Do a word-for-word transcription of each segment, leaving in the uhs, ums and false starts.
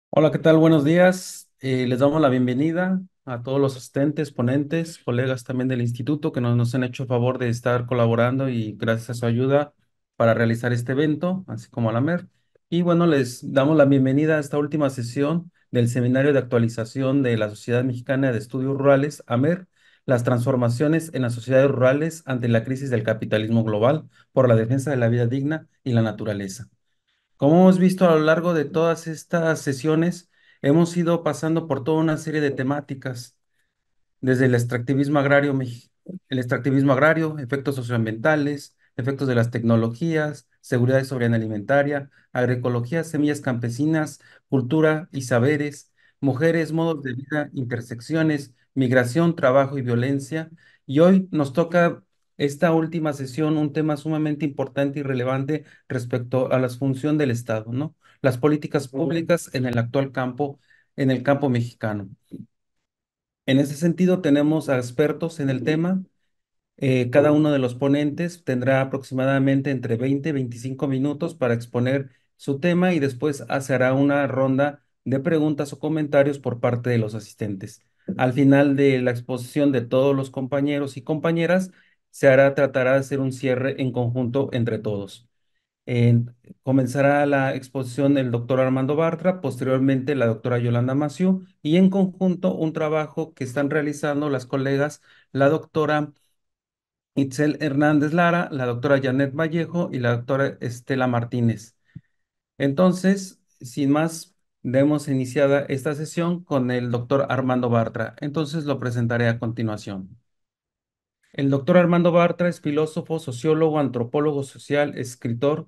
Hola, ¿qué tal? Buenos días. Eh, les damos la bienvenida a todos los asistentes, ponentes, colegas también del instituto que nos, nos han hecho favor de estar colaborando y gracias a su ayuda para realizar este evento, así como a la MER. Y bueno, les damos la bienvenida a esta última sesión del Seminario de Actualización de la Sociedad Mexicana de Estudios Rurales, AMER, las transformaciones en las sociedades rurales ante la crisis del capitalismo global por la defensa de la vida digna y la naturaleza. Como hemos visto a lo largo de todas estas sesiones, hemos ido pasando por toda una serie de temáticas desde el extractivismo agrario, mex- el extractivismo agrario, efectos socioambientales, efectos de las tecnologías, seguridad y soberanía alimentaria, agroecología, semillas campesinas, cultura y saberes, mujeres, modos de vida, intersecciones, migración, trabajo y violencia. Y hoy nos toca esta última sesión un tema sumamente importante y relevante respecto a la función del Estado, ¿no? Las políticas públicas en el actual campo, en el campo mexicano. En ese sentido, tenemos a expertos en el tema. Eh, cada uno de los ponentes tendrá aproximadamente entre veinte y veinticinco minutos para exponer su tema y después se hará una ronda de preguntas o comentarios por parte de los asistentes. Al final de la exposición de todos los compañeros y compañeras, se hará, tratará de hacer un cierre en conjunto entre todos. Eh, Comenzará la exposición el doctor Armando Bartra, posteriormente la doctora Yolanda Maciú y en conjunto un trabajo que están realizando las colegas, la doctora Itzel Hernández Lara, la doctora Janet Vallejo y la doctora Estela Martínez. Entonces, sin más, demos iniciada esta sesión con el doctor Armando Bartra. Entonces lo presentaré a continuación. El doctor Armando Bartra es filósofo, sociólogo, antropólogo social, escritor.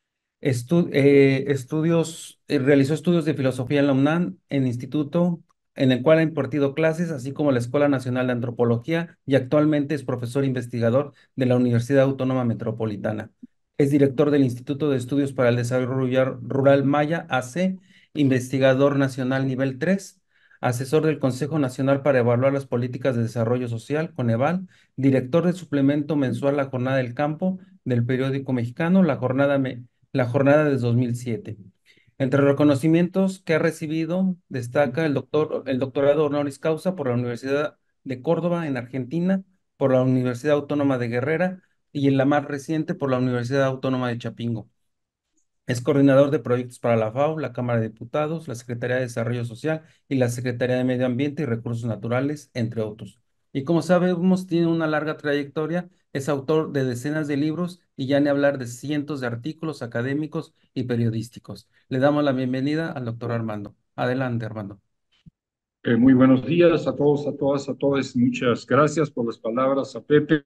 Estu- eh, estudios, eh, realizó estudios de filosofía en la UNAM, en instituto, en el cual ha impartido clases, así como la Escuela Nacional de Antropología, y actualmente es profesor investigador de la Universidad Autónoma Metropolitana. Es director del Instituto de Estudios para el Desarrollo Rural Rural Maya, A C, investigador nacional nivel tres, asesor del Consejo Nacional para Evaluar las Políticas de Desarrollo Social, Coneval, director del suplemento mensual La Jornada del Campo del periódico mexicano, La Jornada Me- la jornada de dos mil siete. Entre los reconocimientos que ha recibido, destaca el doctor, el doctorado honoris causa por la Universidad de Córdoba en Argentina, por la Universidad Autónoma de Guerrera y en la más reciente por la Universidad Autónoma de Chapingo. Es coordinador de proyectos para la FAO, la Cámara de Diputados, la Secretaría de Desarrollo Social y la Secretaría de Medio Ambiente y Recursos Naturales, entre otros. Y como sabemos, tiene una larga trayectoria, es autor de decenas de libros y ya ni hablar de cientos de artículos académicos y periodísticos. Le damos la bienvenida al doctor Armando. Adelante, Armando. Eh, muy buenos días a todos, a todas, a todos. Muchas gracias por las palabras a Pepe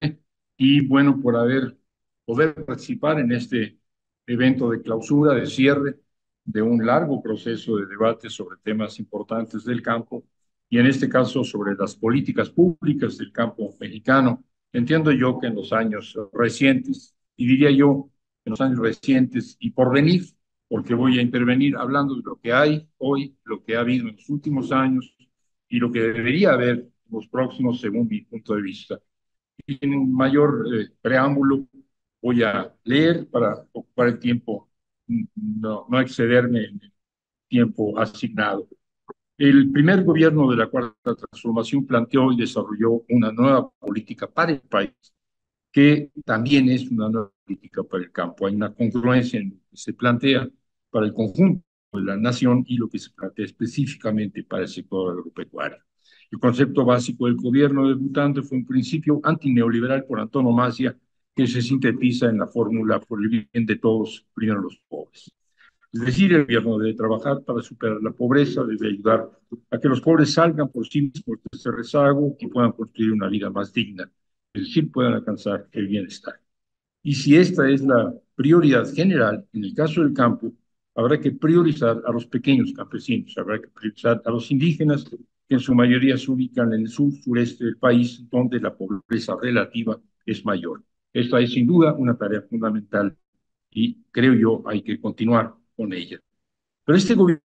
y bueno, por haber poder participar en este evento de clausura, de cierre de un largo proceso de debate sobre temas importantes del campo y en este caso sobre las políticas públicas del campo mexicano. Entiendo yo que en los años recientes, y diría yo en los años recientes y por venir, porque voy a intervenir hablando de lo que hay hoy, lo que ha habido en los últimos años y lo que debería haber en los próximos, según mi punto de vista. Y en mayor eh, preámbulo, voy a leer para ocupar el tiempo, no, no excederme en el tiempo asignado. El primer gobierno de la Cuarta Transformación planteó y desarrolló una nueva política para el país, que también es una nueva política para el campo. Hay una congruencia en lo que se plantea para el conjunto de la nación y lo que se plantea específicamente para el sector agropecuario. El concepto básico del gobierno debutante fue un principio antineoliberal por antonomasia que se sintetiza en la fórmula por el bien de todos, primero los pobres. Es decir, el gobierno debe trabajar para superar la pobreza, debe ayudar a que los pobres salgan por sí mismos de ese rezago y puedan construir una vida más digna, es decir, puedan alcanzar el bienestar. Y si esta es la prioridad general, en el caso del campo, habrá que priorizar a los pequeños campesinos, habrá que priorizar a los indígenas, que en su mayoría se ubican en el sur, sureste del país, donde la pobreza relativa es mayor. Esta es sin duda una tarea fundamental y creo yo hay que continuar con ella. Pero este gobierno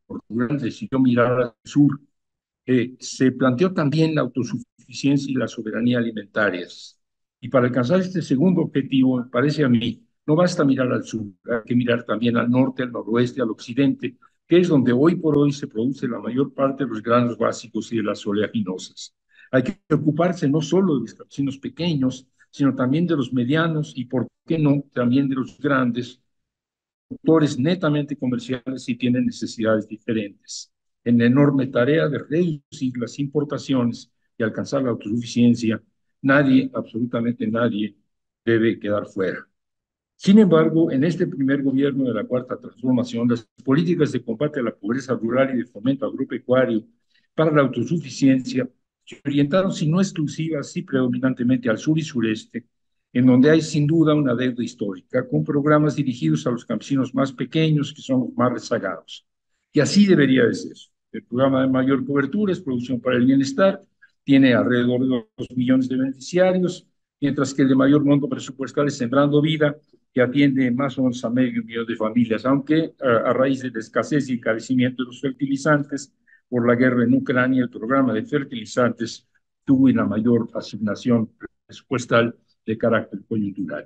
decidió mirar al sur. Eh, se planteó también la autosuficiencia y la soberanía alimentarias. Y para alcanzar este segundo objetivo, me parece a mí, no basta mirar al sur, hay que mirar también al norte, al noroeste, al occidente, que es donde hoy por hoy se produce la mayor parte de los granos básicos y de las oleaginosas. Hay que ocuparse no solo de los campesinos pequeños, sino también de los medianos y, por qué no, también de los grandes productores netamente comerciales y tienen necesidades diferentes. En la enorme tarea de reducir las importaciones y alcanzar la autosuficiencia, nadie, absolutamente nadie, debe quedar fuera. Sin embargo, en este primer gobierno de la Cuarta Transformación, las políticas de combate a la pobreza rural y de fomento agropecuario para la autosuficiencia se orientaron, si no exclusivas, sí predominantemente al sur y sureste, en donde hay sin duda una deuda histórica, con programas dirigidos a los campesinos más pequeños, que son los más rezagados. Y así debería de ser. El programa de mayor cobertura es Producción para el Bienestar, tiene alrededor de dos millones de beneficiarios, mientras que el de mayor monto presupuestal es Sembrando Vida, que atiende más o menos a medio millón de familias, aunque a, a raíz de la escasez y encarecimiento de los fertilizantes por la guerra en Ucrania, el programa de fertilizantes tuvo una mayor asignación presupuestal de carácter coyuntural.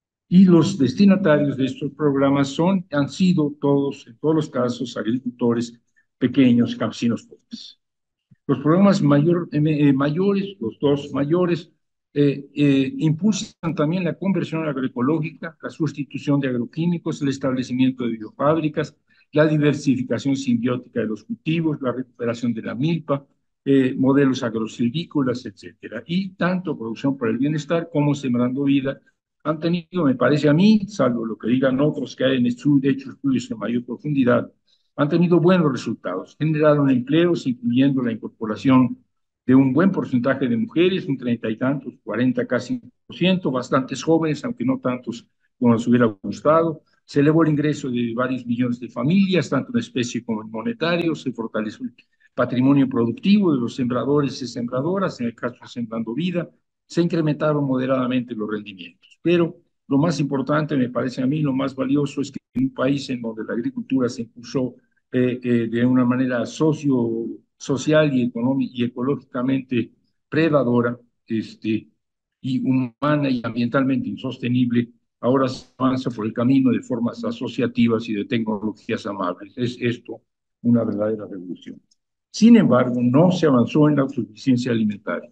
Y los destinatarios de estos programas son, han sido todos, en todos los casos, agricultores pequeños, campesinos pobres. Los programas mayor, eh, mayores, los dos mayores, eh, eh, impulsan también la conversión agroecológica, la sustitución de agroquímicos, el establecimiento de biofábricas, la diversificación simbiótica de los cultivos, la recuperación de la milpa, eh, modelos agrosilvícolas, etcétera. Y tanto Producción para el Bienestar como Sembrando Vida han tenido, me parece a mí, salvo lo que digan otros que hayan hecho estudios en mayor profundidad, han tenido buenos resultados. Generaron empleos, incluyendo la incorporación de un buen porcentaje de mujeres, un treinta y tantos, cuarenta casi por ciento, bastantes jóvenes, aunque no tantos como nos hubiera gustado. Se elevó el ingreso de varios millones de familias, tanto en especie como en monetario. Se fortaleció el patrimonio productivo de los sembradores y sembradoras, en el caso de Sembrando Vida. Se incrementaron moderadamente los rendimientos. Pero lo más importante, me parece a mí, lo más valioso es que en un país en donde la agricultura se impulsó eh, eh, de una manera socio, social y, económica, y ecológicamente predadora, este, y humana y ambientalmente insostenible, ahora se avanza por el camino de formas asociativas y de tecnologías amables. Es esto una verdadera revolución. Sin embargo, no se avanzó en la autosuficiencia alimentaria.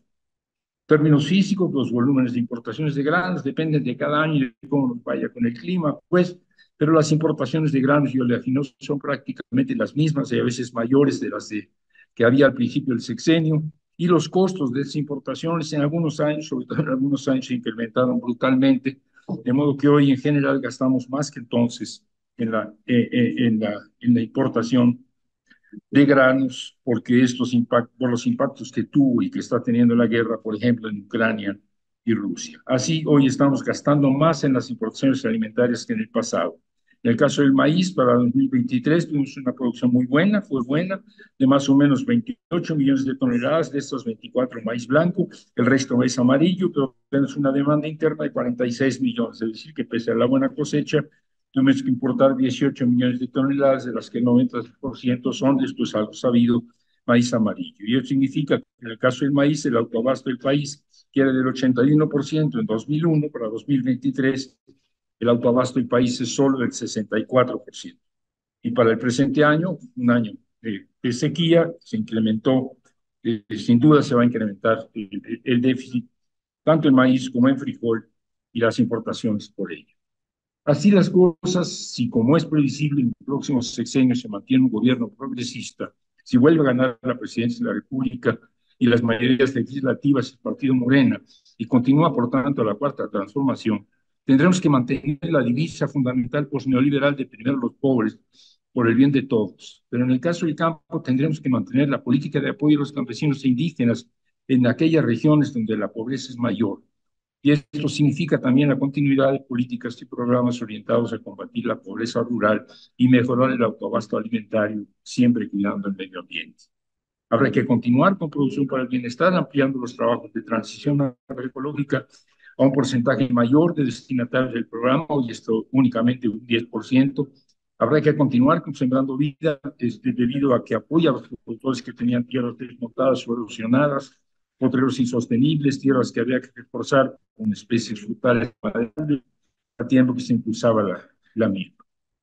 En términos físicos, los volúmenes de importaciones de granos dependen de cada año y de cómo nos vaya con el clima, pues, pero las importaciones de granos y oleaginosos son prácticamente las mismas y a veces mayores de las de, que había al principio del sexenio, y los costos de esas importaciones en algunos años, sobre todo en algunos años, se incrementaron brutalmente, de modo que hoy en general gastamos más que entonces en la, eh, eh, en la, en la importación de granos, porque estos impactos, por los impactos que tuvo y que está teniendo la guerra, por ejemplo, en Ucrania y Rusia. Así, hoy estamos gastando más en las importaciones alimentarias que en el pasado. En el caso del maíz, para dos mil veintitrés tuvimos una producción muy buena, fue buena, de más o menos veintiocho millones de toneladas, de estos veinticuatro maíz blanco, el resto es amarillo, pero tenemos una demanda interna de cuarenta y seis millones, es decir, que pese a la buena cosecha, tuvimos que importar dieciocho millones de toneladas, de las que el noventa por ciento son, esto es algo sabido, maíz amarillo. Y eso significa que en el caso del maíz, el autoabasto del país, que era del ochenta y uno por ciento en dos mil uno, para dos mil veintitrés, el autoabasto del país es solo del sesenta y cuatro por ciento. Y para el presente año, un año de, de sequía, se incrementó, eh, sin duda se va a incrementar el, el déficit, tanto en maíz como en frijol, y las importaciones por ello. Así las cosas, si como es previsible en los próximos sexenios se mantiene un gobierno progresista, si vuelve a ganar la presidencia de la República y las mayorías legislativas del Partido Morena y continúa, por tanto, la cuarta transformación, tendremos que mantener la divisa fundamental posneoliberal de primero los pobres por el bien de todos. Pero en el caso del campo tendremos que mantener la política de apoyo a los campesinos e indígenas en aquellas regiones donde la pobreza es mayor. Y esto significa también la continuidad de políticas y programas orientados a combatir la pobreza rural y mejorar el autoabasto alimentario, siempre cuidando el medio ambiente. Habrá que continuar con Producción para el Bienestar, ampliando los trabajos de transición agroecológica a un porcentaje mayor de destinatarios del programa, hoy esto únicamente un diez por ciento. Habrá que continuar con Sembrando Vida, este, debido a que apoya a los productores que tenían tierras desmontadas o erosionadas, potreros insostenibles, tierras que había que reforzar con especies frutales a tiempo que se impulsaba la, la milpa.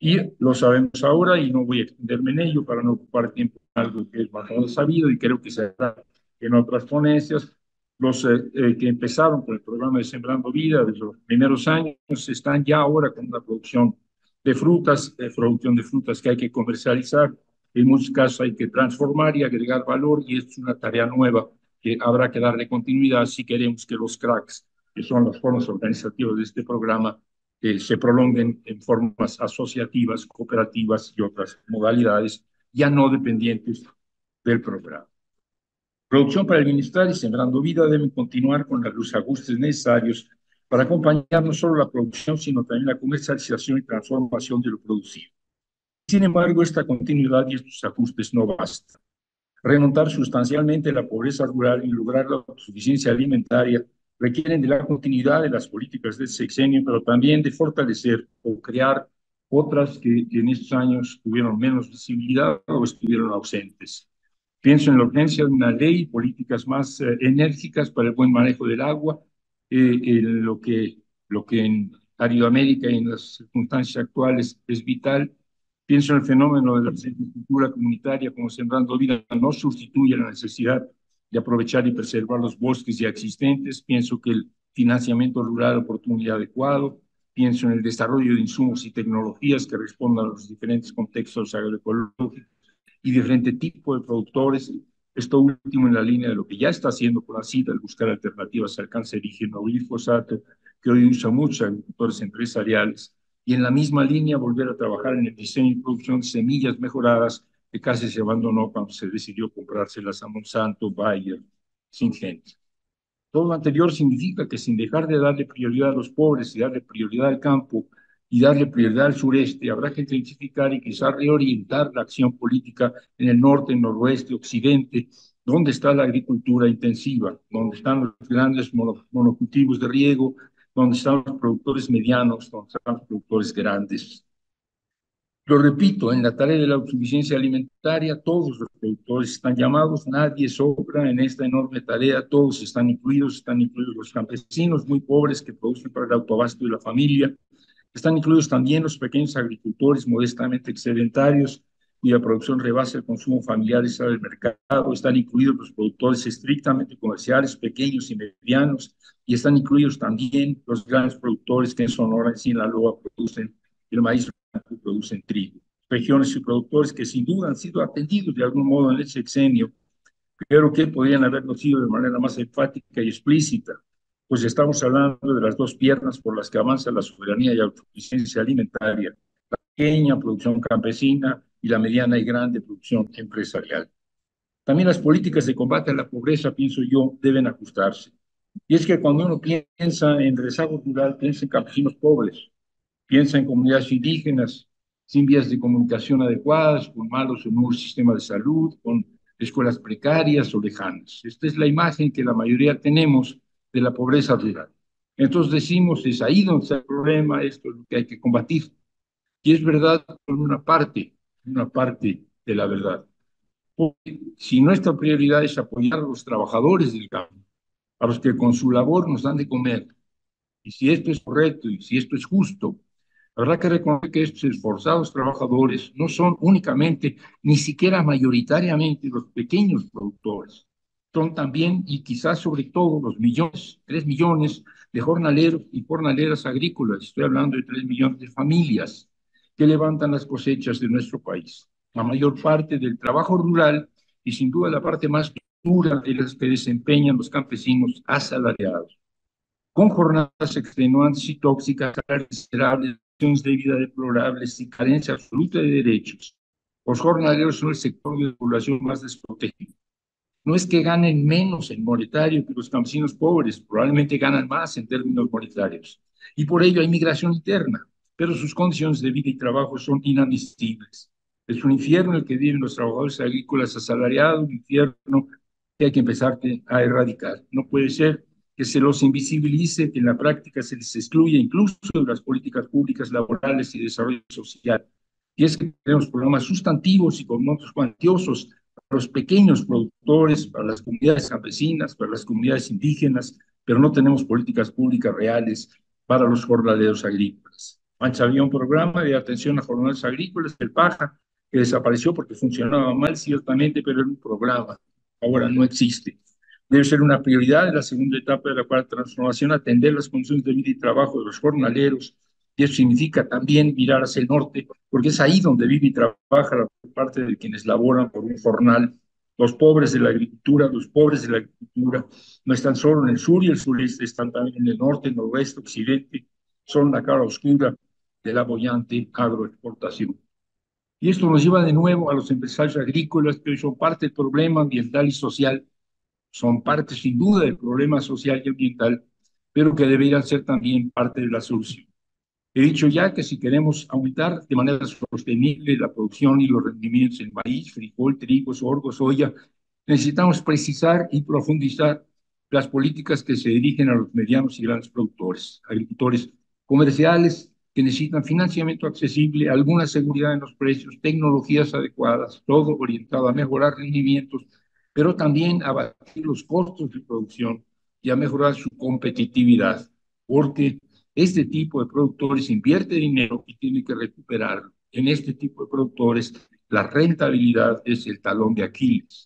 Y lo sabemos ahora y no voy a extenderme en ello para no ocupar tiempo en algo que es bastante sabido y creo que se hará en otras ponencias. Los eh, eh, que empezaron con el programa de Sembrando Vida desde los primeros años están ya ahora con una producción de frutas, de producción de frutas que hay que comercializar. En muchos casos hay que transformar y agregar valor y es una tarea nueva que habrá que darle continuidad si queremos que los cracks, que son las formas organizativas de este programa, eh, se prolonguen en formas asociativas, cooperativas y otras modalidades, ya no dependientes del programa. Producción para el Bienestar y Sembrando Vida deben continuar con los ajustes necesarios para acompañar no solo la producción, sino también la comercialización y transformación de lo producido. Sin embargo, esta continuidad y estos ajustes no bastan. Remontar sustancialmente la pobreza rural y lograr la autosuficiencia alimentaria requieren de la continuidad de las políticas del sexenio, pero también de fortalecer o crear otras que, que en estos años tuvieron menos visibilidad o estuvieron ausentes. Pienso en la urgencia de una ley y políticas más eh, enérgicas para el buen manejo del agua, eh, en lo que, lo que en Aridoamérica y en las circunstancias actuales es vital. Pienso en el fenómeno de la agricultura comunitaria como Sembrando Vida no sustituye la necesidad de aprovechar y preservar los bosques ya existentes. Pienso que el financiamiento rural oportunidad adecuado. Pienso en el desarrollo de insumos y tecnologías que respondan a los diferentes contextos agroecológicos y diferente tipo de productores. Esto último en la línea de lo que ya está haciendo con la CIDA, el buscar alternativas al cancerígeno o glifosato, que hoy usa muchos agricultores empresariales. Y en la misma línea, volver a trabajar en el diseño y producción de semillas mejoradas que casi se abandonó cuando se decidió comprárselas a Monsanto, Bayer, Syngenta. Todo lo anterior significa que sin dejar de darle prioridad a los pobres y darle prioridad al campo y darle prioridad al sureste, habrá que intensificar y quizás reorientar la acción política en el norte, noroeste, occidente, donde está la agricultura intensiva, donde están los grandes monocultivos de riego, donde están los productores medianos, donde están los productores grandes. Lo repito, en la tarea de la autosuficiencia alimentaria, todos los productores están llamados, nadie sobra en esta enorme tarea, todos están incluidos, están incluidos los campesinos muy pobres que producen para el autoabasto de la familia, están incluidos también los pequeños agricultores modestamente excedentarios, cuya producción rebasa el consumo familiar y sale del mercado, están incluidos los productores estrictamente comerciales, pequeños y medianos, y están incluidos también los grandes productores que en Sonora, en Sinaloa, producen el maíz blanco, producen trigo. Regiones y productores que sin duda han sido atendidos de algún modo en el sexenio, pero que podrían haberlo sido de manera más enfática y explícita, pues estamos hablando de las dos piernas por las que avanza la soberanía y autosuficiencia alimentaria, la pequeña producción campesina y la mediana y grande producción empresarial. También las políticas de combate a la pobreza, pienso yo, deben ajustarse. Y es que cuando uno piensa en rezago rural, piensa en campesinos pobres, piensa en comunidades indígenas sin vías de comunicación adecuadas, con malos o nulos sistemas de salud, con escuelas precarias o lejanas. Esta es la imagen que la mayoría tenemos de la pobreza rural. Entonces decimos, es ahí donde está el problema, esto es lo que hay que combatir. Y es verdad con una parte, una parte de la verdad. Porque si nuestra prioridad es apoyar a los trabajadores del campo, a los que con su labor nos dan de comer, y si esto es correcto y si esto es justo, habrá que reconocer que estos esforzados trabajadores no son únicamente, ni siquiera mayoritariamente, los pequeños productores. Son también y quizás sobre todo los millones, tres millones de jornaleros y jornaleras agrícolas. Estoy hablando de tres millones de familias que levantan las cosechas de nuestro país. La mayor parte del trabajo rural y sin duda la parte más dura de las que desempeñan los campesinos asalariados con jornadas extenuantes y tóxicas, miserables, condiciones de vida deplorables y carencia absoluta de derechos. Los jornaleros son el sector de la población más desprotegido. No es que ganen menos en monetario que los campesinos pobres, probablemente ganan más en términos monetarios. Y por ello hay migración interna, pero sus condiciones de vida y trabajo son inadmisibles. Es un infierno el que viven los trabajadores agrícolas asalariados, un infierno que hay que empezar a erradicar. No puede ser que se los invisibilice, que en la práctica se les excluya incluso de las políticas públicas laborales y de desarrollo social. Y es que tenemos programas sustantivos y con montos cuantiosos para los pequeños productores, para las comunidades campesinas, para las comunidades indígenas, pero no tenemos políticas públicas reales para los jornaleros agrícolas. Antes había un programa de atención a jornales agrícolas, el PAJA, que desapareció porque funcionaba mal, ciertamente, pero era un programa. Ahora no existe. Debe ser una prioridad en la segunda etapa de la cuarta transformación atender las condiciones de vida y trabajo de los jornaleros, y eso significa también mirar hacia el norte, porque es ahí donde vive y trabaja la parte de quienes laboran por un jornal. Los pobres de la agricultura, los pobres de la agricultura, no están solo en el sur y el sureste, están también en el norte, noroeste, occidente, son la cara oscura de la bollante agroexportación. Y esto nos lleva de nuevo a los empresarios agrícolas, que hoy son parte del problema ambiental y social, son parte sin duda del problema social y ambiental, pero que deberían ser también parte de la solución. He dicho ya que si queremos aumentar de manera sostenible la producción y los rendimientos en maíz, frijol, trigo, sorgo, soya, necesitamos precisar y profundizar las políticas que se dirigen a los medianos y grandes productores, agricultores comerciales que necesitan financiamiento accesible, alguna seguridad en los precios, tecnologías adecuadas, todo orientado a mejorar rendimientos, pero también a abatir los costos de producción y a mejorar su competitividad, porque este tipo de productores invierte dinero y tiene que recuperarlo. En este tipo de productores, la rentabilidad es el talón de Aquiles.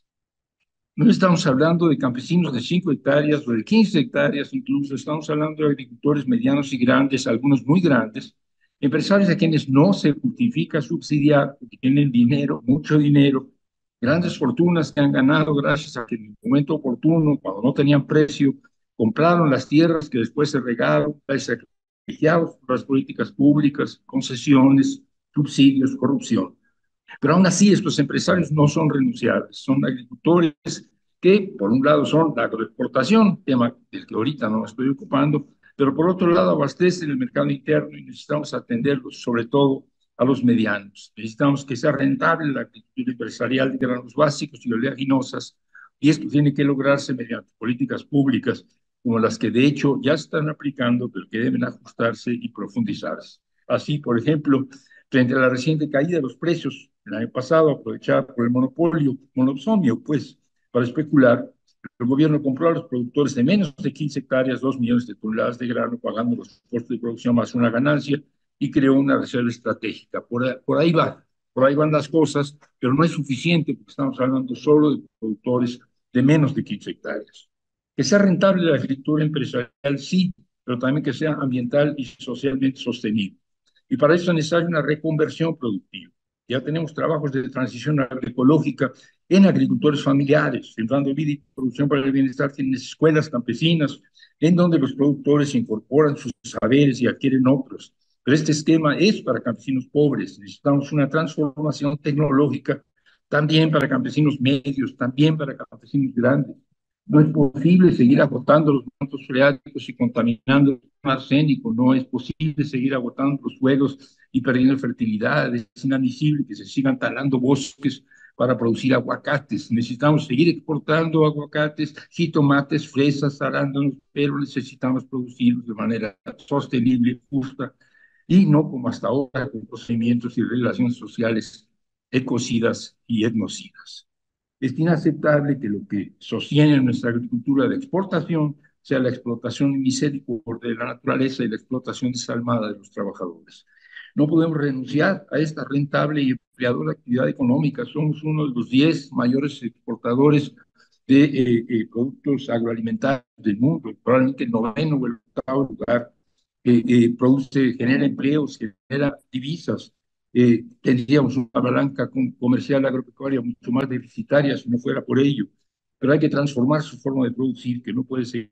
No estamos hablando de campesinos de cinco hectáreas o de quince hectáreas, incluso estamos hablando de agricultores medianos y grandes, algunos muy grandes, empresarios a quienes no se justifica subsidiar, porque tienen dinero, mucho dinero, grandes fortunas que han ganado gracias a que en el momento oportuno, cuando no tenían precio, compraron las tierras que después se regaron, sacrificados por las políticas públicas, concesiones, subsidios, corrupción. Pero aún así, estos empresarios no son renunciables, son agricultores que, por un lado, son la agroexportación, tema del que ahorita no me estoy ocupando, pero por otro lado, abastecen el mercado interno y necesitamos atenderlos, sobre todo a los medianos. Necesitamos que sea rentable la agricultura empresarial de granos básicos y oleaginosas, y esto tiene que lograrse mediante políticas públicas como las que de hecho ya están aplicando, pero que deben ajustarse y profundizarse. Así, por ejemplo, frente a la reciente caída de los precios el año pasado, aprovechada por el monopolio, monopsomio, pues, para especular, el gobierno compró a los productores de menos de quince hectáreas dos millones de toneladas de grano, pagando los costos de producción más una ganancia, y creó una reserva estratégica. Por ahí, por ahí va, por ahí van las cosas, pero no es suficiente porque estamos hablando solo de productores de menos de quince hectáreas. Que sea rentable la agricultura empresarial, sí, pero también que sea ambiental y socialmente sostenible. Y para eso es necesaria una reconversión productiva. Ya tenemos trabajos de transición agroecológica en agricultores familiares, sembrando vida y producción para el bienestar, tienen escuelas campesinas, en donde los productores incorporan sus saberes y adquieren otros. Pero este esquema es para campesinos pobres. Necesitamos una transformación tecnológica también para campesinos medios, también para campesinos grandes. No es posible seguir agotando los mantos freáticos y contaminando con arsénico, no es posible seguir agotando los suelos y perdiendo fertilidad, es inadmisible que se sigan talando bosques para producir aguacates. Necesitamos seguir exportando aguacates, jitomates, fresas, arándanos, pero necesitamos producirlos de manera sostenible, justa y no como hasta ahora con procedimientos y relaciones sociales ecocidas y etnocidas. Es inaceptable que lo que sostiene nuestra agricultura de exportación sea la explotación misericorde de la naturaleza y la explotación desalmada de los trabajadores. No podemos renunciar a esta rentable y empleadora actividad económica. Somos uno de los diez mayores exportadores de eh, eh, productos agroalimentarios del mundo, probablemente el noveno o el octavo lugar. Eh, eh, produce, genera empleos, genera divisas, eh, tendríamos una palanca comercial agropecuaria mucho más deficitaria si no fuera por ello. Pero hay que transformar su forma de producir, que no puede seguir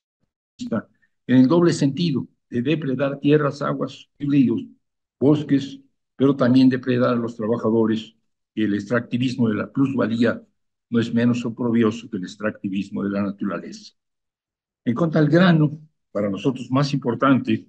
en el doble sentido de depredar tierras, aguas y ríos, bosques, pero también depredar a los trabajadores. Y el extractivismo de la plusvalía no es menos oprobioso que el extractivismo de la naturaleza. En cuanto al grano, para nosotros más importante,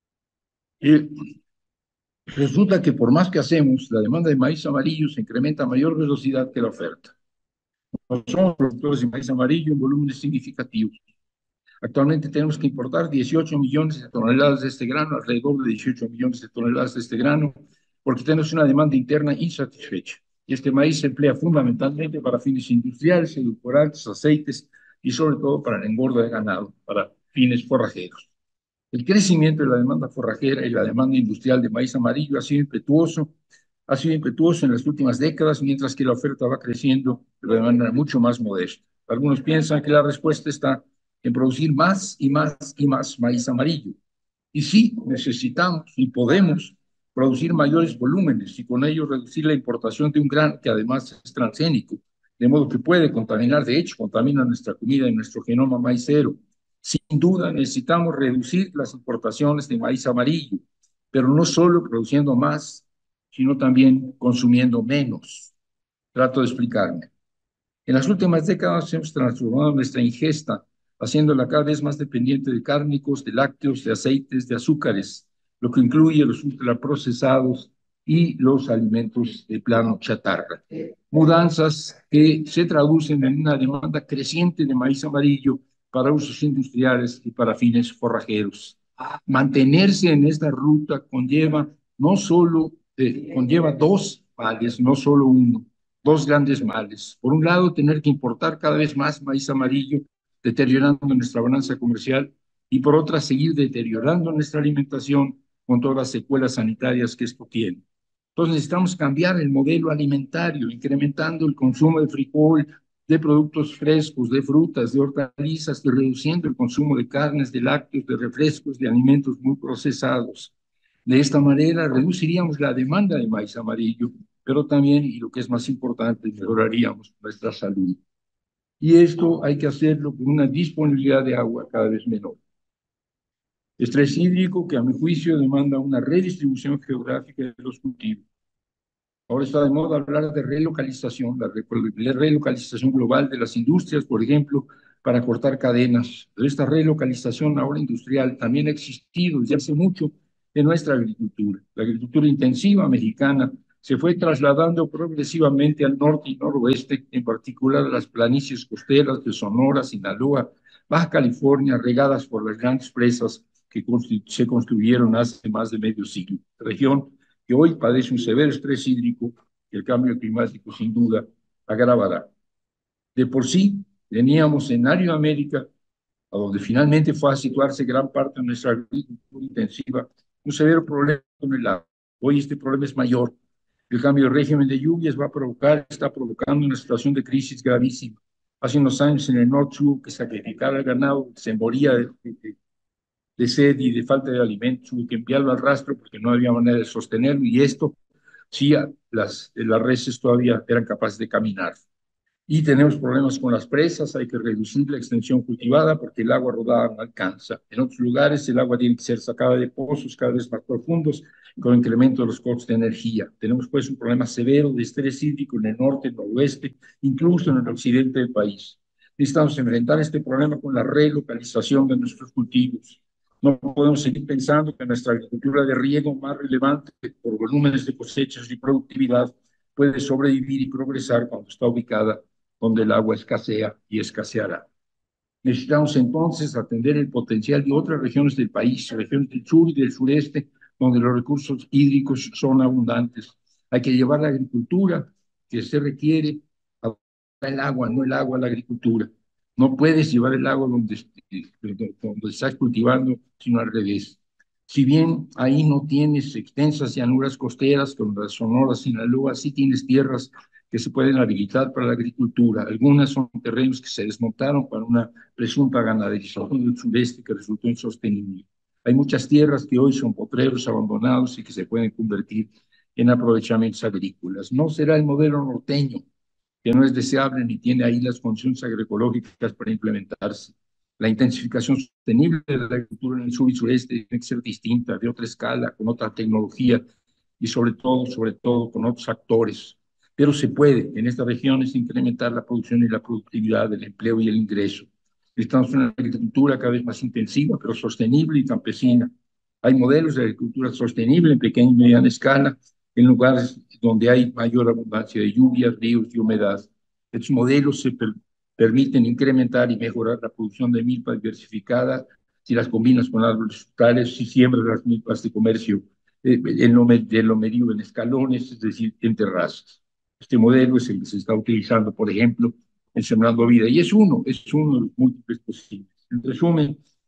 eh, resulta que por más que hacemos, la demanda de maíz amarillo se incrementa a mayor velocidad que la oferta. No somos productores de maíz amarillo en volúmenes significativos. Actualmente tenemos que importar dieciocho millones de toneladas de este grano, alrededor de dieciocho millones de toneladas de este grano, porque tenemos una demanda interna insatisfecha. Y este maíz se emplea fundamentalmente para fines industriales, edulcorantes, aceites y sobre todo para la engorda de ganado, para fines forrajeros. El crecimiento de la demanda forrajera y la demanda industrial de maíz amarillo ha sido impetuoso, ha sido impetuoso en las últimas décadas, mientras que la oferta va creciendo, pero de manera mucho más modesta. Algunos piensan que la respuesta está en producir más y más y más maíz amarillo. Y sí, necesitamos y podemos producir mayores volúmenes y con ello reducir la importación de un grano que además es transgénico, de modo que puede contaminar, de hecho, contamina nuestra comida y nuestro genoma maicero. Sin duda, necesitamos reducir las importaciones de maíz amarillo, pero no solo produciendo más, sino también consumiendo menos. Trato de explicarme. En las últimas décadas hemos transformado nuestra ingesta, haciéndola cada vez más dependiente de cárnicos, de lácteos, de aceites, de azúcares, lo que incluye los ultraprocesados y los alimentos de plano chatarra. Mudanzas que se traducen en una demanda creciente de maíz amarillo para usos industriales y para fines forrajeros. Mantenerse en esta ruta conlleva no solo, eh, conlleva dos males, no solo uno, dos grandes males. Por un lado, tener que importar cada vez más maíz amarillo, deteriorando nuestra balanza comercial, y por otra, seguir deteriorando nuestra alimentación con todas las secuelas sanitarias que esto tiene. Entonces necesitamos cambiar el modelo alimentario, incrementando el consumo de frijol, de productos frescos, de frutas, de hortalizas, y reduciendo el consumo de carnes, de lácteos, de refrescos, de alimentos muy procesados. De esta manera reduciríamos la demanda de maíz amarillo, pero también, y lo que es más importante, mejoraríamos nuestra salud. Y esto hay que hacerlo con una disponibilidad de agua cada vez menor. Estrés hídrico que a mi juicio demanda una redistribución geográfica de los cultivos. Ahora está de moda hablar de relocalización, la relocalización global de las industrias, por ejemplo, para cortar cadenas. Pero esta relocalización ahora industrial también ha existido desde hace mucho en nuestra agricultura. La agricultura intensiva mexicana se fue trasladando progresivamente al norte y noroeste, en particular a las planicies costeras de Sonora, Sinaloa, Baja California, regadas por las grandes presas que se construyeron hace más de medio siglo. Región que hoy padece un severo estrés hídrico que el cambio climático sin duda agravará. De por sí, teníamos en América, a donde finalmente fue a situarse gran parte de nuestra agricultura intensiva, un severo problema con el agua. Hoy este problema es mayor. El cambio de régimen de lluvias va a provocar, está provocando una situación de crisis gravísima. Hace unos años en el norte hubo que sacrificar al ganado, se moría de, de, de sed y de falta de alimentos, hubo que enviarlo al rastro porque no había manera de sostenerlo, y esto sí, las, las reses todavía eran capaces de caminar. Y tenemos problemas con las presas, hay que reducir la extensión cultivada porque el agua rodada no alcanza. En otros lugares el agua tiene que ser sacada de pozos cada vez más profundos con incremento de los costos de energía. Tenemos pues un problema severo de estrés hídrico en el norte, en el noroeste, incluso en el occidente del país. Necesitamos enfrentar este problema con la relocalización de nuestros cultivos. No podemos seguir pensando que nuestra agricultura de riego más relevante por volúmenes de cosechas y productividad puede sobrevivir y progresar cuando está ubicada donde el agua escasea y escaseará. Necesitamos entonces atender el potencial de otras regiones del país, regiones del sur y del sureste, donde los recursos hídricos son abundantes. Hay que llevar la agricultura que se requiere al agua, no el agua a la agricultura. No puedes llevar el agua donde, donde estás cultivando, sino al revés. Si bien ahí no tienes extensas llanuras costeras como la Sonora, Sinaloa, sí tienes tierras que se pueden habilitar para la agricultura. Algunas son terrenos que se desmontaron para una presunta ganaderización del sureste que resultó insostenible. Hay muchas tierras que hoy son potreros abandonados y que se pueden convertir en aprovechamientos agrícolas. No será el modelo norteño, que no es deseable ni tiene ahí las condiciones agroecológicas para implementarse. La intensificación sostenible de la agricultura en el sur y sureste tiene que ser distinta, de otra escala, con otra tecnología y sobre todo, sobre todo, con otros actores. Pero se puede en estas regiones incrementar la producción y la productividad, el empleo y el ingreso. Estamos en una agricultura cada vez más intensiva, pero sostenible y campesina. Hay modelos de agricultura sostenible en pequeña y mediana escala, en lugares donde hay mayor abundancia de lluvias, ríos y humedad. Estos modelos se per permiten incrementar y mejorar la producción de milpa diversificada si las combinas con árboles frutales, si siembras las milpas de comercio eh, en lo, de lo medio en escalones, es decir, en terrazas. Este modelo es el que se está utilizando, por ejemplo, en Sembrando Vida, y es uno, es uno de los múltiples posibles. En resumen,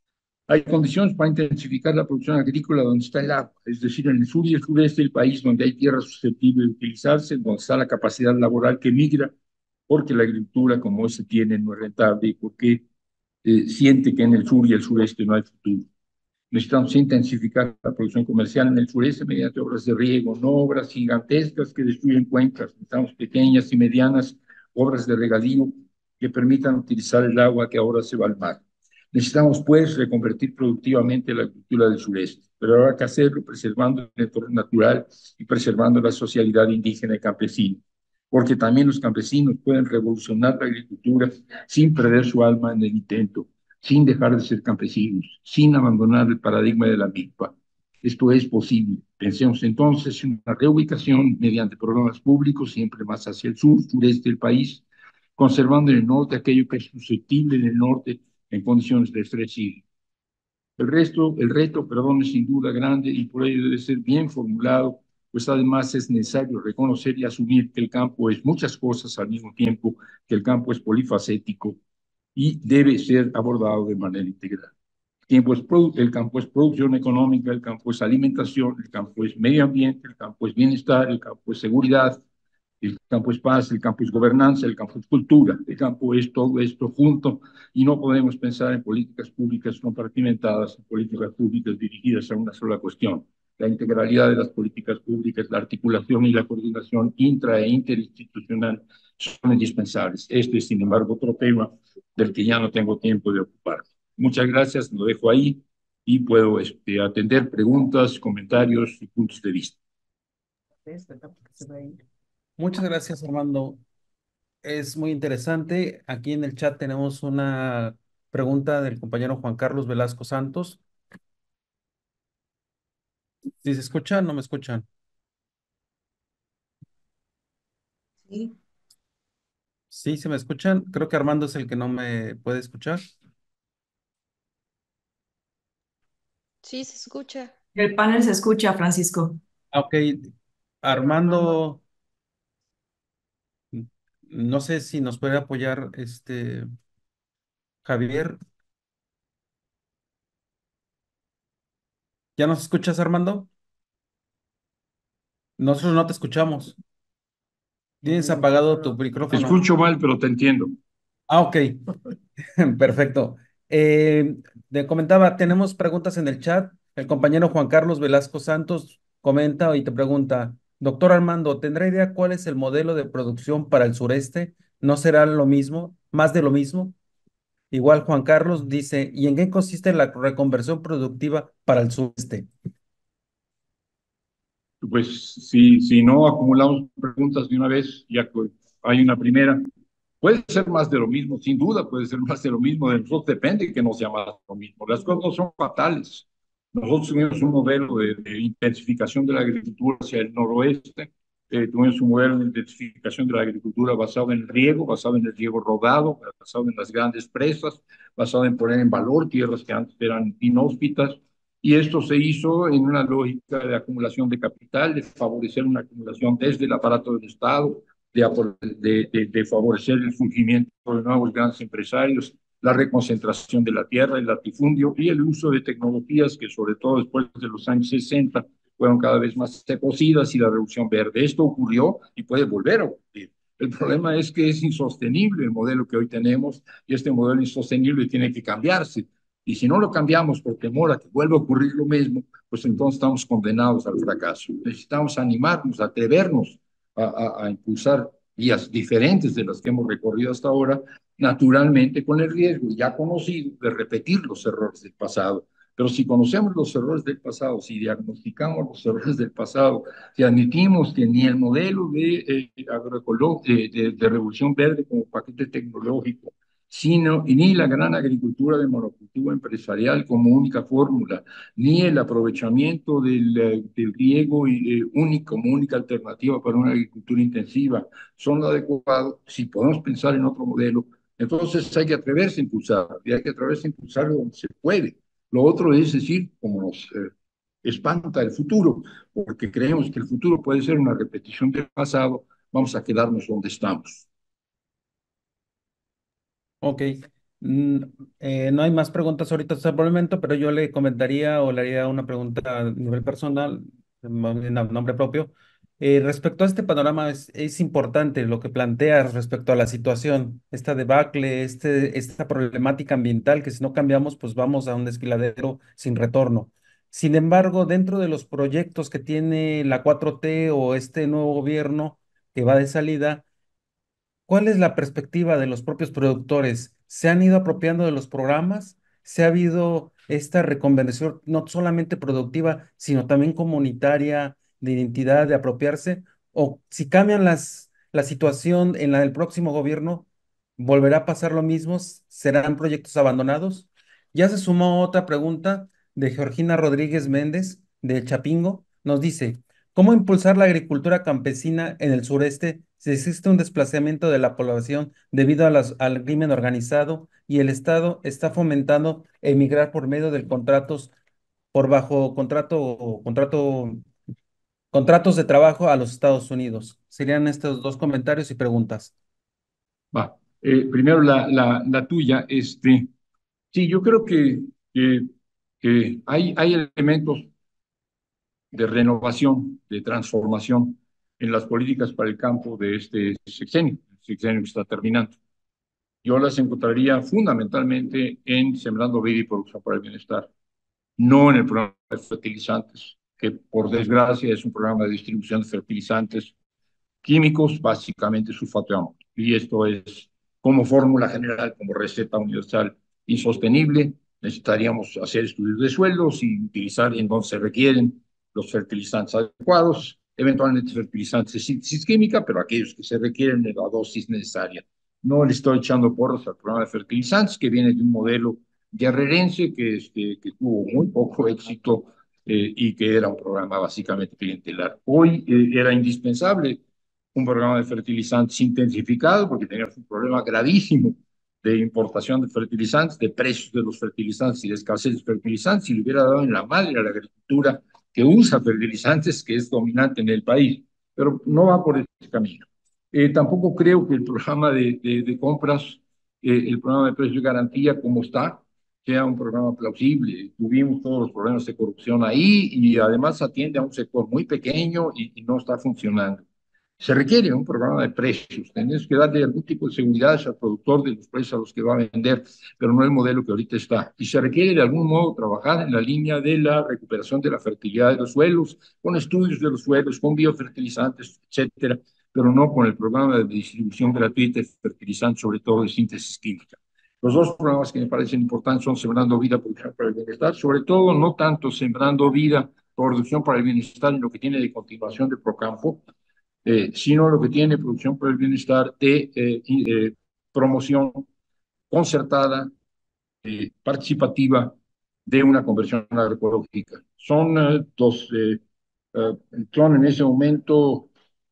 Hay condiciones para intensificar la producción agrícola donde está el agua, es decir, en el sur y el sureste del país, donde hay tierra susceptible de utilizarse, donde está la capacidad laboral que migra, porque la agricultura como se tiene no es rentable y porque eh, siente que en el sur y el sureste no hay futuro. Necesitamos intensificar la producción comercial en el sureste mediante obras de riego, no obras gigantescas que destruyen cuencas. Necesitamos pequeñas y medianas obras de regadío que permitan utilizar el agua que ahora se va al mar. Necesitamos, pues, reconvertir productivamente la agricultura del sureste, pero habrá que hacerlo preservando el entorno natural y preservando la socialidad indígena y campesina, porque también los campesinos pueden revolucionar la agricultura sin perder su alma en el intento, sin dejar de ser campesinos, sin abandonar el paradigma de la milpa. Esto es posible. Pensemos entonces en una reubicación mediante programas públicos siempre más hacia el sur, sureste del país, conservando en el norte aquello que es susceptible en el norte en condiciones de estrés hídrico. El resto, el reto, perdón, es sin duda grande y por ello debe ser bien formulado, pues además es necesario reconocer y asumir que el campo es muchas cosas al mismo tiempo, que el campo es polifacético y debe ser abordado de manera integral. El campo, es el campo es producción económica, el campo es alimentación, el campo es medio ambiente, el campo es bienestar, el campo es seguridad, el campo es paz, el campo es gobernanza, el campo es cultura, el campo es todo esto junto y no podemos pensar en políticas públicas compartimentadas, en políticas públicas dirigidas a una sola cuestión. La integralidad de las políticas públicas, la articulación y la coordinación intra e interinstitucional son indispensables. Este es, sin embargo, otro tema del que ya no tengo tiempo de ocupar. Muchas gracias, lo dejo ahí y puedo este, atender preguntas, comentarios y puntos de vista. Muchas gracias, Armando. Es muy interesante. Aquí en el chat tenemos una pregunta del compañero Juan Carlos Velasco Santos. Si se escuchan, no me escuchan. Sí, Sí, se me escuchan. Creo que Armando es el que no me puede escuchar. Sí, se escucha. el panel se escucha, Francisco. Ah, ok. Armando, no sé si nos puede apoyar este Javier. ¿Ya nos escuchas, Armando? Nosotros no te escuchamos. Tienes apagado tu Te micrófono. escucho mal, pero te entiendo. Ah, ok. Perfecto. Eh, te comentaba, tenemos preguntas en el chat. El compañero Juan Carlos Velasco Santos comenta y te pregunta, doctor Armando, ¿tendrá idea cuál es el modelo de producción para el sureste? ¿No será lo mismo, más de lo mismo? Igual Juan Carlos dice, ¿y en qué consiste la reconversión productiva para el sureste? Pues si, si no acumulamos preguntas de una vez, ya que hay una primera. Puede ser más de lo mismo, sin duda puede ser más de lo mismo. De nosotros depende que no sea más de lo mismo. Las cosas no son fatales. Nosotros tuvimos un modelo de, de intensificación de la agricultura hacia el noroeste. Eh, tuvimos un modelo de intensificación de la agricultura basado en el riego, basado en el riego rodado, basado en las grandes presas, basado en poner en valor tierras que antes eran inhóspitas. Y esto se hizo en una lógica de acumulación de capital, de favorecer una acumulación desde el aparato del Estado, de, de, de, de favorecer el surgimiento de nuevos grandes empresarios, la reconcentración de la tierra, el latifundio y el uso de tecnologías que sobre todo después de los años sesenta fueron cada vez más conocidas y la revolución verde. Esto ocurrió y puede volver a ocurrir. El problema es que es insostenible el modelo que hoy tenemos y este modelo insostenible tiene que cambiarse. Y si no lo cambiamos por temor a que vuelva a ocurrir lo mismo, pues entonces estamos condenados al fracaso. Necesitamos animarnos, atrevernos a, a, a impulsar vías diferentes de las que hemos recorrido hasta ahora, naturalmente con el riesgo ya conocido de repetir los errores del pasado. Pero si conocemos los errores del pasado, si diagnosticamos los errores del pasado, si admitimos que ni el modelo de, eh, agroecolo de, de, de revolución verde como paquete tecnológico, sino, y ni la gran agricultura de monocultivo empresarial como única fórmula, ni el aprovechamiento del, eh, del riego eh, único como única alternativa para una agricultura intensiva son lo adecuado. Si podemos pensar en otro modelo, entonces hay que atreverse a impulsar, y hay que atreverse a impulsar donde se puede. Lo otro es decir, como nos eh, espanta el futuro, porque creemos que el futuro puede ser una repetición del pasado, vamos a quedarnos donde estamos. Ok. Mm, eh, no hay más preguntas ahorita hasta por el momento, pero yo le comentaría o le haría una pregunta a nivel personal, más bien a nombre propio. Eh, respecto a este panorama, es, es importante lo que planteas respecto a la situación, esta debacle, este, esta problemática ambiental, que si no cambiamos, pues vamos a un desfiladero sin retorno. Sin embargo, dentro de los proyectos que tiene la cuatro T o este nuevo gobierno que va de salida, ¿cuál es la perspectiva de los propios productores? ¿Se han ido apropiando de los programas? ¿Se ha habido esta reconversión no solamente productiva, sino también comunitaria, de identidad, de apropiarse? ¿O si cambian las, la situación en la del próximo gobierno, volverá a pasar lo mismo? ¿Serán proyectos abandonados? Ya se sumó otra pregunta de Georgina Rodríguez Méndez, de Chapingo. Nos dice, ¿cómo impulsar la agricultura campesina en el sureste si existe un desplazamiento de la población debido a las- al crimen organizado y el Estado está fomentando emigrar por medio de contratos por bajo contrato o contrato contratos de trabajo a los Estados Unidos? Serían estos dos comentarios y preguntas. Va. Eh, primero la, la, la tuya, este, sí, yo creo que, que, que hay, hay elementos de renovación, de transformación en las políticas para el campo de este sexenio, el sexenio que está terminando. Yo las encontraría fundamentalmente en Sembrando Vida y Producción para el Bienestar, no en el programa de fertilizantes, que por desgracia es un programa de distribución de fertilizantes químicos, básicamente sulfato de amonio. Y esto es como fórmula general, como receta universal insostenible. Necesitaríamos hacer estudios de suelos y utilizar en donde se requieren los fertilizantes adecuados, eventualmente fertilizantes de síntesis química, pero aquellos que se requieren de la dosis necesaria. No le estoy echando porros al programa de fertilizantes, que viene de un modelo guerrerense que, este, que tuvo muy poco éxito eh, y que era un programa básicamente clientelar. Hoy eh, era indispensable un programa de fertilizantes intensificado, porque teníamos un problema gravísimo de importación de fertilizantes, de precios de los fertilizantes y de escasez de fertilizantes, y le hubiera dado en la madre a la agricultura que usa fertilizantes, que es dominante en el país, pero no va por ese camino. Eh, tampoco creo que el programa de, de, de compras, eh, el programa de precios de garantía como está, sea un programa plausible. Tuvimos todos los problemas de corrupción ahí y además atiende a un sector muy pequeño y, y no está funcionando. Se requiere un programa de precios. Tienes que darle algún tipo de seguridad al productor de los precios a los que va a vender, pero no el modelo que ahorita está. Y se requiere de algún modo trabajar en la línea de la recuperación de la fertilidad de los suelos, con estudios de los suelos, con biofertilizantes, etcétera, pero no con el programa de distribución gratuita de fertilizantes, sobre todo de síntesis química. Los dos programas que me parecen importantes son Sembrando Vida, Producción para el Bienestar, sobre todo no tanto Sembrando Vida, Producción para el Bienestar en lo que tiene de continuación de Procampo, eh, sino lo que tiene Producción por el Bienestar de eh, eh, promoción concertada, eh, participativa de una conversión agroecológica. Son eh, dos, eh, eh, son en ese momento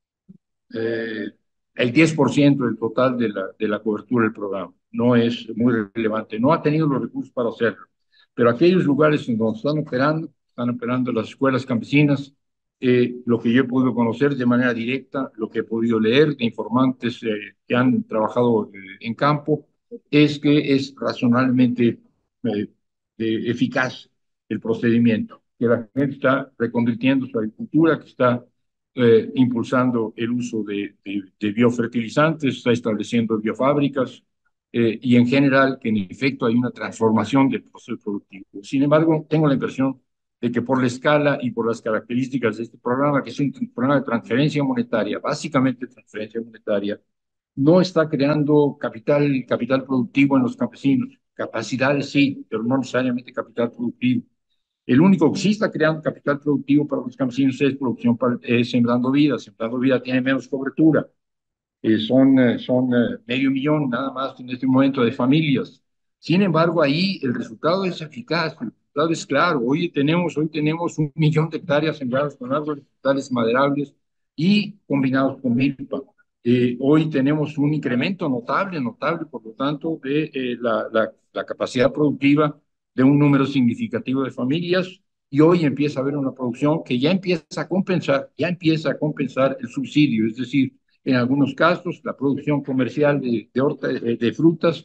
eh, el diez por ciento del total de la, de la cobertura del programa. No es muy relevante. No ha tenido los recursos para hacerlo. Pero aquellos lugares en donde están operando, están operando las escuelas campesinas, eh, lo que yo he podido conocer de manera directa, lo que he podido leer de informantes eh, que han trabajado eh, en campo, es que es razonablemente eh, eh, eficaz el procedimiento, que la gente está reconvirtiendo su agricultura, que está eh, impulsando el uso de, de, de biofertilizantes, está estableciendo biofábricas eh, y en general que en efecto hay una transformación del proceso productivo. Sin embargo, tengo la impresión de que por la escala y por las características de este programa, que es un programa de transferencia monetaria, básicamente transferencia monetaria, no está creando capital, capital productivo en los campesinos. Capacidades sí, pero no necesariamente capital productivo. El único que sí está creando capital productivo para los campesinos es producción para, es Sembrando Vida. Sembrando Vida tiene menos cobertura. Eh, son eh, son eh, medio millón nada más en este momento de familias. Sin embargo, ahí el resultado es eficaz, el resultado es claro. Hoy tenemos, hoy tenemos un millón de hectáreas sembradas con árboles frutales maderables y combinados con milpa. Eh, hoy tenemos un incremento notable, notable, por lo tanto, de eh, la, la, la capacidad productiva de un número significativo de familias y hoy empieza a haber una producción que ya empieza a compensar, ya empieza a compensar el subsidio, es decir, en algunos casos la producción comercial de, de, horta, de, de frutas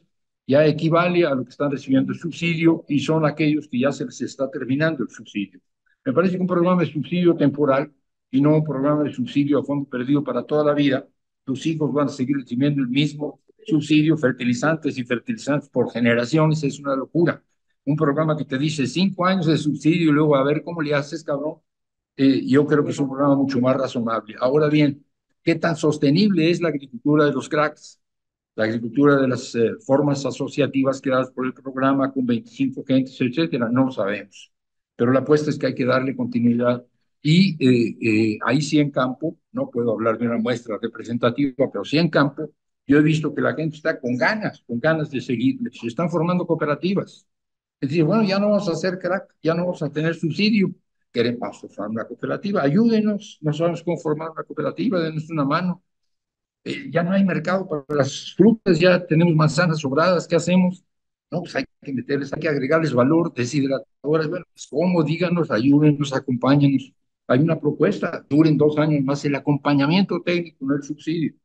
ya equivale a lo que están recibiendo el subsidio y son aquellos que ya se les está terminando el subsidio. Me parece que un programa de subsidio temporal y no un programa de subsidio a fondo perdido para toda la vida, tus hijos van a seguir recibiendo el mismo subsidio, fertilizantes y fertilizantes por generaciones, es una locura. Un programa que te dice cinco años de subsidio y luego a ver cómo le haces, cabrón, eh, yo creo que es un programa mucho más razonable. Ahora bien, ¿qué tan sostenible es la agricultura de los cracks? La agricultura de las eh, formas asociativas creadas por el programa con veinticinco gentes, etcétera, no lo sabemos. Pero la apuesta es que hay que darle continuidad y eh, eh, ahí sí en campo, no puedo hablar de una muestra representativa, pero sí en campo, yo he visto que la gente está con ganas, con ganas de seguir, se están formando cooperativas. Es decir, bueno, ya no vamos a hacer crack, ya no vamos a tener subsidio, queremos formar una cooperativa, ayúdenos, no sabemos cómo formar una cooperativa, denos una mano. Eh, ya no hay mercado para las frutas, ya tenemos manzanas sobradas, ¿qué hacemos? No, pues hay que meterles, hay que agregarles valor, deshidratadoras, bueno, pues cómo, díganos, ayúdenos, acompáñenos. Hay una propuesta, duren dos años más el acompañamiento técnico, no el subsidio,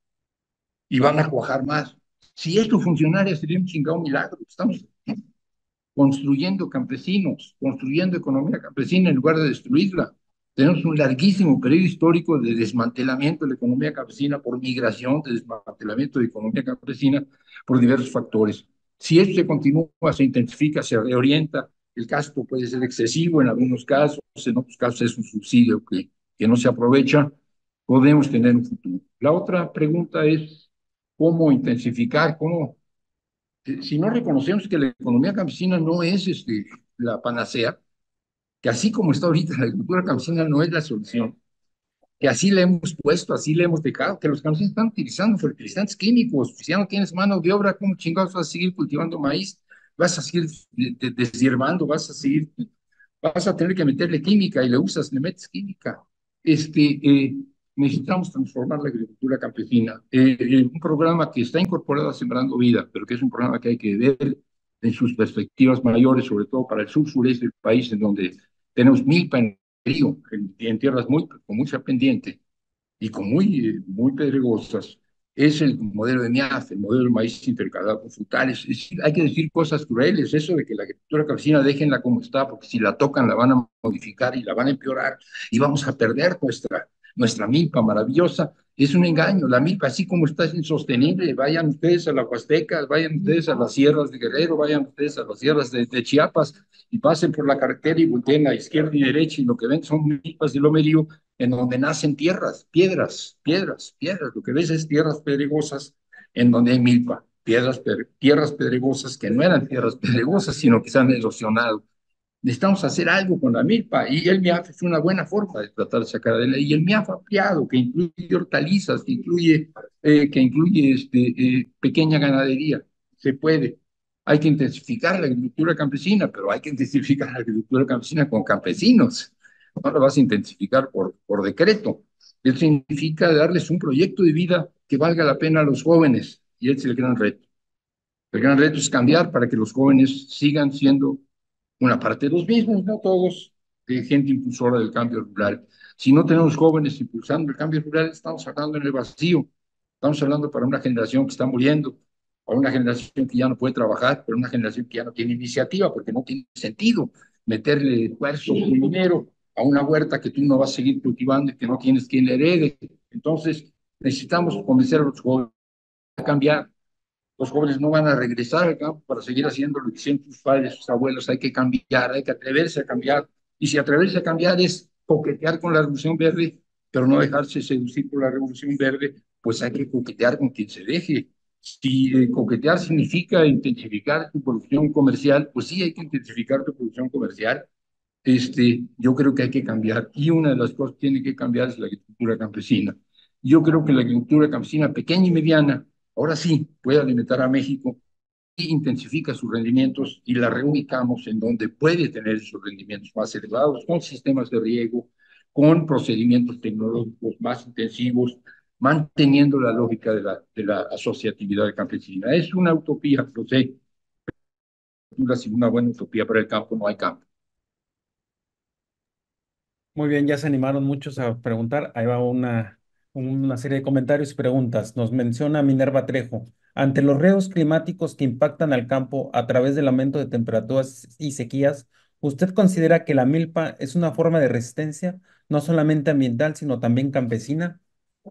y van a cuajar más. Si esto funcionara, sería un chingado milagro. Estamos construyendo campesinos, construyendo economía campesina en lugar de destruirla. Tenemos un larguísimo periodo histórico de desmantelamiento de la economía campesina por migración, de desmantelamiento de la economía campesina por diversos factores. Si esto se continúa, se intensifica, se reorienta, el gasto puede ser excesivo en algunos casos, en otros casos es un subsidio que, que no se aprovecha, podemos tener un futuro. La otra pregunta es cómo intensificar, cómo eh, si no reconocemos que la economía campesina no es este, la panacea, que así como está ahorita la agricultura campesina no es la solución, que así le hemos puesto, así le hemos dejado, que los campesinos están utilizando fertilizantes químicos, si ya no tienes mano de obra, ¿cómo chingados vas a seguir cultivando maíz? Vas a seguir de- de- deshiervando, vas a seguir, vas a tener que meterle química y le usas, le metes química. Este, eh, necesitamos transformar la agricultura campesina. Eh, eh, un programa que está incorporado a Sembrando Vida, pero que es un programa que hay que ver en sus perspectivas mayores, sobre todo para el sur-sureste del país, en donde tenemos milpa en el río, en, en tierras muy, con mucha pendiente y con muy, eh, muy pedregosas, es el modelo de M I A F, el modelo de maíz intercalado con frutales. Es decir, hay que decir cosas crueles, eso de que la agricultura campesina déjenla como está, porque si la tocan la van a modificar y la van a empeorar y vamos a perder nuestra, nuestra milpa maravillosa. Es un engaño, la milpa así como está es insostenible. Vayan ustedes a la Huasteca, vayan ustedes a las sierras de Guerrero, vayan ustedes a las sierras de, de Chiapas y pasen por la carretera y volteen a izquierda y derecha y lo que ven son milpas de lomerío en donde nacen tierras, piedras, piedras, piedras. Lo que ves es tierras pedregosas en donde hay milpa, piedras, tierras pedregosas que no eran tierras pedregosas, sino que se han erosionado. Necesitamos hacer algo con la milpa y el M I A F es una buena forma de tratar de sacar adelante. Y el M I A F ampliado, que incluye hortalizas, que incluye, eh, que incluye este, eh, pequeña ganadería, se puede. Hay que intensificar la agricultura campesina, pero hay que intensificar la agricultura campesina con campesinos. No la vas a intensificar por, por decreto. Eso significa darles un proyecto de vida que valga la pena a los jóvenes. Y ese es el gran reto. El gran reto es cambiar para que los jóvenes sigan siendo una parte de los mismos, no todos, de gente impulsora del cambio rural. Si no tenemos jóvenes impulsando el cambio rural, estamos hablando en el vacío. Estamos hablando para una generación que está muriendo, para una generación que ya no puede trabajar, para una generación que ya no tiene iniciativa, porque no tiene sentido meterle esfuerzo y dinero a una huerta que tú no vas a seguir cultivando y que no tienes quien le herede. Entonces, necesitamos convencer a los jóvenes a cambiar. Los jóvenes no van a regresar al campo para seguir haciendo lo que hicieron sus padres, sus abuelos. Hay que cambiar, hay que atreverse a cambiar. Y si atreverse a cambiar es coquetear con la revolución verde, pero no dejarse seducir por la revolución verde, pues hay que coquetear con quien se deje. Si eh, coquetear significa intensificar tu producción comercial, pues sí hay que intensificar tu producción comercial. Este, yo creo que hay que cambiar. Y una de las cosas que tiene que cambiar es la agricultura campesina. Yo creo que la agricultura campesina pequeña y mediana, ahora sí, puede alimentar a México y intensifica sus rendimientos y la reubicamos en donde puede tener esos rendimientos más elevados, con sistemas de riego, con procedimientos tecnológicos más intensivos, manteniendo la lógica de la, de la asociatividad campesina. Es una utopía, lo sé, sin una buena utopía para el campo no hay campo. Muy bien, ya se animaron muchos a preguntar. Ahí va una, una serie de comentarios y preguntas. Nos menciona Minerva Trejo. Ante los riesgos climáticos que impactan al campo a través del aumento de temperaturas y sequías, ¿usted considera que la milpa es una forma de resistencia, no solamente ambiental, sino también campesina?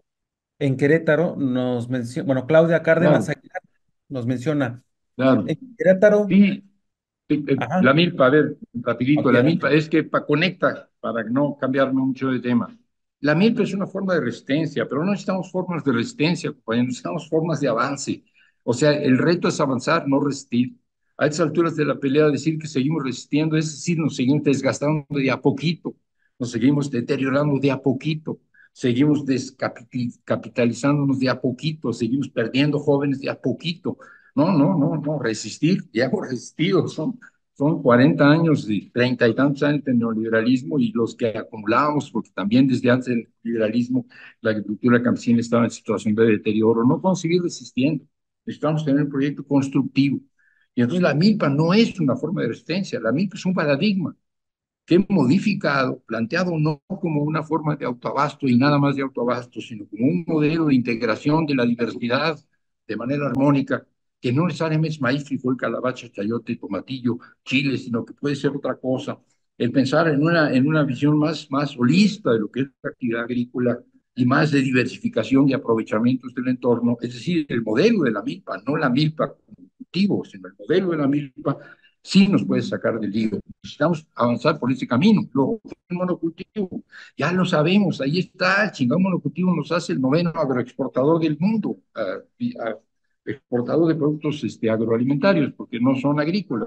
En Querétaro nos menciona, bueno, Claudia Cárdenas Claro, Aguilar nos menciona, claro. en Querétaro, Sí, eh, eh, ajá, la milpa, a ver, rapidito, ok, la adelante. milpa es que para conecta, para no cambiarme mucho de tema. La milpa es una forma de resistencia, pero no necesitamos formas de resistencia, compañeros, necesitamos formas de avance. O sea, el reto es avanzar, no resistir. A estas alturas de la pelea, decir que seguimos resistiendo, es decir, nos seguimos desgastando de a poquito, nos seguimos deteriorando de a poquito, seguimos descapitalizándonos de a poquito, seguimos perdiendo jóvenes de a poquito. No, no, no, no, resistir, ya hemos resistido, son, son cuarenta años, de treinta y tantos años de neoliberalismo y los que acumulábamos, porque también desde antes del liberalismo la agricultura campesina estaba en situación de deterioro. No podemos seguir resistiendo, necesitamos tener un proyecto constructivo. Y entonces la milpa no es una forma de resistencia, la milpa es un paradigma que he modificado, planteado no como una forma de autoabasto y nada más de autoabasto, sino como un modelo de integración de la diversidad de manera armónica, que no necesariamente es maíz, frijol, calabaza, chayote, tomatillo, chile, sino que puede ser otra cosa. El pensar en una, en una visión más, más holista de lo que es la actividad agrícola y más de diversificación y aprovechamientos del entorno, es decir, el modelo de la milpa, no la milpa como cultivo, sino el modelo de la milpa sí nos puede sacar del lío. Necesitamos avanzar por ese camino. Luego, el monocultivo, ya lo sabemos, ahí está, el chingado monocultivo nos hace el noveno agroexportador del mundo, uh, uh, exportador de productos este, agroalimentarios, porque no son agrícolas.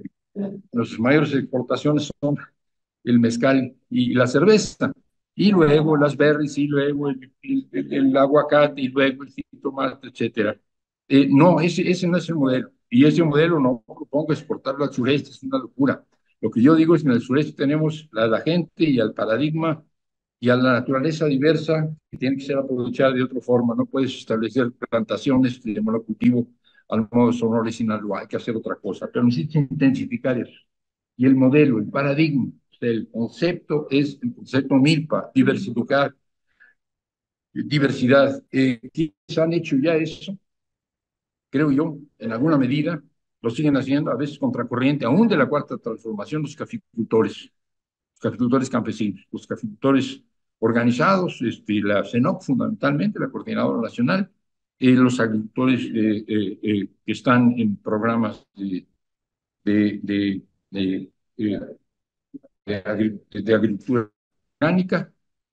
Nuestras mayores exportaciones son el mezcal y la cerveza, y luego las berries, y luego el, el, el aguacate, y luego el jitomate, etcétera. Eh, no, ese, ese no es el modelo, y ese modelo no propongo exportarlo al sureste, es una locura. Lo que yo digo es que en el sureste tenemos a la gente y al paradigma y a la naturaleza diversa que tiene que ser aprovechada de otra forma. No puedes establecer plantaciones de monocultivo al modo Sonora y Sinaloa, hay que hacer otra cosa, pero necesita intensificar eso. Y el modelo, el paradigma, el concepto es el concepto MILPA, diversificar, diversidad. Eh, ¿quiénes han hecho ya eso? Creo yo, en alguna medida, lo siguen haciendo, a veces contracorriente, aún de la cuarta transformación, los caficultores, los caficultores campesinos, los caficultores organizados, este, la CENOC fundamentalmente, la Coordinadora Nacional, eh, los agricultores eh, eh, eh, que están en programas de, de, de, de, eh, de, agri de agricultura orgánica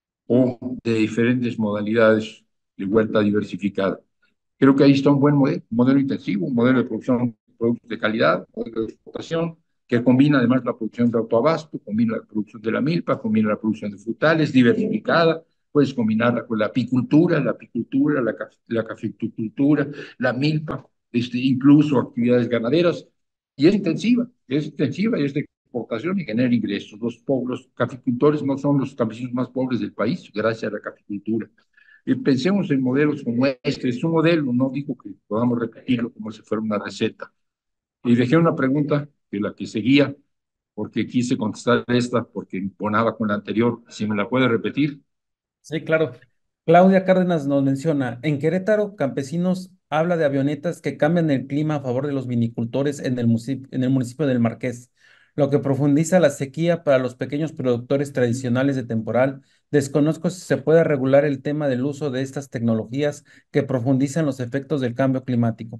o de diferentes modalidades de huerta diversificada. Creo que ahí está un buen modelo, un modelo intensivo, un modelo de producción de productos de calidad, un modelo de exportación, que combina además la producción de autoabasto, combina la producción de la milpa, combina la producción de frutales, diversificada, puedes combinarla con la apicultura, la apicultura, la, la caficultura, la milpa, este, incluso actividades ganaderas, y es intensiva, es intensiva y es de exportación y genera ingresos. Los pobres caficultores no son los campesinos más pobres del país, gracias a la caficultura. Y pensemos en modelos como este, es un modelo, no digo que podamos repetirlo como si fuera una receta. Y dejé una pregunta de la que seguía, porque quise contestar esta, porque imponaba con la anterior. Si me la puede repetir. Sí, claro. Claudia Cárdenas nos menciona, en Querétaro, campesinos habla de avionetas que cambian el clima a favor de los vinicultores en el municipio, en el municipio del Marqués, lo que profundiza la sequía para los pequeños productores tradicionales de temporal. Desconozco si se puede regular el tema del uso de estas tecnologías que profundizan los efectos del cambio climático.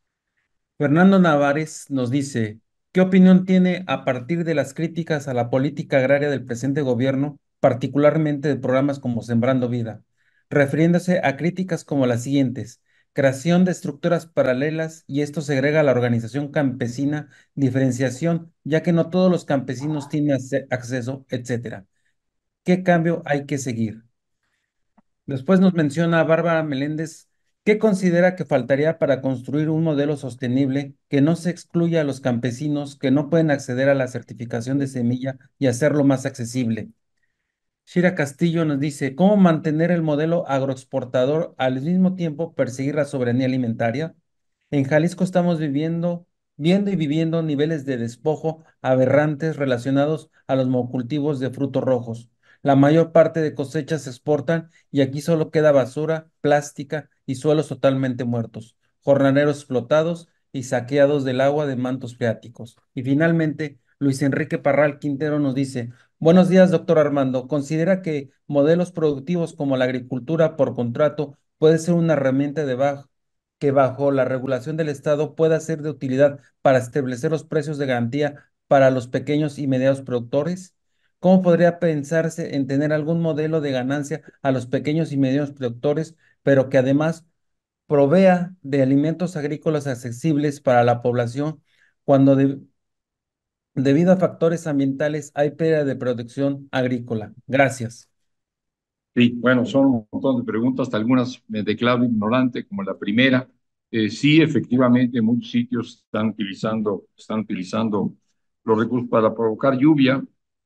Fernando Navares nos dice, ¿qué opinión tiene a partir de las críticas a la política agraria del presente gobierno, particularmente de programas como Sembrando Vida? Refiriéndose a críticas como las siguientes, creación de estructuras paralelas y esto segrega a la organización campesina, diferenciación, ya que no todos los campesinos tienen ace- acceso, etcétera. ¿Qué cambio hay que seguir? Después nos menciona Bárbara Meléndez, ¿qué considera que faltaría para construir un modelo sostenible que no se excluya a los campesinos que no pueden acceder a la certificación de semilla y hacerlo más accesible? Shira Castillo nos dice, ¿cómo mantener el modelo agroexportador al mismo tiempo perseguir la soberanía alimentaria? En Jalisco estamos viviendo, viendo y viviendo niveles de despojo aberrantes relacionados a los monocultivos de frutos rojos. La mayor parte de cosechas se exportan y aquí solo queda basura, plástica y suelos totalmente muertos. jornaleros explotados y saqueados del agua de mantos freáticos. Y finalmente, Luis Enrique Parral Quintero nos dice, buenos días, doctor Armando. ¿Considera que modelos productivos como la agricultura por contrato puede ser una herramienta de bajo, que bajo la regulación del Estado pueda ser de utilidad para establecer los precios de garantía para los pequeños y medianos productores? ¿Cómo podría pensarse en tener algún modelo de ganancia a los pequeños y medianos productores, pero que además provea de alimentos agrícolas accesibles para la población cuando de- debido a factores ambientales hay pérdida de producción agrícola? Gracias. Sí, bueno, son un montón de preguntas, algunas me declaro ignorante, como la primera. Eh, sí, efectivamente, muchos sitios están utilizando, están utilizando los recursos para provocar lluvia.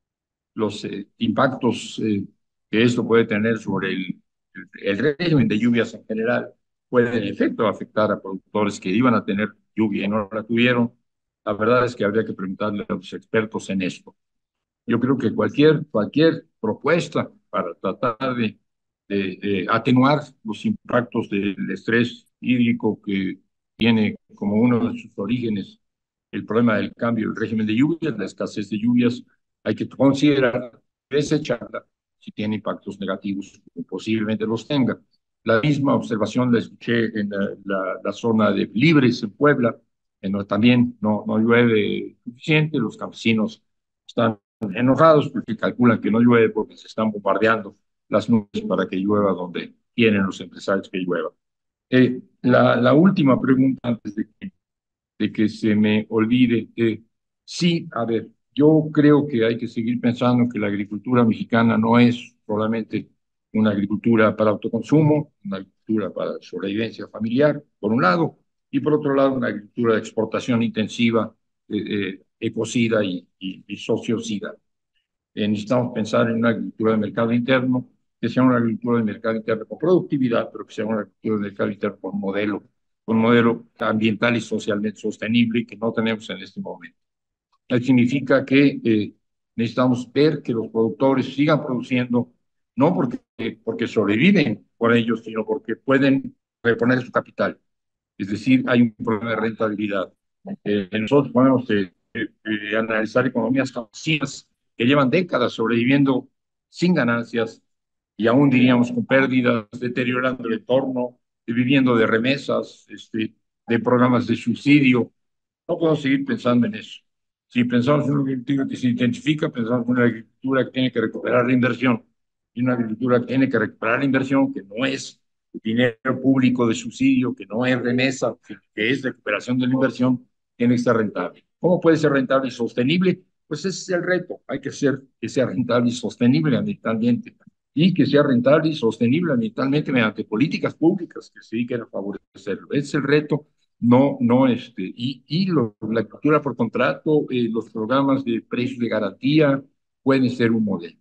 Los eh, impactos eh, que esto puede tener sobre el, el, el régimen de lluvias en general puede en efecto afectar a productores que iban a tener lluvia y no la tuvieron. La verdad es que habría que preguntarle a los expertos en esto. Yo creo que cualquier, cualquier propuesta para tratar de, de, de atenuar los impactos del estrés hídrico que tiene como uno de sus orígenes el problema del cambio del régimen de lluvias, la escasez de lluvias, hay que considerar desecharla si tiene impactos negativos, posiblemente los tenga. La misma observación la escuché en la, la, la zona de Libres, en Puebla, en donde también no, no llueve suficiente, los campesinos están enojados porque calculan que no llueve porque se están bombardeando las nubes para que llueva donde quieren los empresarios que llueva. Eh, la, la última pregunta antes de que de que se me olvide. Eh, sí, a ver, yo creo que hay que seguir pensando que la agricultura mexicana no es solamente una agricultura para autoconsumo, una agricultura para sobrevivencia familiar, por un lado, y por otro lado, una agricultura de exportación intensiva, eh, eh, ecocida y, y, y sociocida. Eh, necesitamos pensar en una agricultura de mercado interno, que sea una agricultura de mercado interno con productividad, pero que sea una agricultura de mercado interno con modelo, con modelo ambiental y socialmente sostenible y que no tenemos en este momento. Eso significa que eh, necesitamos ver que los productores sigan produciendo, no porque, porque sobreviven por ellos, sino porque pueden reponer su capital. Es decir, hay un problema de rentabilidad. Eh, nosotros podemos eh, eh, eh, analizar economías campesinas que llevan décadas sobreviviendo sin ganancias y aún diríamos con pérdidas, deteriorando el entorno, viviendo de remesas, este, de programas de subsidio. No podemos seguir pensando en eso. Si pensamos en una agricultura que se identifica, pensamos en una agricultura que tiene que recuperar la inversión. Y una agricultura que tiene que recuperar la inversión, que no es dinero público de subsidio, que no es remesa, que es recuperación de la inversión, tiene que ser rentable. ¿Cómo puede ser rentable y sostenible? Pues ese es el reto. Hay que hacer que sea rentable y sostenible ambientalmente. Y que sea rentable y sostenible ambientalmente mediante políticas públicas que se dediquen a favorecerlo. Ese es el reto. No, no, este, y, y lo, la cultura por contrato, eh, los programas de precios de garantía pueden ser un modelo.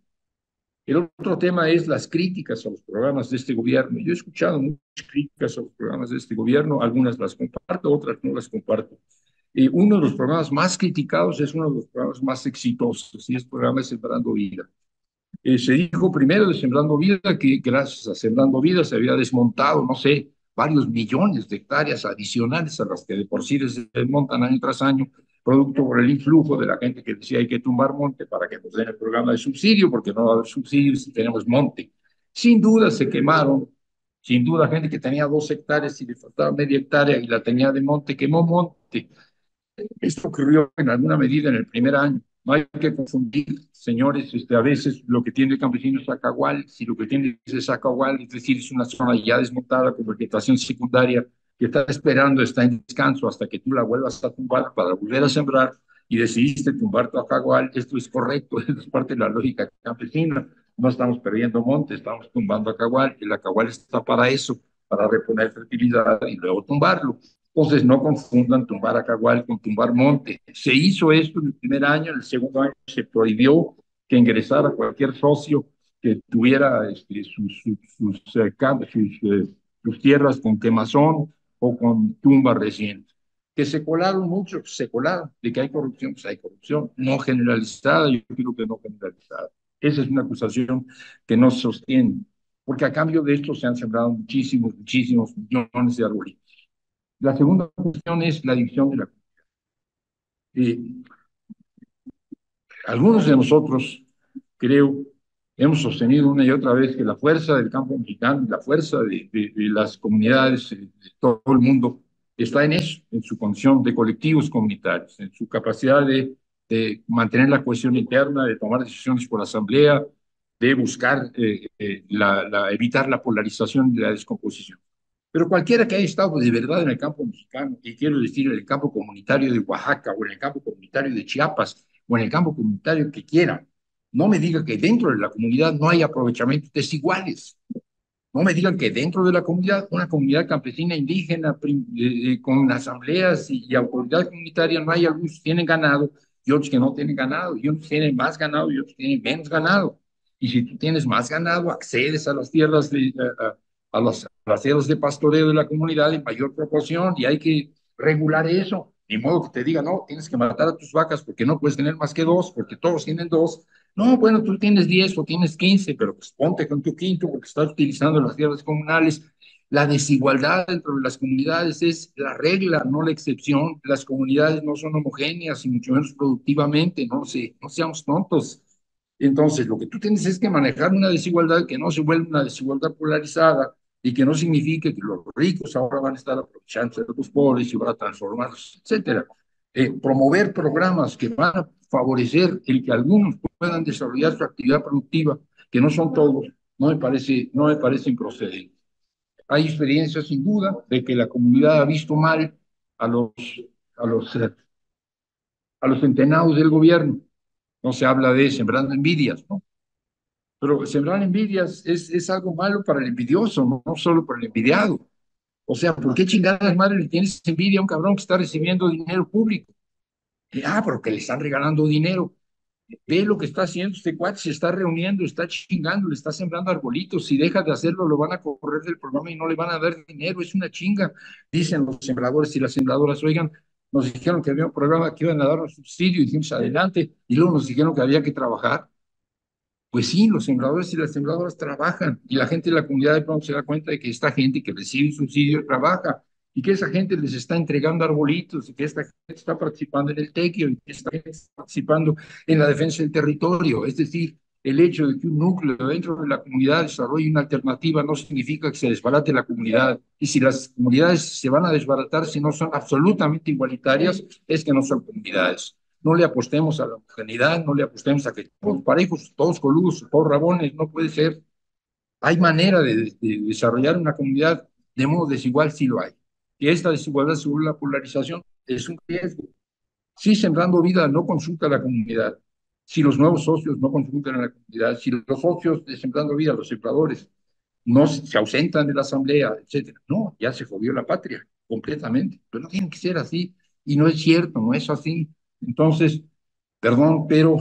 El otro tema es las críticas a los programas de este gobierno. Yo he escuchado muchas críticas a los programas de este gobierno, algunas las comparto, otras no las comparto. Eh, uno de los programas más criticados es uno de los programas más exitosos, y es el programa de Sembrando Vida. Eh, se dijo primero de Sembrando Vida que gracias a Sembrando Vida se había desmontado, no sé, varios millones de hectáreas adicionales a las que de por sí se desmontan año tras año, producto por el influjo de la gente que decía hay que tumbar monte para que nos den el programa de subsidio, porque no va a haber subsidios si tenemos monte. Sin duda se quemaron, sin duda gente que tenía dos hectáreas y le faltaba media hectárea y la tenía de monte, quemó monte. Esto ocurrió en alguna medida en el primer año. No hay que confundir, señores, este, a veces lo que tiene el campesino es Zacahual, si lo que tiene es Zacahual, es decir, es una zona ya desmontada con vegetación secundaria que está esperando, está en descanso hasta que tú la vuelvas a tumbar para volver a sembrar y decidiste tumbar tu Zacahual, esto es correcto, esto es parte de la lógica campesina. No estamos perdiendo monte, estamos tumbando Zacahual y el Zacahual está para eso, para reponer fertilidad y luego tumbarlo. Entonces, no confundan tumbar Acahual con tumbar monte. Se hizo esto en el primer año, en el segundo año se prohibió que ingresara cualquier socio que tuviera este, sus, sus, sus, eh, sus, eh, sus tierras con quemazón o con tumba reciente. Que se colaron muchos, se colaron. De que hay corrupción, pues hay corrupción. No generalizada, yo creo que no generalizada. Esa es una acusación que no se sostiene, porque a cambio de esto se han sembrado muchísimos, muchísimos millones de árboles La segunda cuestión es la división de la eh, algunos de nosotros, creo, hemos sostenido una y otra vez que la fuerza del campo mexicano, la fuerza de, de, de las comunidades, eh, de todo el mundo, está en eso, en su condición de colectivos comunitarios, en su capacidad de, de mantener la cohesión interna, de tomar decisiones por asamblea, de buscar eh, eh, la, la, evitar la polarización y la descomposición. Pero cualquiera que haya estado de verdad en el campo mexicano, y quiero decir en el campo comunitario de Oaxaca, o en el campo comunitario de Chiapas, o en el campo comunitario que quiera, no me diga que dentro de la comunidad no hay aprovechamientos desiguales. No me digan que dentro de la comunidad, una comunidad campesina indígena eh, eh, con asambleas y, y autoridad comunitaria, no hay algunos que tienen ganado y otros que no tienen ganado, y otros tienen más ganado y otros tienen menos ganado. Y si tú tienes más ganado, accedes a las tierras de, a, a, a las, a las tierras de pastoreo de la comunidad en mayor proporción, y hay que regular eso. Ni modo que te diga, no, tienes que matar a tus vacas porque no puedes tener más que dos, porque todos tienen dos. No, bueno, tú tienes diez o tienes quince, pero pues ponte con tu quinto porque estás utilizando las tierras comunales. La desigualdad dentro de las comunidades es la regla, no la excepción. Las comunidades no son homogéneas y mucho menos productivamente, no, sé, no seamos tontos. Entonces, lo que tú tienes es que manejar una desigualdad que no se vuelva una desigualdad polarizada y que no signifique que los ricos ahora van a estar aprovechándose de los pobres y van a transformarlos, etcétera. Eh, promover programas que van a favorecer el que algunos puedan desarrollar su actividad productiva, que no son todos, no me parece, no me parece improcedente. Hay experiencias sin duda de que la comunidad ha visto mal a los, a los, eh, a los centenados del gobierno. No se habla de sembrando envidias, ¿no? Pero sembrar envidias es, es algo malo para el envidioso, no, no solo para el envidiado. O sea, ¿por qué chingadas madre le tienes envidia a un cabrón que está recibiendo dinero público? Y, ah, pero que le están regalando dinero. Ve lo que está haciendo este cuate, se está reuniendo, está chingando, le está sembrando arbolitos. Si deja de hacerlo, lo van a correr del programa y no le van a dar dinero. Es una chinga. Dicen los sembradores y las sembradoras, oigan, nos dijeron que había un programa que iban a dar un subsidio y dijimos adelante. Y luego nos dijeron que había que trabajar. Pues sí, los sembradores y las sembradoras trabajan y la gente de la comunidad de pronto se da cuenta de que esta gente que recibe subsidio trabaja y que esa gente les está entregando arbolitos y que esta gente está participando en el tequio y que esta gente está participando en la defensa del territorio. Es decir, el hecho de que un núcleo dentro de la comunidad desarrolle una alternativa no significa que se desbarate la comunidad. Y si las comunidades se van a desbaratar si no son absolutamente igualitarias, es que no son comunidades. No le apostemos a la homogeneidad, no le apostemos a que todos parejos, todos coludos, todos rabones, no puede ser. Hay manera de, de desarrollar una comunidad de modo desigual, sí lo hay. Que esta desigualdad sobre la polarización es un riesgo. Si Sembrando Vida no consulta a la comunidad, si los nuevos socios no consultan a la comunidad, si los socios de Sembrando Vida, los sembradores, no se ausentan de la asamblea, etcétera, no, ya se jodió la patria completamente. Pero no tiene que ser así, y no es cierto, no es así. Entonces, perdón, pero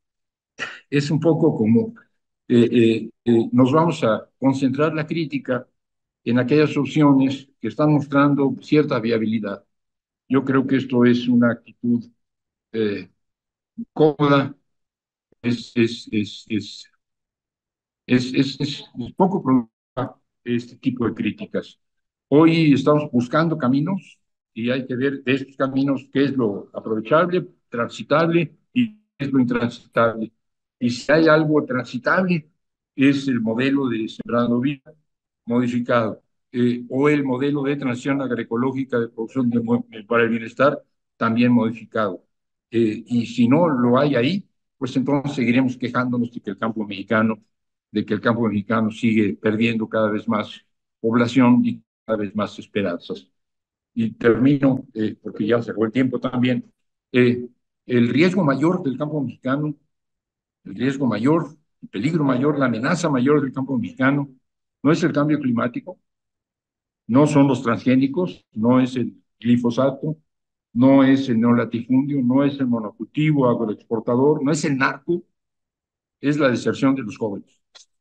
es un poco como eh, eh, eh, nos vamos a concentrar la crítica en aquellas opciones que están mostrando cierta viabilidad. Yo creo que esto es una actitud eh, cómoda, es, es, es, es, es, es, es, es poco productiva este tipo de críticas. Hoy estamos buscando caminos y hay que ver de estos caminos qué es lo aprovechable, transitable y qué es lo intransitable. Y si hay algo transitable, es el modelo de Sembrando Vida modificado, eh, o el modelo de transición agroecológica de producción de, para el bienestar también modificado. Eh, y si no lo hay ahí, pues entonces seguiremos quejándonos de que el campo mexicano, de que el campo mexicano sigue perdiendo cada vez más población y cada vez más esperanzas. Y termino, eh, porque ya se acabó el tiempo también, eh, el riesgo mayor del campo mexicano, el riesgo mayor, el peligro mayor, la amenaza mayor del campo mexicano, no es el cambio climático, no son los transgénicos, no es el glifosato, no es el neolatifundio, no es el monocultivo agroexportador, no es el narco, es la deserción de los jóvenes.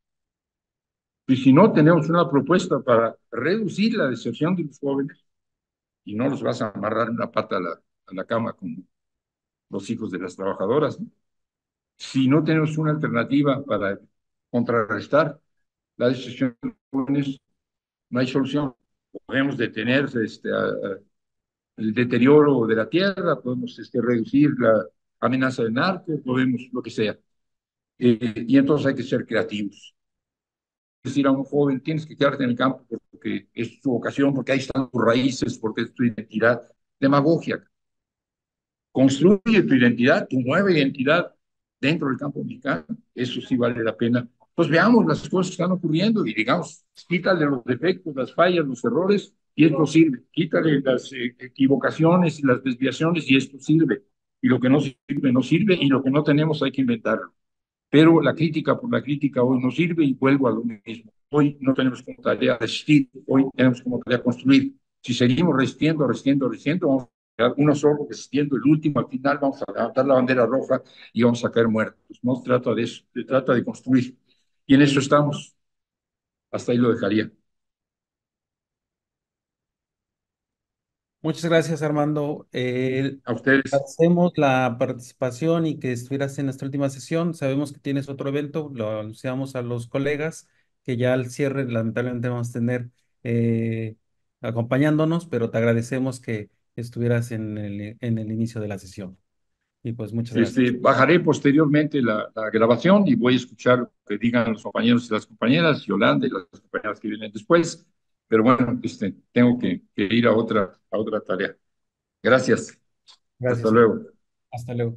Y si no tenemos una propuesta para reducir la deserción de los jóvenes, y no los vas a amarrar una pata a la, a la cama como los hijos de las trabajadoras, ¿no? Si no tenemos una alternativa para contrarrestar la deserción de los jóvenes, no hay solución. Podemos detener este, a, a el deterioro de la tierra, podemos este, reducir la amenaza del narco, podemos lo que sea. Eh, y entonces hay que ser creativos. Decir a un joven, tienes que quedarte en el campo porque es tu vocación, porque ahí están tus raíces, porque es tu identidad. Demagogia. Construye tu identidad, tu nueva identidad dentro del campo mexicano. Eso sí vale la pena. Pues veamos las cosas que están ocurriendo y digamos, quítale los defectos, las fallas, los errores y esto sirve. Quítale las eh, equivocaciones y las desviaciones y esto sirve. Y lo que no sirve, no sirve y lo que no tenemos hay que inventarlo. Pero la crítica por la crítica hoy no sirve y vuelvo a lo mismo. Hoy no tenemos como tarea resistir, hoy tenemos como tarea construir. Si seguimos resistiendo, resistiendo, resistiendo, vamos a quedar uno solo resistiendo, el último, al final vamos a levantar la bandera roja y vamos a caer muertos. No se trata de eso, se trata de construir. Y en eso estamos. Hasta ahí lo dejaría. Muchas gracias, Armando. Eh, A ustedes. Hacemos la participación y que estuvieras en esta última sesión. Sabemos que tienes otro evento, lo anunciamos a los colegas, que ya al cierre lamentablemente vamos a tener eh, acompañándonos, pero te agradecemos que estuvieras en el, en el inicio de la sesión. Y pues muchas Este, gracias. bajaré posteriormente la, la grabación y voy a escuchar lo que digan los compañeros y las compañeras, Yolanda y las compañeras que vienen después. Pero bueno, este, tengo que, que ir a otra, a otra tarea. Gracias. Hasta Gracias. luego. Hasta luego.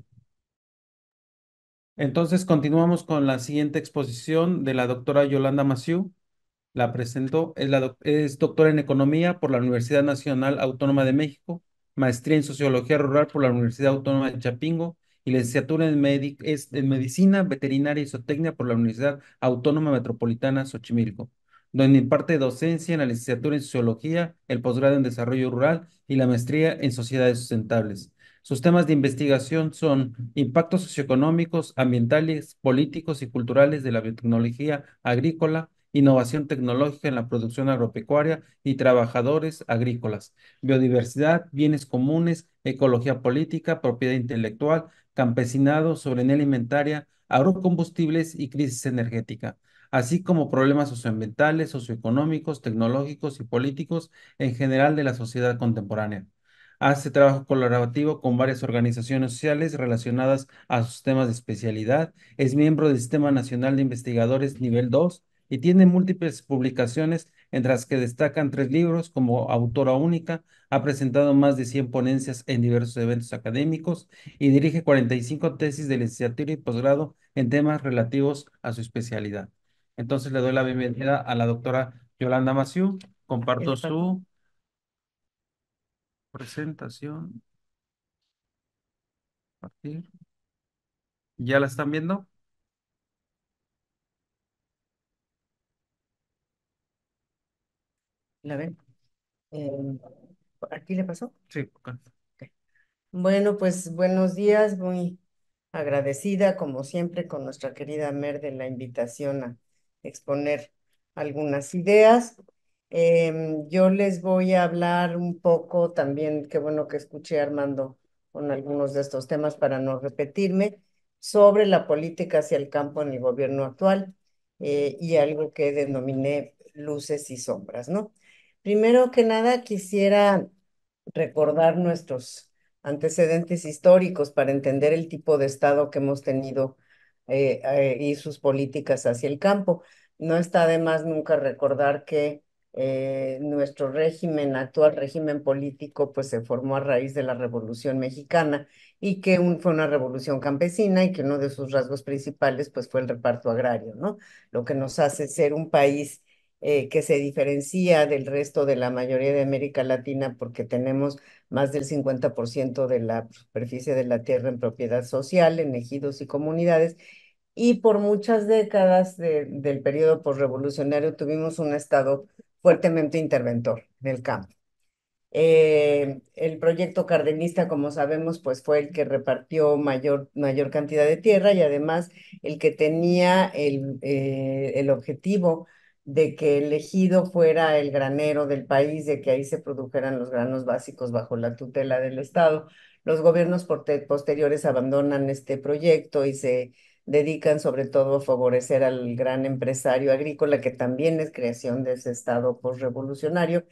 Entonces continuamos con la siguiente exposición de la doctora Yolanda Maciú. La presentó, es, la doc- es doctora en Economía por la Universidad Nacional Autónoma de México, maestría en Sociología Rural por la Universidad Autónoma de Chapingo y licenciatura en, medi- es- en Medicina Veterinaria y Zootecnia por la Universidad Autónoma Metropolitana Xochimilco, donde imparte docencia en la licenciatura en Sociología, el posgrado en Desarrollo Rural y la maestría en Sociedades Sustentables. Sus temas de investigación son impactos socioeconómicos, ambientales, políticos y culturales de la biotecnología agrícola, innovación tecnológica en la producción agropecuaria y trabajadores agrícolas, biodiversidad, bienes comunes, ecología política, propiedad intelectual, campesinado, soberanía alimentaria, agrocombustibles y crisis energética, así como problemas socioambientales, socioeconómicos, tecnológicos y políticos en general de la sociedad contemporánea. Hace trabajo colaborativo con varias organizaciones sociales relacionadas a sus temas de especialidad. Es miembro del Sistema Nacional de Investigadores Nivel dos y tiene múltiples publicaciones, entre las que destacan tres libros como autora única, ha presentado más de cien ponencias en diversos eventos académicos y dirige cuarenta y cinco tesis de licenciatura y posgrado en temas relativos a su especialidad. Entonces le doy la bienvenida a la doctora Yolanda Maciú. Comparto su presentación. Compartir. ¿Ya la están viendo? ¿La ven? Eh, ¿aquí le pasó? Sí. Ok. Ok. Bueno, pues buenos días, muy agradecida como siempre con nuestra querida Mer de la invitación a exponer algunas ideas. Em, yo les voy a hablar un poco también, qué bueno que escuché a Armando con algunos de estos temas para no repetirme, sobre la política hacia el campo en el gobierno actual eh, y algo que denominé luces y sombras, ¿no? Primero que nada, quisiera recordar nuestros antecedentes históricos para entender el tipo de Estado que hemos tenido eh, eh, y sus políticas hacia el campo. No está de más nunca recordar que eh, nuestro régimen, actual régimen político, pues se formó a raíz de la Revolución Mexicana y que un- fue una revolución campesina y que uno de sus rasgos principales, pues fue el reparto agrario, ¿no? Lo que nos hace ser un país eh, que se diferencia del resto de la mayoría de América Latina porque tenemos más del cincuenta por ciento de la superficie de la tierra en propiedad social, en ejidos y comunidades, y por muchas décadas de- del periodo posrevolucionario tuvimos un Estado fuertemente interventor en el campo. Eh, el proyecto cardenista, como sabemos, pues fue el que repartió mayor, mayor cantidad de tierra y además el que tenía el, eh, el objetivo de que el ejido fuera el granero del país, de que ahí se produjeran los granos básicos bajo la tutela del Estado. Los gobiernos porte- posteriores abandonan este proyecto y se dedican sobre todo a favorecer al gran empresario agrícola, que también es creación de ese Estado postrevolucionario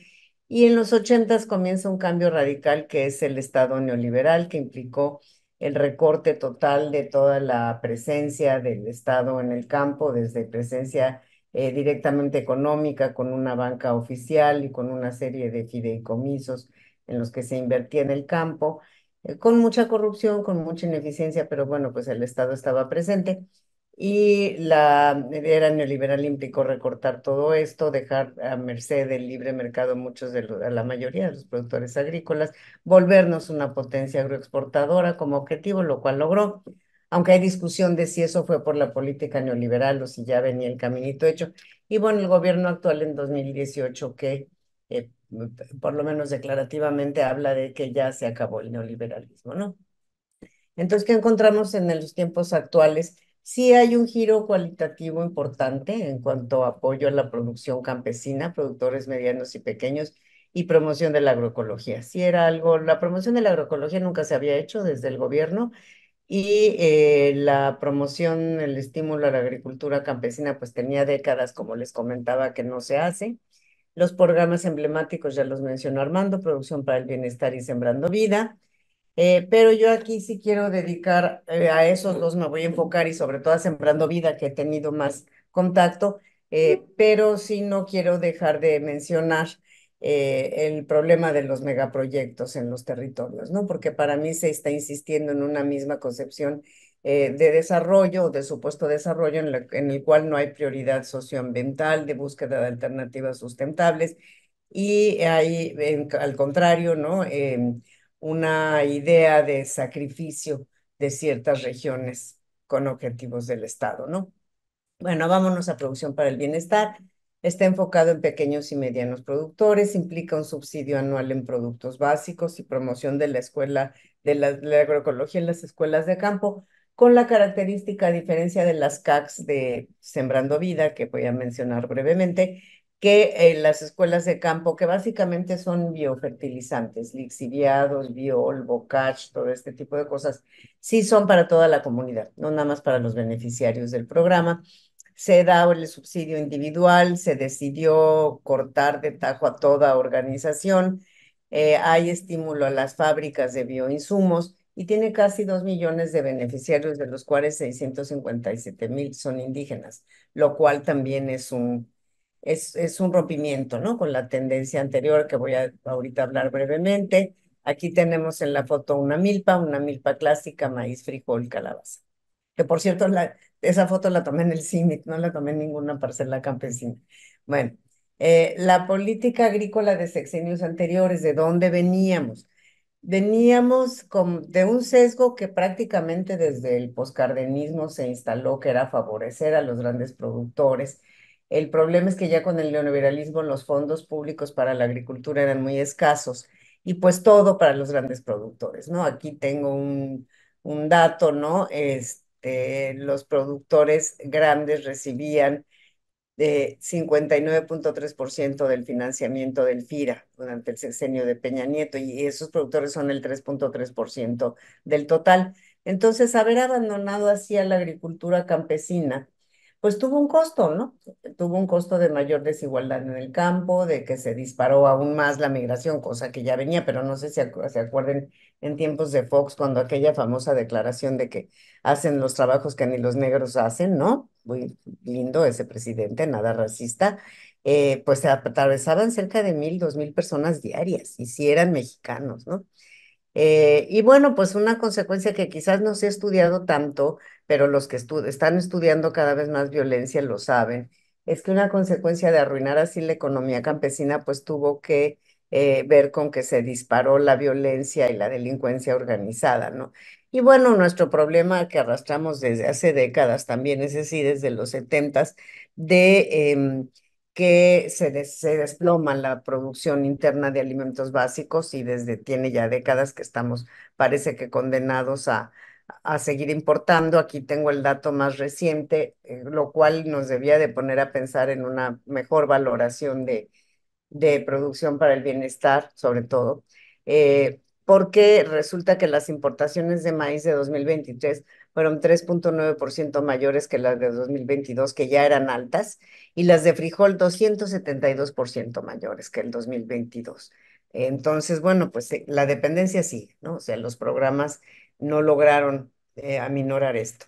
Y en los ochentas comienza un cambio radical que es el Estado neoliberal, que implicó el recorte total de toda la presencia del Estado en el campo, desde presencia eh, directamente económica con una banca oficial y con una serie de fideicomisos en los que se invertía en el campo, eh, con mucha corrupción, con mucha ineficiencia, pero bueno, pues el Estado estaba presente. Y la era neoliberal implicó recortar todo esto, dejar a merced del libre mercado muchos de los, a la mayoría de los productores agrícolas, volvernos una potencia agroexportadora como objetivo, lo cual logró, aunque hay discusión de si eso fue por la política neoliberal o si ya venía el caminito hecho. Y bueno, el gobierno actual en dos mil dieciocho que eh, por lo menos declarativamente habla de que ya se acabó el neoliberalismo, ¿no? Entonces, ¿qué encontramos en los tiempos actuales? Sí hay un giro cualitativo importante en cuanto a apoyo a la producción campesina, productores medianos y pequeños, y promoción de la agroecología. Sí era algo, la promoción de la agroecología nunca se había hecho desde el gobierno y eh, la promoción, el estímulo a la agricultura campesina, pues tenía décadas, como les comentaba, que no se hace. Los programas emblemáticos ya los mencionó Armando, Producción para el Bienestar y Sembrando Vida. Eh, pero yo aquí sí quiero dedicar eh, a esos dos, me voy a enfocar y sobre todo a Sembrando Vida, que he tenido más contacto, eh, pero sí no quiero dejar de mencionar eh, el problema de los megaproyectos en los territorios, ¿no? Porque para mí se está insistiendo en una misma concepción eh, de desarrollo o de supuesto desarrollo en, la- en el cual no hay prioridad socioambiental, de búsqueda de alternativas sustentables y hay, en- al contrario, ¿no? Em, una idea de sacrificio de ciertas regiones con objetivos del Estado, ¿no? Bueno, vámonos a producción para el bienestar. Está enfocado en pequeños y medianos productores, implica un subsidio anual en productos básicos y promoción de la escuela de la, de la agroecología en las escuelas de campo, con la característica, a diferencia de las C A Cs de Sembrando Vida, que voy a mencionar brevemente, que eh, las escuelas de campo, que básicamente son biofertilizantes, lixiviados, biol, bocage, todo este tipo de cosas, sí son para toda la comunidad, no nada más para los beneficiarios del programa. Se da el subsidio individual, se decidió cortar de tajo a toda organización, eh, hay estímulo a las fábricas de bioinsumos y tiene casi dos millones de beneficiarios, de los cuales seiscientos cincuenta y siete mil son indígenas, lo cual también es un, es, es un rompimiento, ¿no? Con la tendencia anterior que voy a ahorita hablar brevemente. Aquí tenemos en la foto una milpa, una milpa clásica, maíz, frijol, calabaza. Que por cierto, la, esa foto la tomé en el CIMIC, no la tomé en ninguna parcela campesina. Bueno, eh, la política agrícola de sexenios anteriores, ¿de dónde veníamos? Veníamos con, de un sesgo que prácticamente desde el poscardenismo se instaló, que era favorecer a los grandes productores. El problema es que ya con el neoliberalismo los fondos públicos para la agricultura eran muy escasos y pues todo para los grandes productores, ¿no? Aquí tengo un, un dato, ¿no? Este, los productores grandes recibían de cincuenta y nueve punto tres por ciento del financiamiento del FIRA durante el sexenio de Peña Nieto y esos productores son el tres punto tres por ciento del total. Entonces, haber abandonado así a la agricultura campesina, pues tuvo un costo, ¿no? Tuvo un costo de mayor desigualdad en el campo, de que se disparó aún más la migración, cosa que ya venía, pero no sé si acu- se acuerden en tiempos de Fox, cuando aquella famosa declaración de que hacen los trabajos que ni los negros hacen, ¿no? Muy lindo ese presidente, nada racista. Eh, pues se atravesaban cerca de mil, dos mil personas diarias, y si eran mexicanos, ¿no? Eh, y bueno, pues una consecuencia que quizás no se ha estudiado tanto, pero los que estu- están estudiando cada vez más violencia lo saben, es que una consecuencia de arruinar así la economía campesina, pues tuvo que eh, ver con que se disparó la violencia y la delincuencia organizada, ¿no? Y bueno, nuestro problema que arrastramos desde hace décadas también, es decir, desde los setentas, de em, que se, des- se desploma la producción interna de alimentos básicos y desde tiene ya décadas que estamos, parece que condenados a, a seguir importando. Aquí tengo el dato más reciente, eh, lo cual nos debía de poner a pensar en una mejor valoración de de producción para el bienestar, sobre todo, eh, porque resulta que las importaciones de maíz de dos mil veintitrés fueron tres punto nueve por ciento mayores que las de dos mil veintidós, que ya eran altas, y las de frijol doscientos setenta y dos por ciento mayores que el dos mil veintidós. Entonces, bueno, pues eh, la dependencia sigue, ¿no? O sea, los programas no lograron eh, aminorar esto.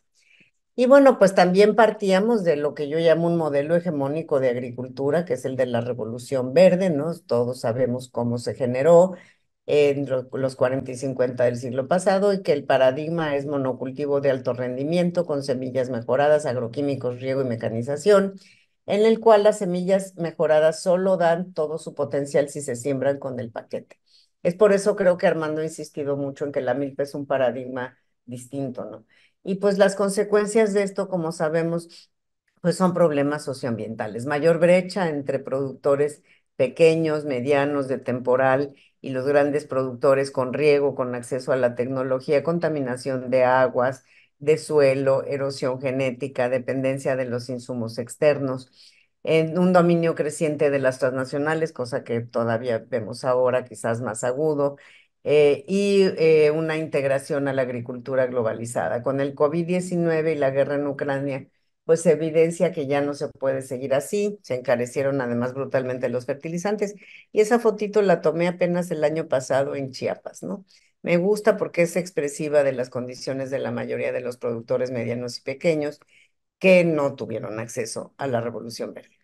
Y bueno, pues también partíamos de lo que yo llamo un modelo hegemónico de agricultura, que es el de la Revolución Verde, ¿no? Todos sabemos cómo se generó en lo- los cuarenta y cincuenta del siglo pasado y que el paradigma es monocultivo de alto rendimiento con semillas mejoradas, agroquímicos, riego y mecanización, en el cual las semillas mejoradas solo dan todo su potencial si se siembran con el paquete. Es por eso creo que Armando ha insistido mucho en que la milpa es un paradigma distinto, ¿no? Y pues las consecuencias de esto, como sabemos, pues son problemas socioambientales. Mayor brecha entre productores pequeños, medianos, de temporal y los grandes productores con riego, con acceso a la tecnología, contaminación de aguas, de suelo, erosión genética, dependencia de los insumos externos, en un dominio creciente de las transnacionales, cosa que todavía vemos ahora, quizás más agudo, eh, y eh, una integración a la agricultura globalizada. Con el COVID diecinueve y la guerra en Ucrania, pues se evidencia que ya no se puede seguir así, se encarecieron además brutalmente los fertilizantes, y esa fotito la tomé apenas el año pasado en Chiapas, ¿no? Me gusta porque es expresiva de las condiciones de la mayoría de los productores medianos y pequeños que no tuvieron acceso a la revolución verde.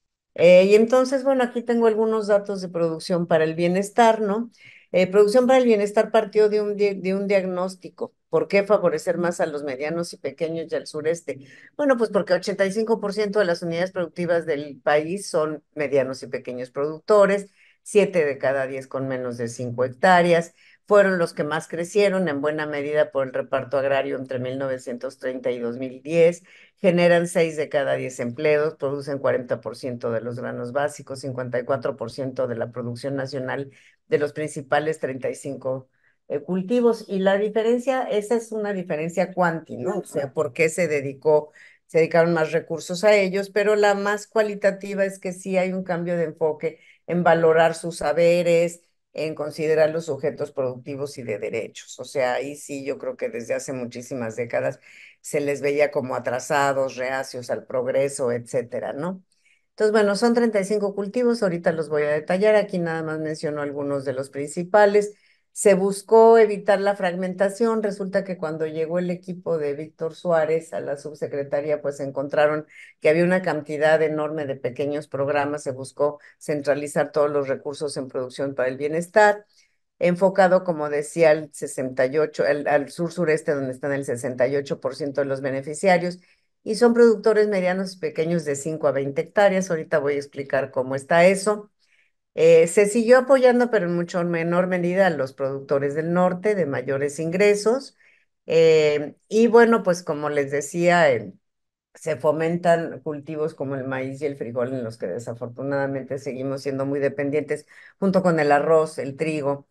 Eh, y entonces, bueno, aquí tengo algunos datos de producción para el bienestar, ¿no? Eh, producción para el bienestar partió de un, di- de un diagnóstico. ¿Por qué favorecer más a los medianos y pequeños y al sureste? Bueno, pues porque ochenta y cinco por ciento de las unidades productivas del país son medianos y pequeños productores, siete de cada diez con menos de cinco hectáreas. Fueron los que más crecieron en buena medida por el reparto agrario entre mil novecientos treinta y dos mil diez, generan seis de cada diez empleos, producen cuarenta por ciento de los granos básicos, cincuenta y cuatro por ciento de la producción nacional de los principales treinta y cinco eh, cultivos. Y la diferencia, esa es una diferencia cuanti, ¿no? O sea, ¿por qué se dedicó, se dedicaron más recursos a ellos? Pero la más cualitativa es que sí hay un cambio de enfoque en valorar sus saberes, en considerar los sujetos productivos y de derechos. O sea, ahí sí yo creo que desde hace muchísimas décadas se les veía como atrasados, reacios al progreso, etcétera, ¿no? Entonces, bueno, son treinta y cinco cultivos, ahorita los voy a detallar, aquí nada más menciono algunos de los principales. Se buscó evitar la fragmentación, resulta que cuando llegó el equipo de Víctor Suárez a la subsecretaría, pues encontraron que había una cantidad enorme de pequeños programas, se buscó centralizar todos los recursos en producción para el bienestar, enfocado, como decía, al sesenta y ocho, al, al sur-sureste, donde están el sesenta y ocho por ciento de los beneficiarios, y son productores medianos y pequeños de cinco a veinte hectáreas. Ahorita voy a explicar cómo está eso. Eh, se siguió apoyando, pero en mucho menor medida, a los productores del norte de mayores ingresos. Eh, y bueno, pues como les decía, eh, se fomentan cultivos como el maíz y el frijol, en los que desafortunadamente seguimos siendo muy dependientes, junto con el arroz, el trigo.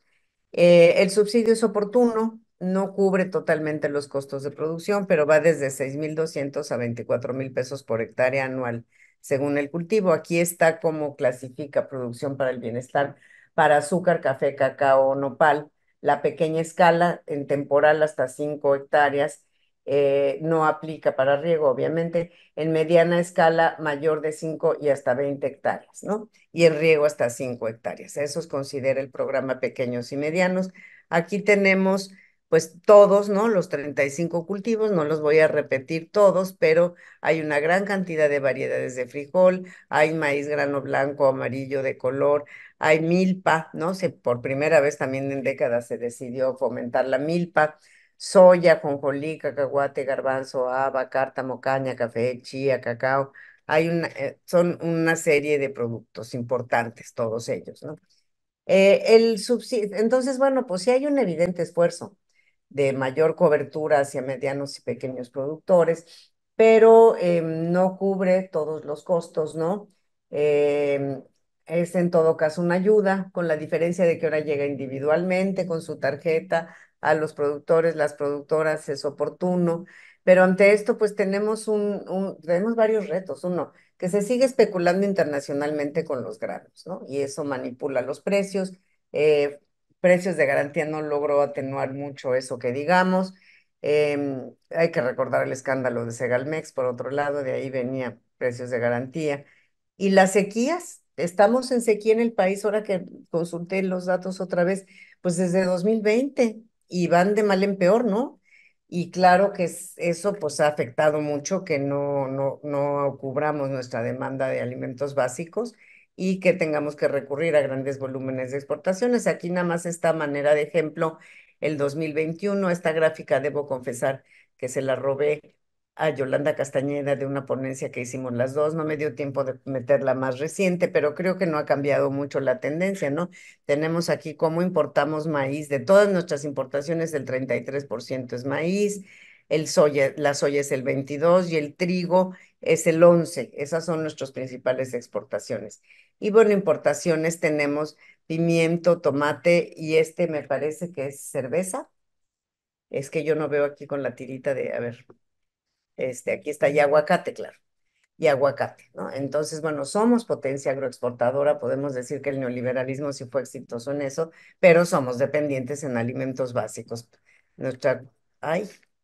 Eh, el subsidio es oportuno, no cubre totalmente los costos de producción, pero va desde seis mil doscientos a veinticuatro mil pesos por hectárea anual, según el cultivo. Aquí está cómo clasifica producción para el bienestar para azúcar, café, cacao, nopal. La pequeña escala en temporal hasta cinco hectáreas eh, no aplica para riego, obviamente. En mediana escala mayor de cinco y hasta veinte hectáreas, ¿no? Y el riego hasta cinco hectáreas. Eso es considera el programa pequeños y medianos. Aquí tenemos pues todos, ¿no? Los treinta y cinco cultivos, no los voy a repetir todos, pero hay una gran cantidad de variedades de frijol, hay maíz grano blanco, amarillo de color, hay milpa, ¿no? Se, por primera vez también en décadas se decidió fomentar la milpa, soya, jonjolí, cacahuate, garbanzo, haba, cártamo, caña, café, chía, cacao. Hay una, eh, son una serie de productos importantes, todos ellos, ¿no? Eh, el subsidio, entonces, bueno, pues sí hay un evidente esfuerzo de mayor cobertura hacia medianos y pequeños productores, pero eh, no cubre todos los costos, ¿no? Eh, es en todo caso una ayuda, con la diferencia de que ahora llega individualmente con su tarjeta a los productores, las productoras, es oportuno, pero ante esto pues tenemos un, un tenemos varios retos. Uno, que se sigue especulando internacionalmente con los granos, ¿no? Y eso manipula los precios. Eh, Precios de garantía no logró atenuar mucho eso que digamos. Em, hay que recordar el escándalo de Segalmex, por otro lado, de ahí venía precios de garantía. Y las sequías, estamos en sequía en el país, ahora que consulté los datos otra vez, pues desde dos mil veinte y van de mal en peor, ¿no? Y claro que es- eso pues ha afectado mucho que no, no, no cubramos nuestra demanda de alimentos básicos y que tengamos que recurrir a grandes volúmenes de exportaciones. Aquí nada más esta manera de ejemplo, el dos mil veintiuno, esta gráfica debo confesar que se la robé a Yolanda Castañeda de una ponencia que hicimos las dos. No me dio tiempo de meter la más reciente, pero creo que no ha cambiado mucho la tendencia, ¿no? Tenemos aquí cómo importamos maíz. De todas nuestras importaciones, el treinta y tres por ciento es maíz, el soya, la soya es el veintidós por ciento y el trigo es el once por ciento. Esas son nuestras principales exportaciones. Y bueno, importaciones tenemos pimiento, tomate y este me parece que es cerveza. Es que yo no veo aquí con la tirita de, a ver, este, aquí está, y aguacate, claro, y aguacate, ¿no? Entonces, bueno, somos potencia agroexportadora, podemos decir que el neoliberalismo sí fue exitoso en eso, pero somos dependientes en alimentos básicos. Nuestra, ay,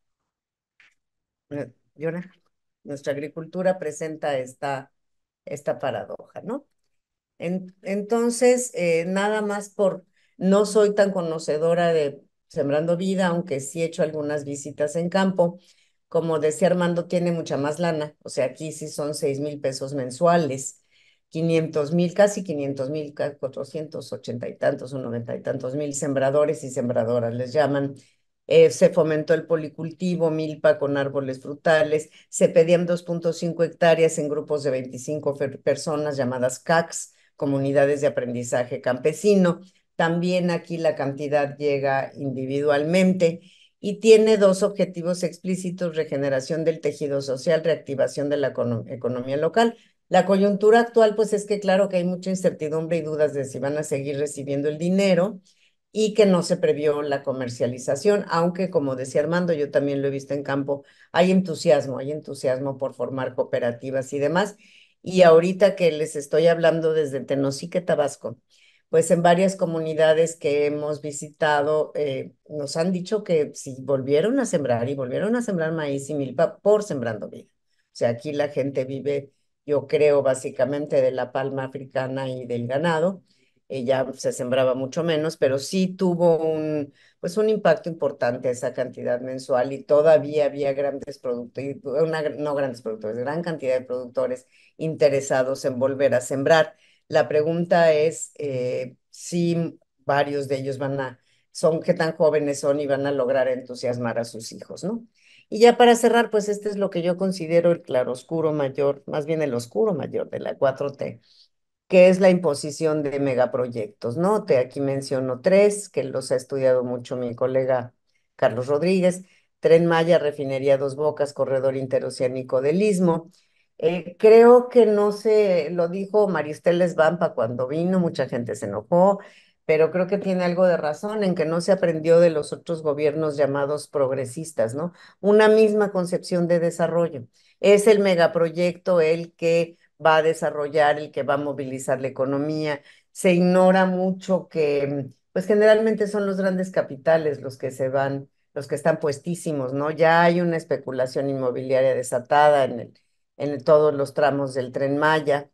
no, Yona, nuestra agricultura presenta esta, esta paradoja, ¿no? En- entonces, eh, nada más por, no soy tan conocedora de Sembrando Vida, aunque sí he hecho algunas visitas en campo. Como decía Armando, tiene mucha más lana, o sea, aquí sí son seis mil pesos mensuales, quinientos mil, casi quinientos mil, cuatrocientos ochenta y tantos o noventa y tantos mil sembradores y sembradoras les llaman. Eh, se fomentó el policultivo, milpa con árboles frutales, se pedían dos punto cinco hectáreas en grupos de veinticinco fer- personas llamadas C A Cs, comunidades de aprendizaje campesino. También aquí la cantidad llega individualmente y tiene dos objetivos explícitos: regeneración del tejido social, reactivación de la econo- economía local. La coyuntura actual, pues es que claro que hay mucha incertidumbre y dudas de si van a seguir recibiendo el dinero y que no se previó la comercialización, aunque como decía Armando, yo también lo he visto en campo, hay entusiasmo, hay entusiasmo por formar cooperativas y demás. Y ahorita que les estoy hablando desde Tenosique, Tabasco, pues en varias comunidades que hemos visitado, eh, nos han dicho que si volvieron a sembrar y volvieron a sembrar maíz y milpa por Sembrando Vida. O sea, aquí la gente vive, yo creo, básicamente de la palma africana y del ganado. Eh, ya se sembraba mucho menos, pero sí tuvo un, pues un impacto importante esa cantidad mensual y todavía había grandes productores, una, no grandes productores, gran cantidad de productores interesados en volver a sembrar. La pregunta es eh, si varios de ellos van a, son, qué tan jóvenes son y van a lograr entusiasmar a sus hijos, ¿no? Y ya para cerrar, pues este es lo que yo considero el claroscuro mayor, más bien el oscuro mayor de la cuatro T, que es la imposición de megaproyectos, ¿no? Te aquí menciono tres, que los ha estudiado mucho mi colega Carlos Rodríguez: Tren Maya, Refinería Dos Bocas, Corredor Interoceánico del Istmo. Eh, creo que no se, lo dijo Maristel Vampa cuando vino, mucha gente se enojó, pero creo que tiene algo de razón en que no se aprendió de los otros gobiernos llamados progresistas, ¿no? Una misma concepción de desarrollo. Es el megaproyecto el que va a desarrollar, el que va a movilizar la economía. Se ignora mucho que, pues generalmente son los grandes capitales los que se van, los que están puestísimos, ¿no? Ya hay una especulación inmobiliaria desatada en el, en todos los tramos del Tren Maya.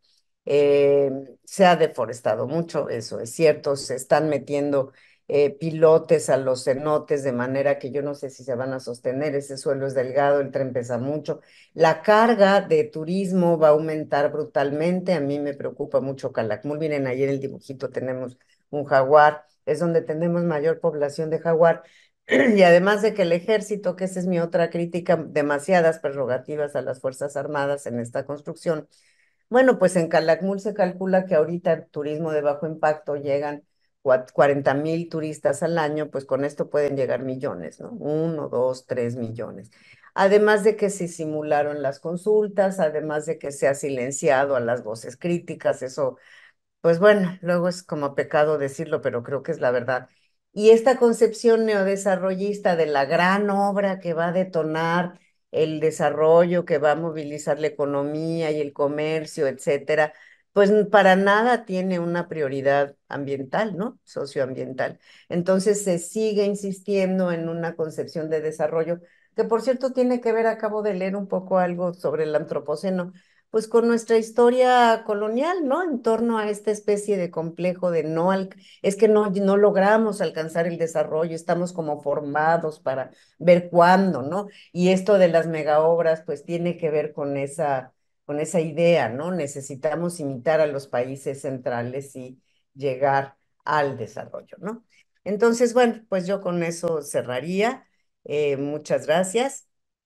Eh, se ha deforestado mucho, eso es cierto. Se están metiendo eh, pilotes a los cenotes de manera que yo no sé si se van a sostener. Ese suelo es delgado, el tren pesa mucho. La carga de turismo va a aumentar brutalmente. A mí me preocupa mucho Calakmul. Miren, ahí en el dibujito tenemos un jaguar, es donde tenemos mayor población de jaguar. Y además de que el ejército, que esa es mi otra crítica, demasiadas prerrogativas a las Fuerzas Armadas en esta construcción. Bueno, pues en Calakmul se calcula que ahorita el turismo de bajo impacto llegan cuarenta mil turistas al año, pues con esto pueden llegar millones, ¿no? Uno, dos, tres millones. Además de que se simularon las consultas, además de que se ha silenciado a las voces críticas, eso pues bueno, luego es como pecado decirlo, pero creo que es la verdad. Y esta concepción neodesarrollista de la gran obra que va a detonar el desarrollo, que va a movilizar la economía y el comercio, etcétera, pues para nada tiene una prioridad ambiental, ¿no? Socioambiental. Entonces se sigue insistiendo en una concepción de desarrollo, que por cierto tiene que ver, acabo de leer un poco algo sobre el antropoceno, pues con nuestra historia colonial, ¿no? En torno a esta especie de complejo de no, al- es que no, no logramos alcanzar el desarrollo, estamos como formados para ver cuándo, ¿no? Y esto de las megaobras, pues tiene que ver con esa con esa idea, ¿no? Necesitamos imitar a los países centrales y llegar al desarrollo, ¿no? Entonces, bueno, pues yo con eso cerraría. Eh, muchas gracias.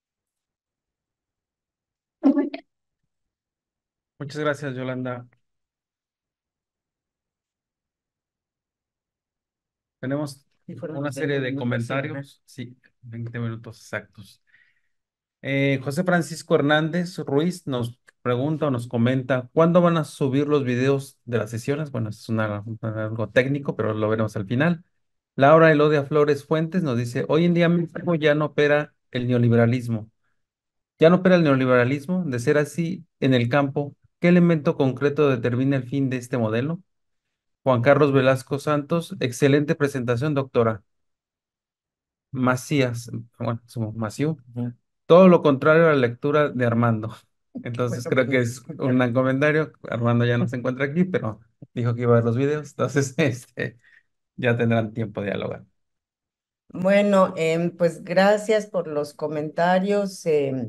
Muchas gracias, Yolanda. Tenemos Sí, fueron una los serie veinte de minutos, sí, ¿verdad? comentarios. Sí, veinte minutos exactos. Eh, José Francisco Hernández Ruiz nos pregunta o nos comenta, ¿cuándo van a subir los videos de las sesiones? Bueno, es una- algo técnico, pero lo veremos al final. Laura Elodia Flores Fuentes nos dice, hoy en día México ya no opera el neoliberalismo. Ya no opera el neoliberalismo. De ser así, en el campo, ¿qué elemento concreto determina el fin de este modelo? Juan Carlos Velasco Santos, excelente presentación, doctora. Macías, bueno, su- Maciú. Ujú. Todo lo contrario a la lectura de Armando. Entonces Bueno, creo pues que nos es escuchan. un comentario. Armando ya no se encuentra aquí, pero dijo que iba a ver los videos. Entonces, este, ya tendrán tiempo de dialogar. Bueno, em, pues gracias por los comentarios. em,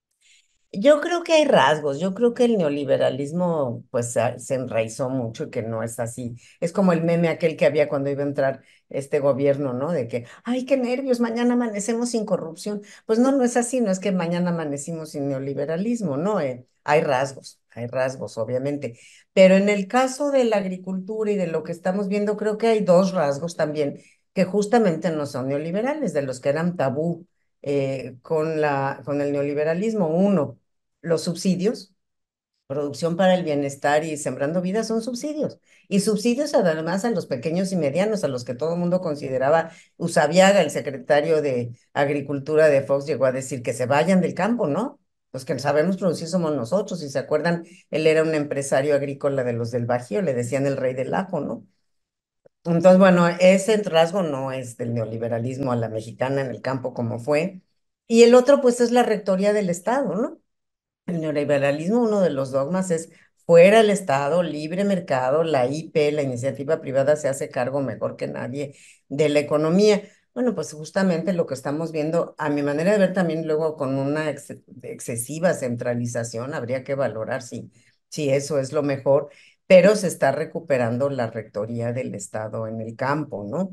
Yo creo que hay rasgos, yo creo que el neoliberalismo pues se se enraizó mucho y que no es así. Es como el meme aquel que había cuando iba a entrar este gobierno, ¿no? De que, ay, qué nervios, mañana amanecemos sin corrupción. Pues no, no es así, no es que mañana amanecimos sin neoliberalismo, ¿no? Eh, hay rasgos, hay rasgos, obviamente. Pero en el caso de la agricultura y de lo que estamos viendo, creo que hay dos rasgos también que justamente no son neoliberales, de los que eran tabú eh, con la, con el neoliberalismo. Uno, los subsidios, producción para el bienestar y sembrando vidas son subsidios. Y subsidios además a los pequeños y medianos, a los que todo el mundo consideraba, Usabiaga, el secretario de Agricultura de Fox, llegó a decir que se vayan del campo, ¿no? Los que sabemos producir somos nosotros. Si se acuerdan, él era un empresario agrícola de los del Bajío, le decían el rey del ajo, ¿no? Entonces, bueno, ese rasgo no es del neoliberalismo a la mexicana en el campo como fue. Y el otro, pues, es la rectoría del Estado, ¿no? El neoliberalismo, uno de los dogmas es fuera el Estado, libre mercado, la I P, la iniciativa privada se hace cargo mejor que nadie de la economía. Bueno, pues justamente lo que estamos viendo, a mi manera de ver también luego con una ex- excesiva centralización, habría que valorar si, si eso es lo mejor, pero se está recuperando la rectoría del Estado en el campo, ¿no?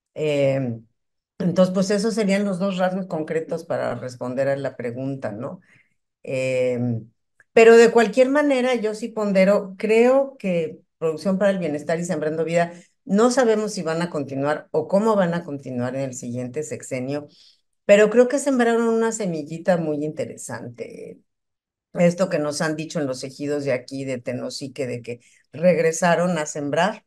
Em, entonces, pues esos serían los dos rasgos concretos para responder a la pregunta, ¿no? Em, pero de cualquier manera, yo sí pondero, creo que Producción para el Bienestar y Sembrando Vida, no sabemos si van a continuar o cómo van a continuar en el siguiente sexenio, pero creo que sembraron una semillita muy interesante. Esto que nos han dicho en los ejidos de aquí, de Tenosique, de que regresaron a sembrar.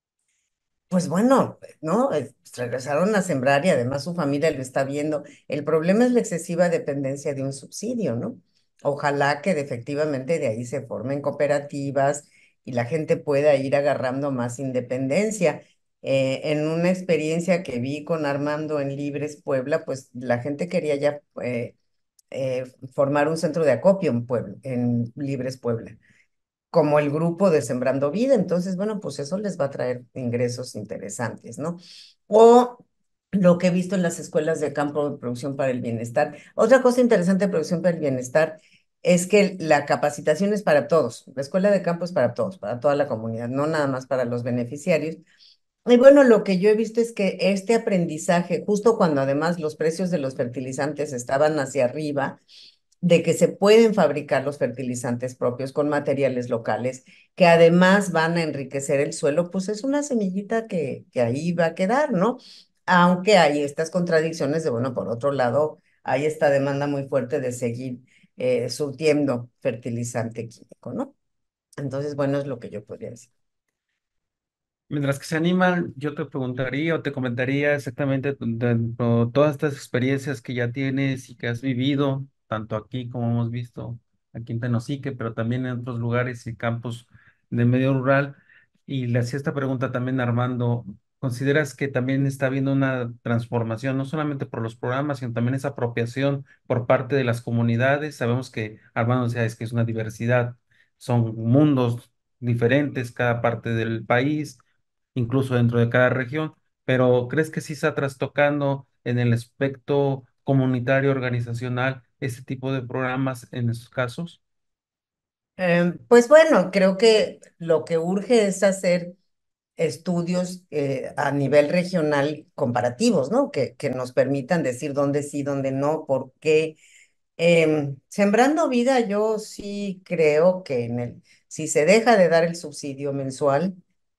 Pues bueno, ¿no? Eh, Regresaron a sembrar y además su familia lo está viendo. El problema es la excesiva dependencia de un subsidio, ¿no? Ojalá que de- efectivamente de ahí se formen cooperativas y la gente pueda ir agarrando más independencia. Eh, en una experiencia que vi con Armando en Libres Puebla, pues la gente quería ya eh, eh, formar un centro de acopio en Puebla, en Libres Puebla como el grupo de Sembrando Vida. Entonces, bueno, pues eso les va a traer ingresos interesantes, ¿no? O lo que he visto en las escuelas de campo de producción para el bienestar. Otra cosa interesante de producción para el bienestar es que la capacitación es para todos. La escuela de campo es para todos, para toda la comunidad, no nada más para los beneficiarios. Y bueno, lo que yo he visto es que este aprendizaje, justo cuando además los precios de los fertilizantes estaban hacia arriba, de que se pueden fabricar los fertilizantes propios con materiales locales, que además van a enriquecer el suelo, pues es una semillita que, que ahí va a quedar, ¿no? Aunque hay estas contradicciones de, bueno, por otro lado, hay esta demanda muy fuerte de seguir eh, surtiendo fertilizante químico, ¿no? Entonces, bueno, es lo que yo podría decir. Mientras que se animan, yo te preguntaría o te comentaría exactamente tu- dentro de todas estas experiencias que ya tienes y que has vivido, tanto aquí como hemos visto aquí en Tenosique, pero también en otros lugares y campos. del medio rural. Y le hacía esta pregunta también a Armando. ¿Consideras que también está habiendo una transformación, no solamente por los programas, sino también esa apropiación por parte de las comunidades? Sabemos que Armando decía es que es una diversidad, son mundos diferentes cada parte del país, incluso dentro de cada región, pero ¿crees que sí está trastocando en el aspecto comunitario, organizacional, ese tipo de programas en esos casos? Em, pues bueno, creo que lo que urge es hacer estudios eh, a nivel regional comparativos, ¿no? Que, que nos permitan decir dónde sí, dónde no, por qué. Em, sembrando vida, yo sí creo que en el, si se deja de dar el subsidio mensual,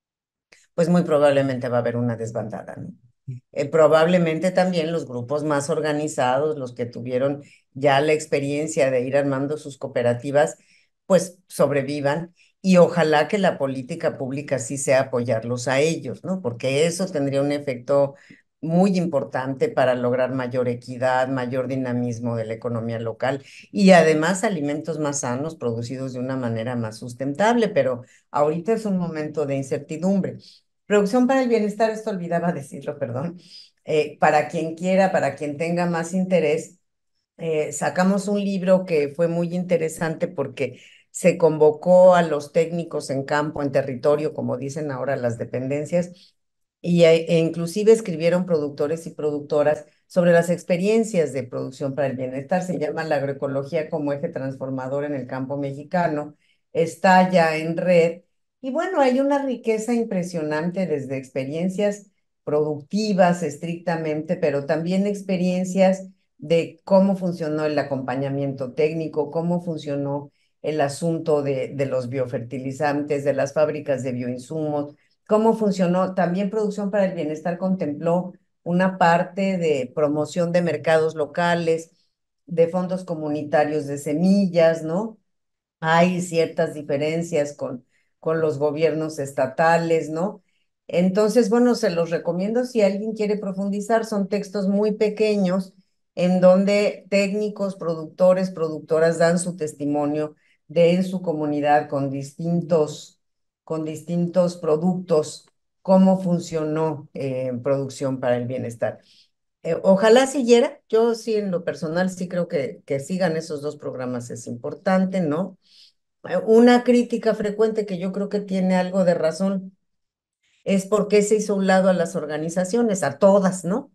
pues muy probablemente va a haber una desbandada, ¿no? Eh, probablemente también los grupos más organizados, los que tuvieron ya la experiencia de ir armando sus cooperativas, pues sobrevivan y ojalá que la política pública sí sea apoyarlos a ellos, ¿no? Porque eso tendría un efecto muy importante para lograr mayor equidad, mayor dinamismo de la economía local y además alimentos más sanos producidos de una manera más sustentable, pero ahorita es un momento de incertidumbre. Producción para el bienestar, esto olvidaba decirlo, perdón. Eh, para quien quiera, para quien tenga más interés, eh, sacamos un libro que fue muy interesante porque se convocó a los técnicos en campo, en territorio, como dicen ahora las dependencias, y, e e inclusive escribieron productores y productoras sobre las experiencias de producción para el bienestar. Se llama La agroecología como eje transformador en el campo mexicano. Está ya en red. Y bueno, hay una riqueza impresionante desde experiencias productivas estrictamente, pero también experiencias de cómo funcionó el acompañamiento técnico, cómo funcionó el asunto de, de los biofertilizantes, de las fábricas de bioinsumos, cómo funcionó. También Producción para el Bienestar contempló una parte de promoción de mercados locales, de fondos comunitarios de semillas, ¿no? Hay ciertas diferencias con, con los gobiernos estatales, ¿no? Entonces, bueno, se los recomiendo si alguien quiere profundizar. Son textos muy pequeños en donde técnicos, productores, productoras dan su testimonio de en su comunidad con distintos, con distintos productos, cómo funcionó eh, producción para el bienestar. Eh, ojalá siguiera, yo sí en lo personal sí creo que, que sigan esos dos programas, es importante, ¿no? Una crítica frecuente que yo creo que tiene algo de razón es por qué se hizo a un lado a las organizaciones, a todas, ¿no?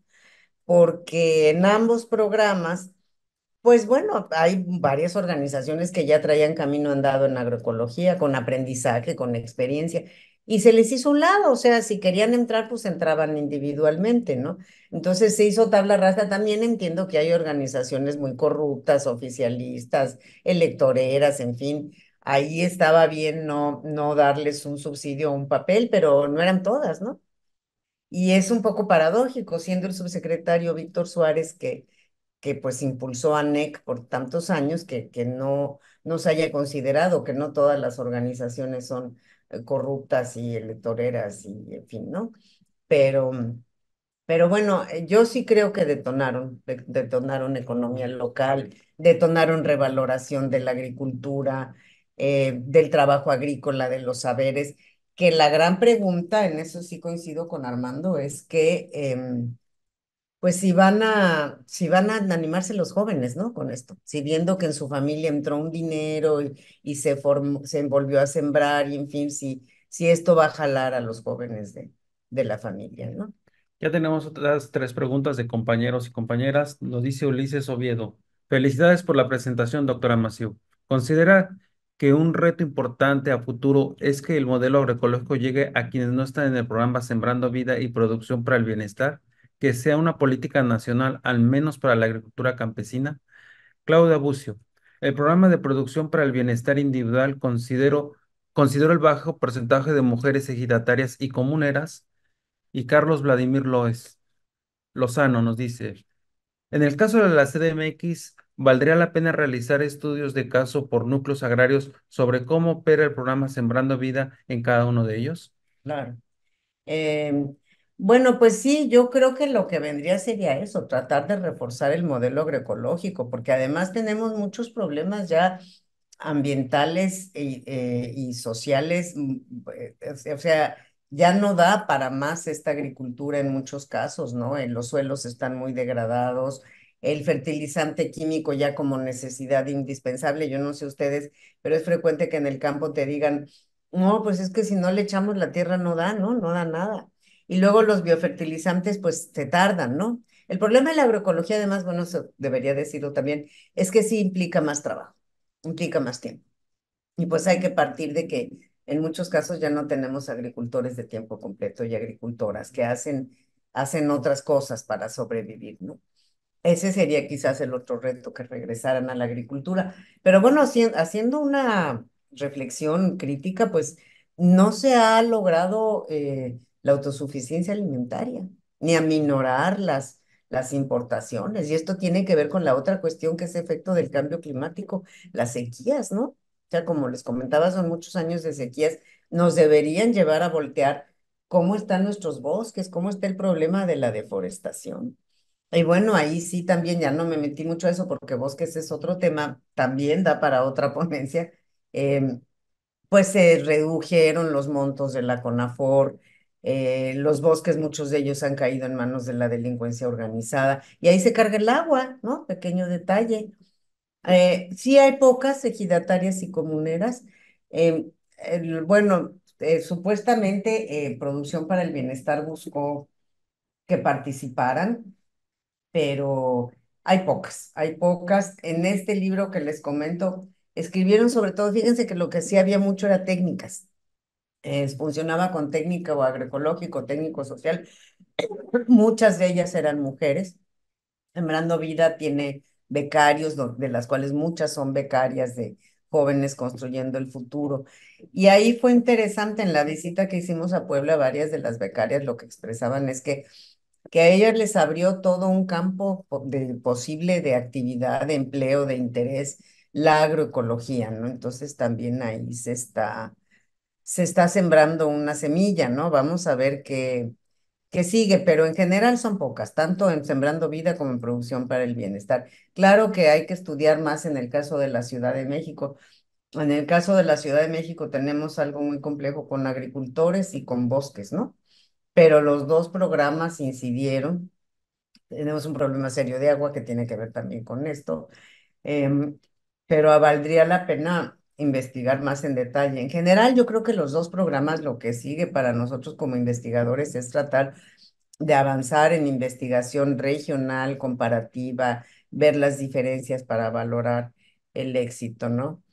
Porque en ambos programas pues bueno, hay varias organizaciones que ya traían camino andado en agroecología, con aprendizaje, con experiencia, y se les hizo un lado, o sea, si querían entrar, pues entraban individualmente, ¿no? Entonces se hizo tabla rasa. También entiendo que hay organizaciones muy corruptas, oficialistas, electoreras, en fin, ahí estaba bien no, no darles un subsidio o un papel, pero no eran todas, ¿no? Y es un poco paradójico, siendo el subsecretario Víctor Suárez que que pues impulsó a N E C por tantos años, que, que no, no se haya considerado que no todas las organizaciones son eh, corruptas y electoreras y en fin, ¿no? Pero, pero bueno, eh, yo sí creo que detonaron, de- detonaron economía local, detonaron revaloración de la agricultura, eh, del trabajo agrícola, de los saberes, que la gran pregunta, en eso sí coincido con Armando, es que em, pues si van a, si van a animarse los jóvenes, ¿no? Con esto, si viendo que en su familia entró un dinero y, y se formó, se envolvió a sembrar y en fin, si, si esto va a jalar a los jóvenes de, de la familia, ¿no? Ya tenemos otras tres preguntas de compañeros y compañeras. Nos dice Ulises Oviedo. Felicidades por la presentación, doctora Maciú. ¿Considera que un reto importante a futuro es que el modelo agroecológico llegue a quienes no están en el programa Sembrando Vida y Producción para el Bienestar? Que sea una política nacional, al menos para la agricultura campesina. Claudia Bucio. El programa de producción para el bienestar individual considero, considero el bajo porcentaje de mujeres ejidatarias y comuneras. Y Carlos Vladimir Loes. Lozano nos dice, en el caso de la C D M X, ¿valdría la pena realizar estudios de caso por núcleos agrarios sobre cómo opera el programa Sembrando Vida en cada uno de ellos? Claro. Em, bueno, pues sí, yo creo que lo que vendría sería eso, tratar de reforzar el modelo agroecológico, porque además tenemos muchos problemas ya ambientales y, eh, y sociales, mm, eh, o sea, ya no da para más esta agricultura en muchos casos, ¿no? Eh, los suelos están muy degradados, el fertilizante químico ya como necesidad indispensable, yo no sé ustedes, pero es frecuente que en el campo te digan, no, pues es que si no le echamos la tierra no da, ¿no? No da nada. Y luego los biofertilizantes, pues se tardan, ¿no? El problema de la agroecología, además, bueno, eso debería decirlo también, es que sí implica más trabajo, implica más tiempo. Y pues hay que partir de que en muchos casos ya no tenemos agricultores de tiempo completo y agricultoras que hacen, hacen otras cosas para sobrevivir, ¿no? Ese sería quizás el otro reto, que regresaran a la agricultura. Pero bueno, haci- haciendo una reflexión crítica, pues no se ha logrado eh, la autosuficiencia alimentaria, ni aminorar las, las importaciones. Y esto tiene que ver con la otra cuestión, que es efecto del cambio climático, las sequías, ¿no? O sea, como les comentaba, son muchos años de sequías, nos deberían llevar a voltear cómo están nuestros bosques, cómo está el problema de la deforestación. Y bueno, ahí sí también ya no me metí mucho a eso porque bosques es otro tema, también da para otra ponencia. Em, pues se redujeron los montos de la CONAFOR, eh, los bosques, muchos de ellos han caído en manos de la delincuencia organizada y ahí se carga el agua, ¿no? Pequeño detalle. Eh, sí hay pocas ejidatarias y comuneras. Em, el- bueno, eh, supuestamente eh, Producción para el Bienestar buscó que participaran, pero hay pocas, hay pocas. En este libro que les comento, escribieron sobre todo, fíjense que lo que sí había mucho era técnicas. Eh, funcionaba con técnica o agroecológico, técnico social. Muchas de ellas eran mujeres. Sembrando Vida tiene becarios, do- de las cuales muchas son becarias de jóvenes construyendo el futuro. Y ahí fue interesante en la visita que hicimos a Puebla, varias de las becarias lo que expresaban es que que a ellas les abrió todo un campo po- de, posible de actividad, de empleo, de interés, la agroecología, ¿no? Entonces también ahí se está, se está sembrando una semilla, ¿no? Vamos a ver qué, qué sigue, pero en general son pocas, tanto en Sembrando Vida como en Producción para el Bienestar. Claro que hay que estudiar más en el caso de la Ciudad de México. En el caso de la Ciudad de México tenemos algo muy complejo con agricultores y con bosques, ¿no? Pero los dos programas incidieron. Tenemos un problema serio de agua que tiene que ver también con esto, em, pero valdría la pena investigar más en detalle. En general, yo creo que los dos programas, lo que sigue para nosotros como investigadores es tratar de avanzar en investigación regional, comparativa, ver las diferencias para valorar el éxito, ¿no?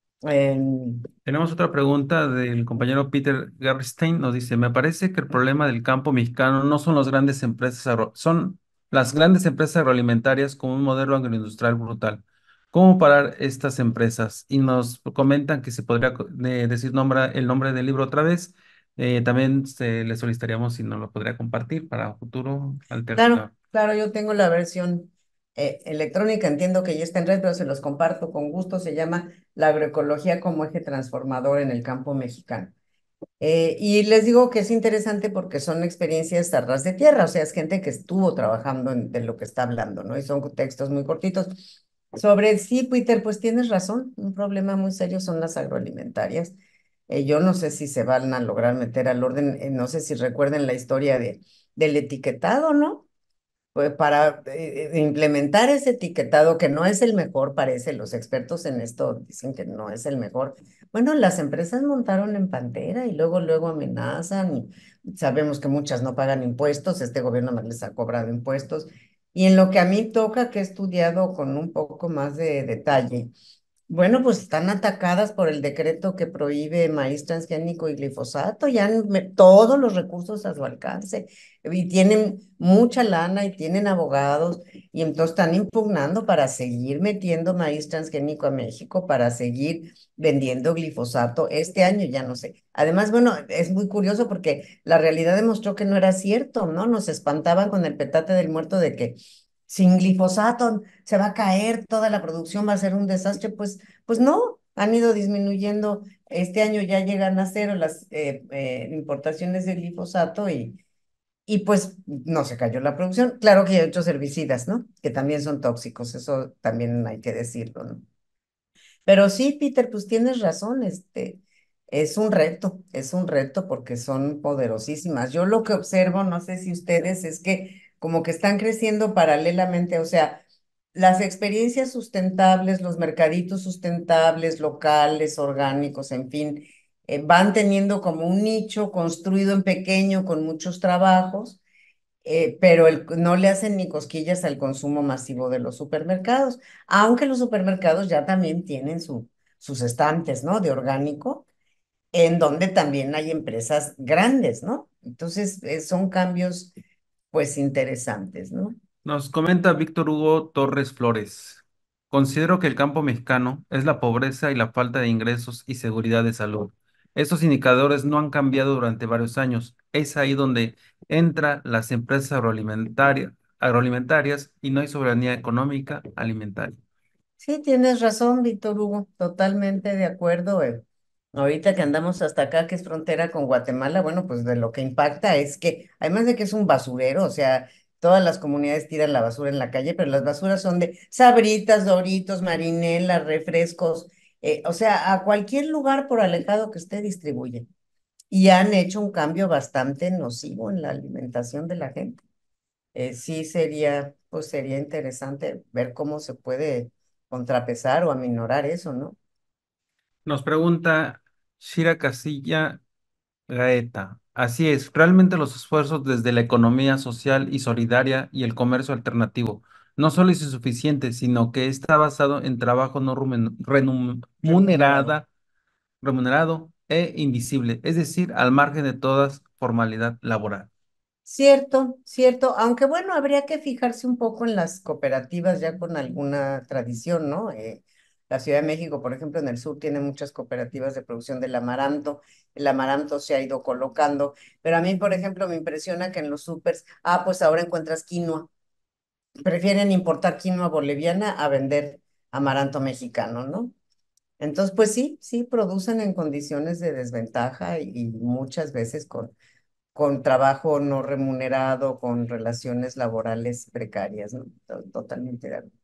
Em, Tenemos otra pregunta del compañero Peter Gerstein. Nos dice, me parece que el problema del campo mexicano no son las grandes empresas agro, son las grandes empresas agroalimentarias con un modelo agroindustrial brutal. ¿Cómo parar estas empresas? Y nos comentan que se podría co- de- decir nombra, el nombre del libro otra vez. Eh, también se, le solicitaríamos si nos lo podría compartir para un futuro Claro, alterno. claro, yo tengo la versión eh, electrónica, entiendo que ya está en red, pero se los comparto con gusto. Se llama La agroecología como eje transformador en el campo mexicano. Eh, y les digo que es interesante porque son experiencias a ras de tierra, o sea, es gente que estuvo trabajando en, de lo que está hablando, ¿no? Y son textos muy cortitos. Sobre sí, Peter, pues tienes razón, un problema muy serio son las agroalimentarias. Eh, yo no sé si se van a lograr meter al orden, eh, no sé si recuerden la historia de, del etiquetado, ¿no? Pues para eh, eh, implementar ese etiquetado que no es el mejor, parece, los expertos en esto dicen que no es el mejor. Bueno, las empresas montaron en pantera y luego, luego amenazan. Y sabemos que muchas no pagan impuestos, este gobierno más les ha cobrado impuestos. Y en lo que a mí toca, que he estudiado con un poco más de detalle, bueno, pues están atacadas por el decreto que prohíbe maíz transgénico y glifosato, ya han me- todos los recursos a su alcance y tienen mucha lana y tienen abogados y entonces están impugnando para seguir metiendo maíz transgénico a México, para seguir vendiendo glifosato. Este año ya no sé. Además, bueno, es muy curioso porque la realidad demostró que no era cierto, ¿no? Nos espantaban con el petate del muerto de que sin glifosato se va a caer, toda la producción va a ser un desastre, pues, pues no, han ido disminuyendo. Este año ya llegan a cero las eh, eh, importaciones de glifosato y, y pues no se cayó la producción. Claro que hay otros herbicidas, ¿no? Que también son tóxicos, eso también hay que decirlo, ¿no? Pero sí, Peter, pues tienes razón, este, es un reto, es un reto porque son poderosísimas. Yo lo que observo, no sé si ustedes, es que como que están creciendo paralelamente, o sea, las experiencias sustentables, los mercaditos sustentables, locales, orgánicos, en fin, eh, van teniendo como un nicho construido en pequeño con muchos trabajos, eh, pero el- no le hacen ni cosquillas al consumo masivo de los supermercados, aunque los supermercados ya también tienen su, sus estantes, ¿no? De orgánico, en donde también hay empresas grandes, ¿no? Entonces, eh, son cambios, pues, interesantes, ¿no? Nos comenta Víctor Hugo Torres Flores. Considero que el campo mexicano es la pobreza y la falta de ingresos y seguridad de salud. Estos indicadores no han cambiado durante varios años. Es ahí donde entran las empresas agroalimentaria- agroalimentarias y no hay soberanía económica alimentaria. Sí, tienes razón, Víctor Hugo, totalmente de acuerdo. eh. Ahorita que andamos hasta acá, que es frontera con Guatemala, bueno, pues de lo que impacta es que, además de que es un basurero, o sea, todas las comunidades tiran la basura en la calle, pero las basuras son de Sabritas, Doritos, Marinelas, refrescos, eh, o sea, a cualquier lugar por alejado que esté distribuyen. Y han hecho un cambio bastante nocivo en la alimentación de la gente. Eh, sí sería, pues sería interesante ver cómo se puede contrapesar o aminorar eso, ¿no? Nos pregunta Shira Casilla Gaeta. Así es, realmente los esfuerzos desde la economía social y solidaria y el comercio alternativo no solo es insuficiente, sino que está basado en trabajo no rumen- renum- Remunerado. remunerada, remunerado e invisible, es decir, al margen de toda formalidad laboral. Cierto, cierto, aunque bueno, habría que fijarse un poco en las cooperativas ya con alguna tradición, ¿no? Eh, la Ciudad de México, por ejemplo, en el sur tiene muchas cooperativas de producción del amaranto, el amaranto se ha ido colocando, pero a mí, por ejemplo, me impresiona que en los supers, ah, pues ahora encuentras quinoa, prefieren importar quinoa boliviana a vender amaranto mexicano, ¿no? Entonces, pues sí, sí, producen en condiciones de desventaja y, y muchas veces con, con trabajo no remunerado, con relaciones laborales precarias, ¿no? To- Totalmente de acuerdo.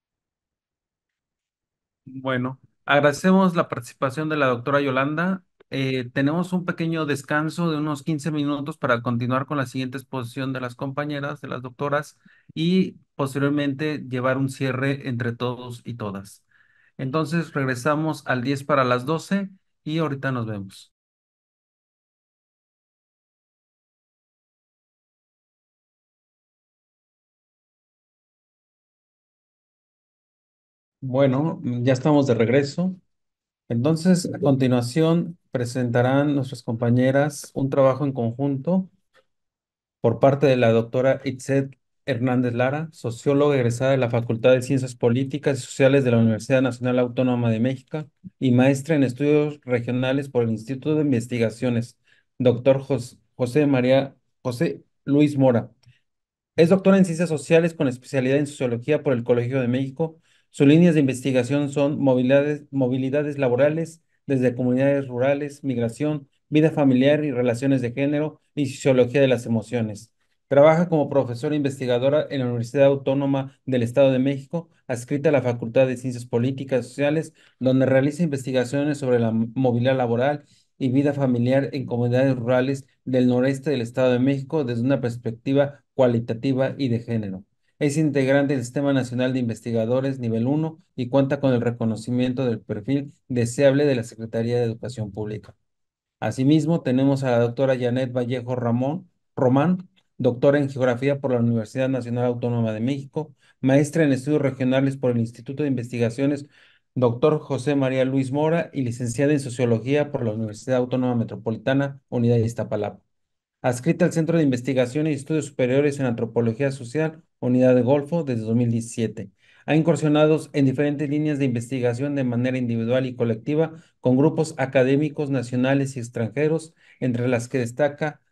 Bueno, agradecemos la participación de la doctora Yolanda. Eh, tenemos un pequeño descanso de unos quince minutos para continuar con la siguiente exposición de las compañeras, de las doctoras, y posteriormente llevar un cierre entre todos y todas. Entonces regresamos al diez para las doce y ahorita nos vemos. Bueno, ya estamos de regreso. Entonces, a continuación, presentarán nuestras compañeras un trabajo en conjunto por parte de la doctora Itzel Hernández Lara, socióloga egresada de la Facultad de Ciencias Políticas y Sociales de la Universidad Nacional Autónoma de México y maestra en estudios regionales por el Instituto de Investigaciones, doctor Jos- José María José Luis Mora. Es doctora en Ciencias Sociales con especialidad en Sociología por el Colegio de México. Sus líneas de investigación son movilidades, movilidades laborales desde comunidades rurales, migración, vida familiar y relaciones de género y sociología de las emociones. Trabaja como profesora investigadora en la Universidad Autónoma del Estado de México, adscrita a la Facultad de Ciencias Políticas y Sociales, donde realiza investigaciones sobre la movilidad laboral y vida familiar en comunidades rurales del noreste del Estado de México desde una perspectiva cualitativa y de género. Es integrante del Sistema Nacional de Investigadores Nivel uno y cuenta con el reconocimiento del perfil deseable de la Secretaría de Educación Pública. Asimismo, tenemos a la doctora Janet Vallejo Ramón, Román, doctora en Geografía por la Universidad Nacional Autónoma de México, maestra en Estudios Regionales por el Instituto de Investigaciones doctor José María Luis Mora y licenciada en Sociología por la Universidad Autónoma Metropolitana, Unidad de Iztapalapa. Adscrita al Centro de Investigación y Estudios Superiores en Antropología Social, Unidad de Golfo, desde dos mil diecisiete. Ha incursionado en diferentes líneas de investigación de manera individual y colectiva con grupos académicos nacionales y extranjeros, entre las que destaca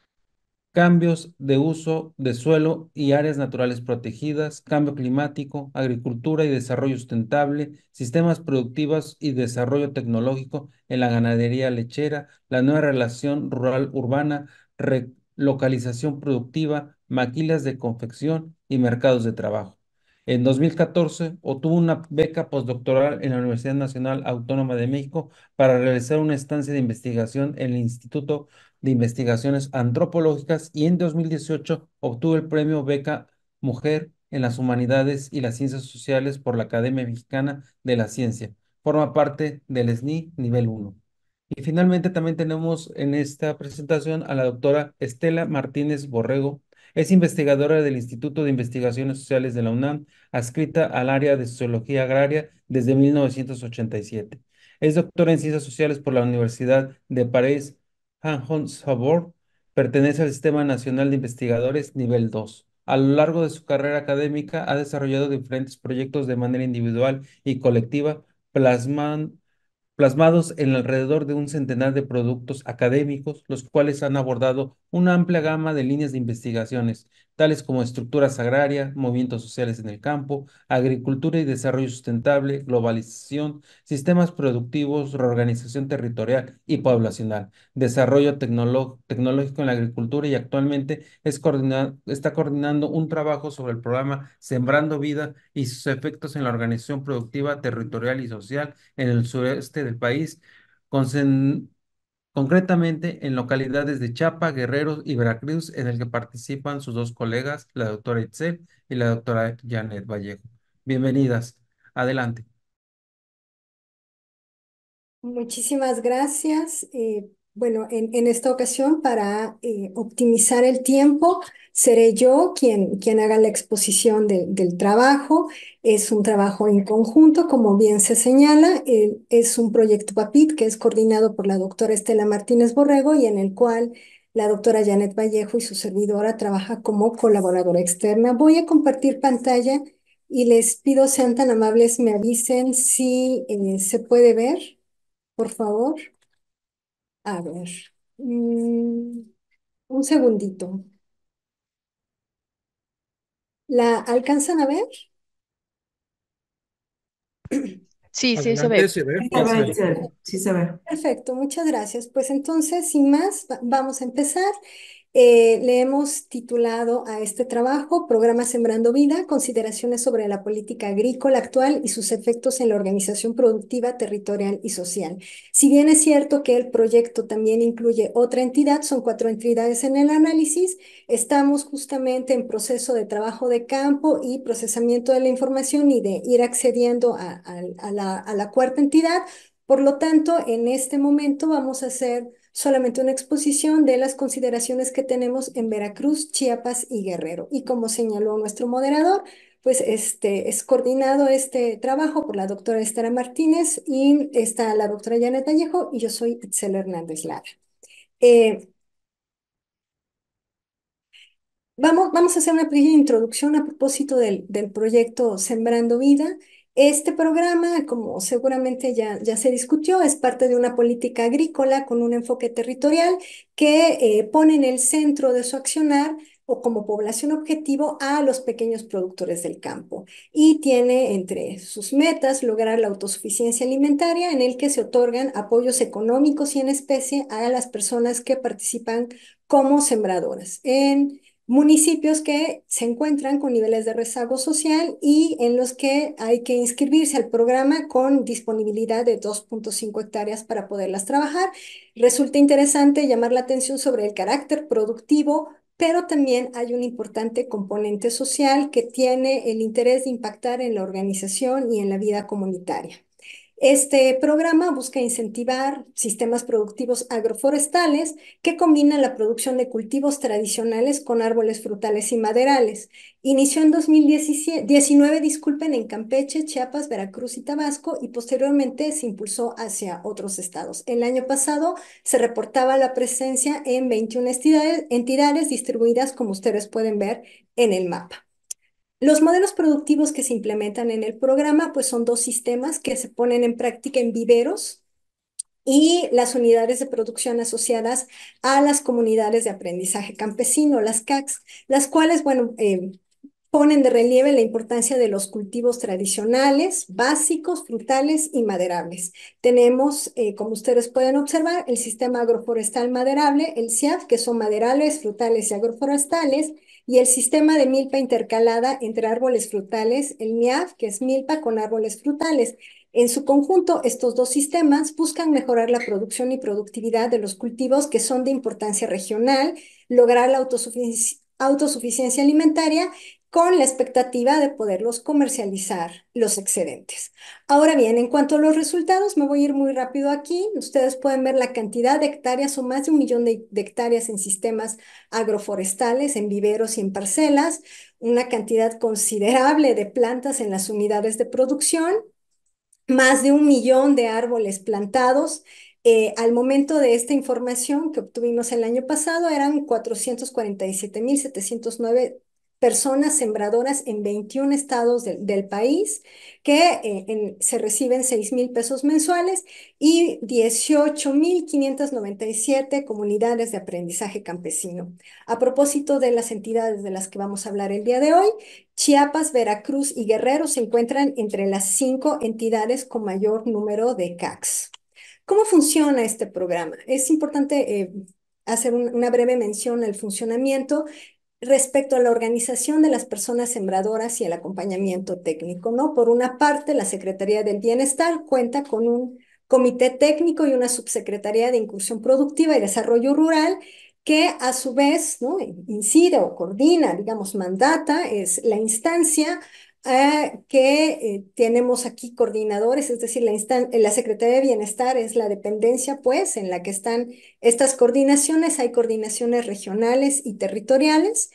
cambios de uso de suelo y áreas naturales protegidas, cambio climático, agricultura y desarrollo sustentable, sistemas productivos y desarrollo tecnológico en la ganadería lechera, la nueva relación rural-urbana, relocalización productiva, maquilas de confección y mercados de trabajo. En dos mil catorce obtuvo una beca postdoctoral en la Universidad Nacional Autónoma de México para realizar una estancia de investigación en el Instituto de Investigaciones Antropológicas y en dos mil dieciocho obtuvo el premio Beca Mujer en las Humanidades y las Ciencias Sociales por la Academia Mexicana de la Ciencia. Forma parte del S N I nivel uno. Y finalmente también tenemos en esta presentación a la doctora Estela Martínez Borrego. Es investigadora del Instituto de Investigaciones Sociales de la UNAM, adscrita al área de Sociología Agraria desde mil novecientos ochenta y siete. Es doctora en Ciencias Sociales por la Universidad de París Sorbonne. Pertenece al Sistema Nacional de Investigadores nivel dos. A lo largo de su carrera académica ha desarrollado diferentes proyectos de manera individual y colectiva, plasman plasmados en alrededor de un centenar de productos académicos, los cuales han abordado una amplia gama de líneas de investigaciones, tales como estructuras agrarias, movimientos sociales en el campo, agricultura y desarrollo sustentable, globalización, sistemas productivos, reorganización territorial y poblacional, desarrollo tecnolo- tecnológico en la agricultura y actualmente es coordina- está coordinando un trabajo sobre el programa Sembrando Vida y sus efectos en la organización productiva, territorial y social en el sureste del país, concen- concretamente en localidades de Chiapa, Guerrero y Veracruz, en el que participan sus dos colegas, la doctora Itzel y la doctora Janet Vallejo. Bienvenidas. Adelante. Muchísimas gracias. Eh, bueno, en, en esta ocasión, para eh, optimizar el tiempo, seré yo quien, quien haga la exposición de- del trabajo. Es un trabajo en conjunto, como bien se señala. Eh, es un proyecto PAPIT que es coordinado por la doctora Estela Martínez Borrego y en el cual la doctora Janet Vallejo y su servidora trabaja como colaboradora externa. Voy a compartir pantalla y les pido sean tan amables, me avisen si eh, se puede ver. Por favor, a ver, mm, un segundito. ¿La alcanzan a ver? Sí, sí se Adelante, ve. se ve, Sí se ya se ve, ve. Itzel, sí se ve. Perfecto, muchas gracias. Pues entonces, sin más, va- vamos a empezar. Eh, le hemos titulado a este trabajo Programa Sembrando Vida, consideraciones sobre la política agrícola actual y sus efectos en la organización productiva, territorial y social. Si bien es cierto que el proyecto también incluye otra entidad, son cuatro entidades en el análisis, estamos justamente en proceso de trabajo de campo y procesamiento de la información y de ir accediendo a, a- a la, a la cuarta entidad. Por lo tanto, en este momento vamos a hacer solamente una exposición de las consideraciones que tenemos en Veracruz, Chiapas y Guerrero. Y como señaló nuestro moderador, pues este, es coordinado este trabajo por la doctora Estela Martínez y está la doctora Janet Vallejo y yo soy Itzel Hernández Lara. Eh, Vamos, vamos a hacer una pequeña introducción a propósito del, del proyecto Sembrando Vida. Este programa, como seguramente ya, ya se discutió, es parte de una política agrícola con un enfoque territorial que eh, pone en el centro de su accionar o como población objetivo a los pequeños productores del campo y tiene entre sus metas lograr la autosuficiencia alimentaria en el que se otorgan apoyos económicos y en especie a las personas que participan como sembradoras. En municipios que se encuentran con niveles de rezago social y en los que hay que inscribirse al programa con disponibilidad de dos punto cinco hectáreas para poderlas trabajar. Resulta interesante llamar la atención sobre el carácter productivo, pero también hay un importante componente social que tiene el interés de impactar en la organización y en la vida comunitaria. Este programa busca incentivar sistemas productivos agroforestales que combinan la producción de cultivos tradicionales con árboles frutales y maderales. Inició en dos mil diecinueve, disculpen, en Campeche, Chiapas, Veracruz y Tabasco y posteriormente se impulsó hacia otros estados. El año pasado se reportaba la presencia en veintiuna entidades, entidades distribuidas, como ustedes pueden ver en el mapa. Los modelos productivos que se implementan en el programa, pues son dos sistemas que se ponen en práctica en viveros y las unidades de producción asociadas a las comunidades de aprendizaje campesino, las C A Cs, las cuales, bueno, eh, ponen de relieve la importancia de los cultivos tradicionales, básicos, frutales y maderables. Tenemos, eh, como ustedes pueden observar, el sistema agroforestal maderable, el C I A F, que son maderales, frutales y agroforestales, y el sistema de milpa intercalada entre árboles frutales, el MIAF, que es milpa con árboles frutales. En su conjunto, estos dos sistemas buscan mejorar la producción y productividad de los cultivos que son de importancia regional, lograr la autosufici- autosuficiencia alimentaria con la expectativa de poderlos comercializar los excedentes. Ahora bien, en cuanto a los resultados, me voy a ir muy rápido aquí. Ustedes pueden ver la cantidad de hectáreas o más de un millón de, de hectáreas en sistemas agroforestales, en viveros y en parcelas, una cantidad considerable de plantas en las unidades de producción, más de un millón de árboles plantados. Eh, al momento de esta información que obtuvimos el año pasado, eran cuatrocientos cuarenta y siete mil setecientos nueve personas sembradoras en veintiún estados de- del país, que eh, en- se reciben seis mil pesos mensuales y dieciocho mil quinientas noventa y siete comunidades de aprendizaje campesino. A propósito de las entidades de las que vamos a hablar el día de hoy, Chiapas, Veracruz y Guerrero se encuentran entre las cinco entidades con mayor número de C A Cs. ¿Cómo funciona este programa? Es importante eh, hacer un- una breve mención al funcionamiento respecto a la organización de las personas sembradoras y el acompañamiento técnico, ¿no? Por una parte, la Secretaría del Bienestar cuenta con un comité técnico y una subsecretaría de Incursión Productiva y Desarrollo Rural que a su vez, ¿no? incide o coordina, digamos, mandata, es la instancia eh, que eh, tenemos aquí coordinadores, es decir, la, instan- la Secretaría de Bienestar es la dependencia, pues, en la que están estas coordinaciones. Hay coordinaciones regionales y territoriales.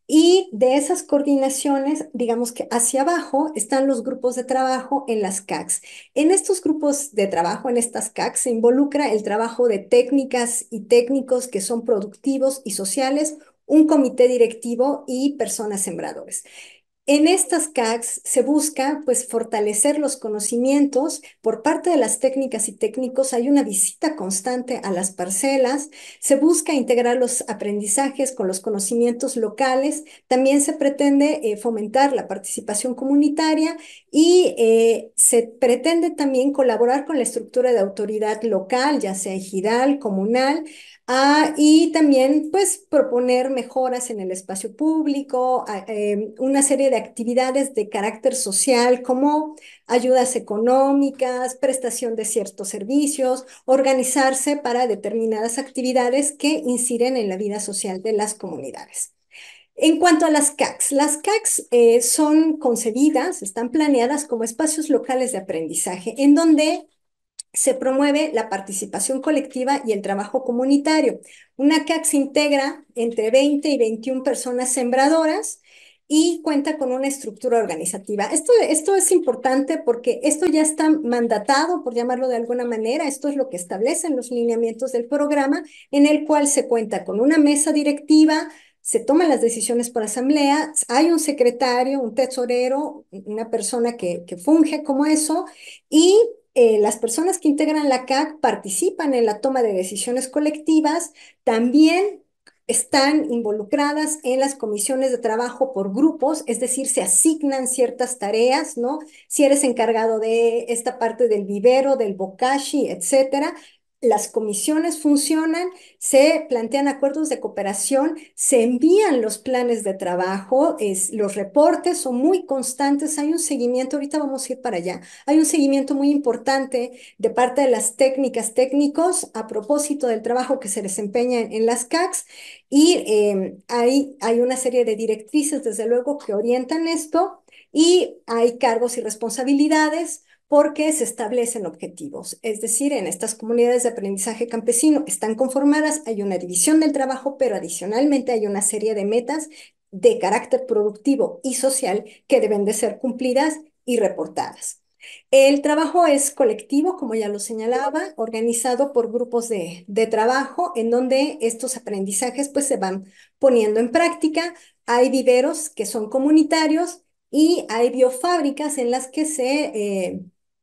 Y de esas coordinaciones, digamos que hacia abajo están los grupos de trabajo en las C A Cs. En estos grupos de trabajo, en estas C A Cs, se involucra el trabajo de técnicas y técnicos que son productivos y sociales, un comité directivo y personas sembradores. En estas C A Cs se busca pues fortalecer los conocimientos por parte de las técnicas y técnicos. Hay una visita constante a las parcelas, se busca integrar los aprendizajes con los conocimientos locales, también se pretende eh, fomentar la participación comunitaria y eh, se pretende también colaborar con la estructura de autoridad local, ya sea ejidal, comunal. Ah, y también, pues, proponer mejoras en el espacio público, a- eh, una serie de actividades de carácter social como ayudas económicas, prestación de ciertos servicios, organizarse para determinadas actividades que inciden en la vida social de las comunidades. En cuanto a las C A Cs, las C A Cs eh, son concebidas, están planeadas como espacios locales de aprendizaje en donde se promueve la participación colectiva y el trabajo comunitario. Una C A C se integra entre veinte y veintiún personas sembradoras y cuenta con una estructura organizativa. Esto, esto es importante porque esto ya está mandatado, por llamarlo de alguna manera. Esto es lo que establecen los lineamientos del programa, en el cual se cuenta con una mesa directiva, se toman las decisiones por asamblea, hay un secretario, un tesorero, una persona que, que funge como eso, y eh, las personas que integran la C A C participan en la toma de decisiones colectivas, también están involucradas en las comisiones de trabajo por grupos, es decir, se asignan ciertas tareas, ¿no? Si eres encargado de esta parte del vivero, del bokashi, etcétera, las comisiones funcionan, se plantean acuerdos de cooperación, se envían los planes de trabajo, es, los reportes son muy constantes, hay un seguimiento, ahorita vamos a ir para allá, hay un seguimiento muy importante de parte de las técnicas técnicos a propósito del trabajo que se desempeña en, en las C A Cs y eh, hay, hay una serie de directrices, desde luego, que orientan esto y hay cargos y responsabilidades porque se establecen objetivos. Es decir, en estas comunidades de aprendizaje campesino están conformadas, hay una división del trabajo, pero adicionalmente hay una serie de metas de carácter productivo y social que deben de ser cumplidas y reportadas. El trabajo es colectivo, como ya lo señalaba, organizado por grupos de, de trabajo en donde estos aprendizajes pues se van poniendo en práctica. Hay viveros que son comunitarios y hay biofábricas en las que se eh,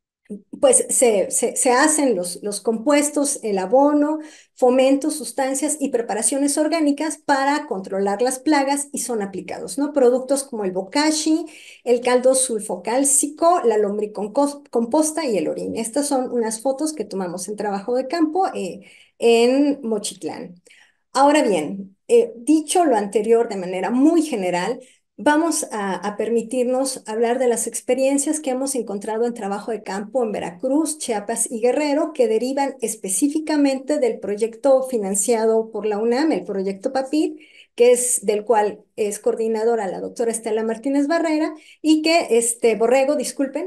pues se, se, se hacen los, los compuestos, el abono, fomentos, sustancias y preparaciones orgánicas para controlar las plagas y son aplicados, ¿no? Productos como el bokashi, el caldo sulfocálcico, la lombricomposta y el orín. Estas son unas fotos que tomamos en trabajo de campo eh, en Mochitlán. Ahora bien, eh, dicho lo anterior de manera muy general, vamos a, a permitirnos hablar de las experiencias que hemos encontrado en trabajo de campo en Veracruz, Chiapas y Guerrero, que derivan específicamente del proyecto financiado por la UNAM, el proyecto PAPIR, que es del cual es coordinadora la doctora Estela Martínez Barrera, y que, este, Borrego, disculpen,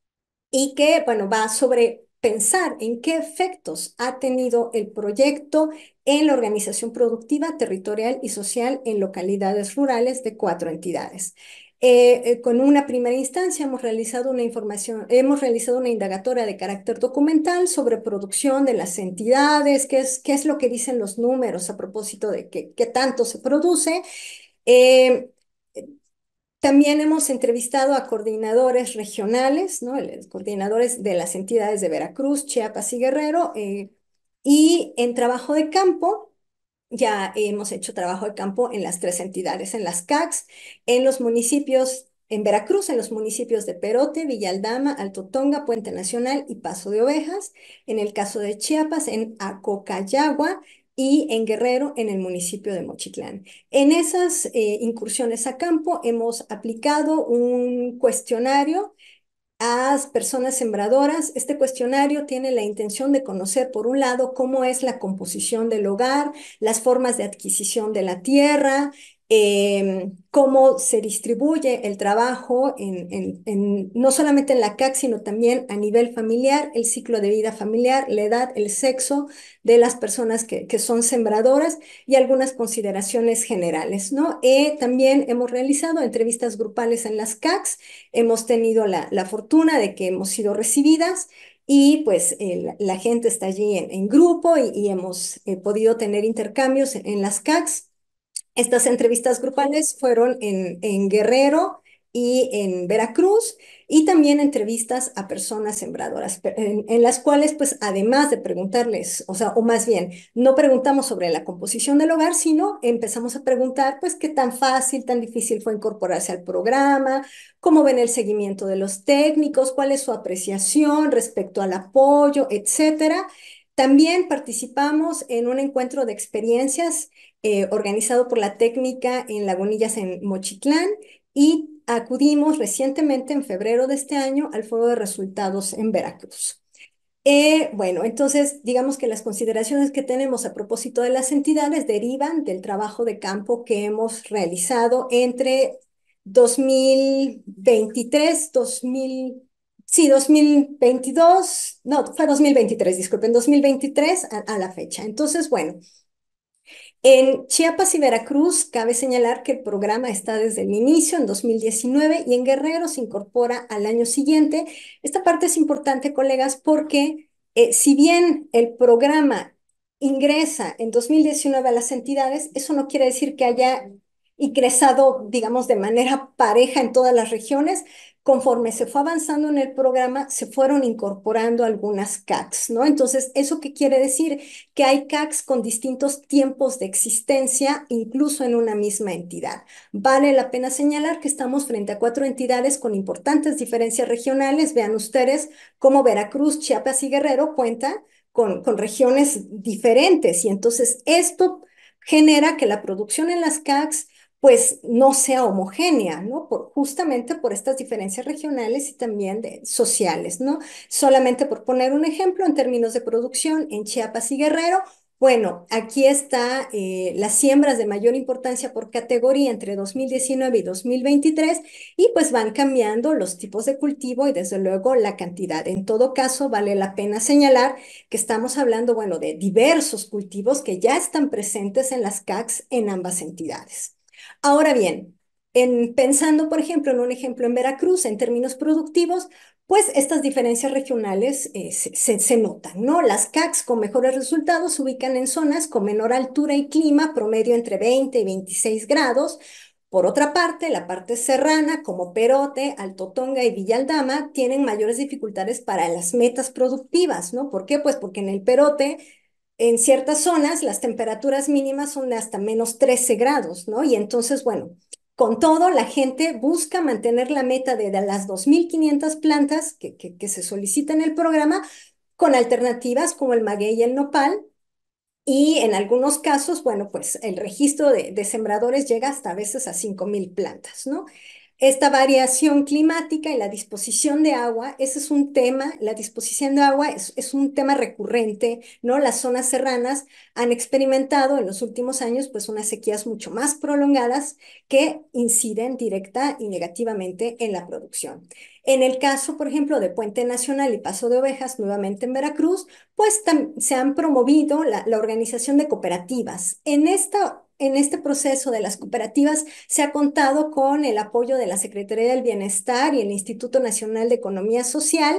y que, bueno, va sobre pensar en qué efectos ha tenido el proyecto en la organización productiva, territorial y social en localidades rurales de cuatro entidades. Eh, eh, con una primera instancia hemos realizado una información, hemos realizado una indagatoria de carácter documental sobre producción de las entidades, qué es, qué es lo que dicen los números a propósito de qué, qué tanto se produce. Eh, También hemos entrevistado a coordinadores regionales, ¿no? Los coordinadores de las entidades de Veracruz, Chiapas y Guerrero. Eh, y en trabajo de campo, ya hemos hecho trabajo de campo en las tres entidades, en las C A Cs, en los municipios, en Veracruz, en los municipios de Perote, Villa Aldama, Alto Tonga, Puente Nacional y Paso de Ovejas. En el caso de Chiapas, en Acocayagua y en Guerrero, en el municipio de Mochitlán. En esas eh, incursiones a campo hemos aplicado un cuestionario a personas sembradoras. Este cuestionario tiene la intención de conocer, por un lado, cómo es la composición del hogar, las formas de adquisición de la tierra, eh, cómo se distribuye el trabajo, en, en, en, no solamente en la C A C, sino también a nivel familiar, el ciclo de vida familiar, la edad, el sexo de las personas que, que son sembradoras y algunas consideraciones generales, ¿no? Eh, también hemos realizado entrevistas grupales en las C A Cs. Hemos tenido la, la fortuna de que hemos sido recibidas y pues eh, la, la gente está allí en, en grupo y, y hemos eh, podido tener intercambios en, en las C A Cs. Estas entrevistas grupales fueron en, en Guerrero y en Veracruz, y también entrevistas a personas sembradoras, en, en las cuales, pues, además de preguntarles, o sea, o más bien, no preguntamos sobre la composición del hogar, sino empezamos a preguntar, pues, qué tan fácil, tan difícil fue incorporarse al programa, cómo ven el seguimiento de los técnicos, cuál es su apreciación respecto al apoyo, etcétera. También participamos en un encuentro de experiencias eh, organizado por la técnica en Lagunillas en Mochitlán, y acudimos recientemente en febrero de este año al Foro de Resultados en Veracruz. Eh, bueno, entonces digamos que las consideraciones que tenemos a propósito de las entidades derivan del trabajo de campo que hemos realizado entre dos mil veintitrés, dos mil, sí, dos mil veintidós, no, fue dos mil veintitrés, disculpen, dos mil veintitrés a, a la fecha. Entonces, bueno, en Chiapas y Veracruz, cabe señalar que el programa está desde el inicio, en dos mil diecinueve, y en Guerrero se incorpora al año siguiente. Esta parte es importante, colegas, porque eh, si bien el programa ingresa en dos mil diecinueve a las entidades, eso no quiere decir que haya ingresado, digamos, de manera pareja en todas las regiones. Conforme se fue avanzando en el programa, se fueron incorporando algunas C A Cs, ¿no? Entonces, ¿eso qué quiere decir? Que hay C A Cs con distintos tiempos de existencia, incluso en una misma entidad. Vale la pena señalar que estamos frente a cuatro entidades con importantes diferencias regionales. Vean ustedes cómo Veracruz, Chiapas y Guerrero cuentan con, con regiones diferentes, y entonces esto genera que la producción en las C A Cs pues no sea homogénea, ¿no? Por, justamente por estas diferencias regionales y también de, sociales, ¿no? Solamente por poner un ejemplo, en términos de producción en Chiapas y Guerrero, bueno, aquí está eh, las siembras de mayor importancia por categoría entre dos mil diecinueve y dos mil veintitrés, y pues van cambiando los tipos de cultivo y desde luego la cantidad. En todo caso, vale la pena señalar que estamos hablando, bueno, de diversos cultivos que ya están presentes en las C A Cs en ambas entidades. Ahora bien, en, pensando, por ejemplo, en un ejemplo en Veracruz, en términos productivos, pues estas diferencias regionales eh, se, se, se notan, ¿no? Las C A Cs con mejores resultados se ubican en zonas con menor altura y clima, promedio entre veinte y veintiséis grados. Por otra parte, la parte serrana, como Perote, Alto Tonga y Villa Aldama, tienen mayores dificultades para las metas productivas, ¿no? ¿Por qué? Pues porque en el Perote, en ciertas zonas, las temperaturas mínimas son de hasta menos trece grados, ¿no? Y entonces, bueno, con todo, la gente busca mantener la meta de las dos mil quinientas plantas que, que, que se solicitan en el programa, con alternativas como el maguey y el nopal, Y en algunos casos, bueno, pues el registro de, de sembradores llega hasta a veces a cinco mil plantas, ¿no? Esta variación climática y la disposición de agua, ese es un tema, la disposición de agua es, es un tema recurrente, ¿no? Las zonas serranas han experimentado en los últimos años pues unas sequías mucho más prolongadas que inciden directa y negativamente en la producción. En el caso, por ejemplo, de Puente Nacional y Paso de Ovejas, nuevamente en Veracruz, pues se han promovido la, la organización de cooperativas. En esta En este proceso de las cooperativas se ha contado con el apoyo de la Secretaría del Bienestar y el Instituto Nacional de Economía Social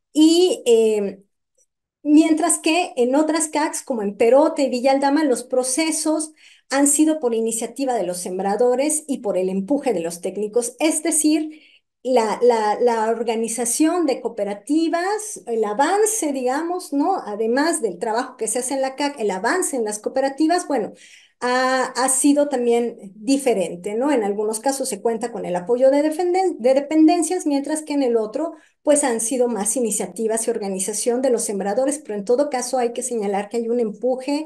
y eh, mientras que en otras C A Cs como en Perote y Villa Aldama los procesos han sido por iniciativa de los sembradores y por el empuje de los técnicos, es decir, la, la, la organización de cooperativas, el avance, digamos, ¿no? Además del trabajo que se hace en la C A C, el avance en las cooperativas, bueno, ha, ha sido también diferente, ¿no? En algunos casos se cuenta con el apoyo de, de dependencias, mientras que en el otro, pues han sido más iniciativas y organización de los sembradores, pero en todo caso hay que señalar que hay un empuje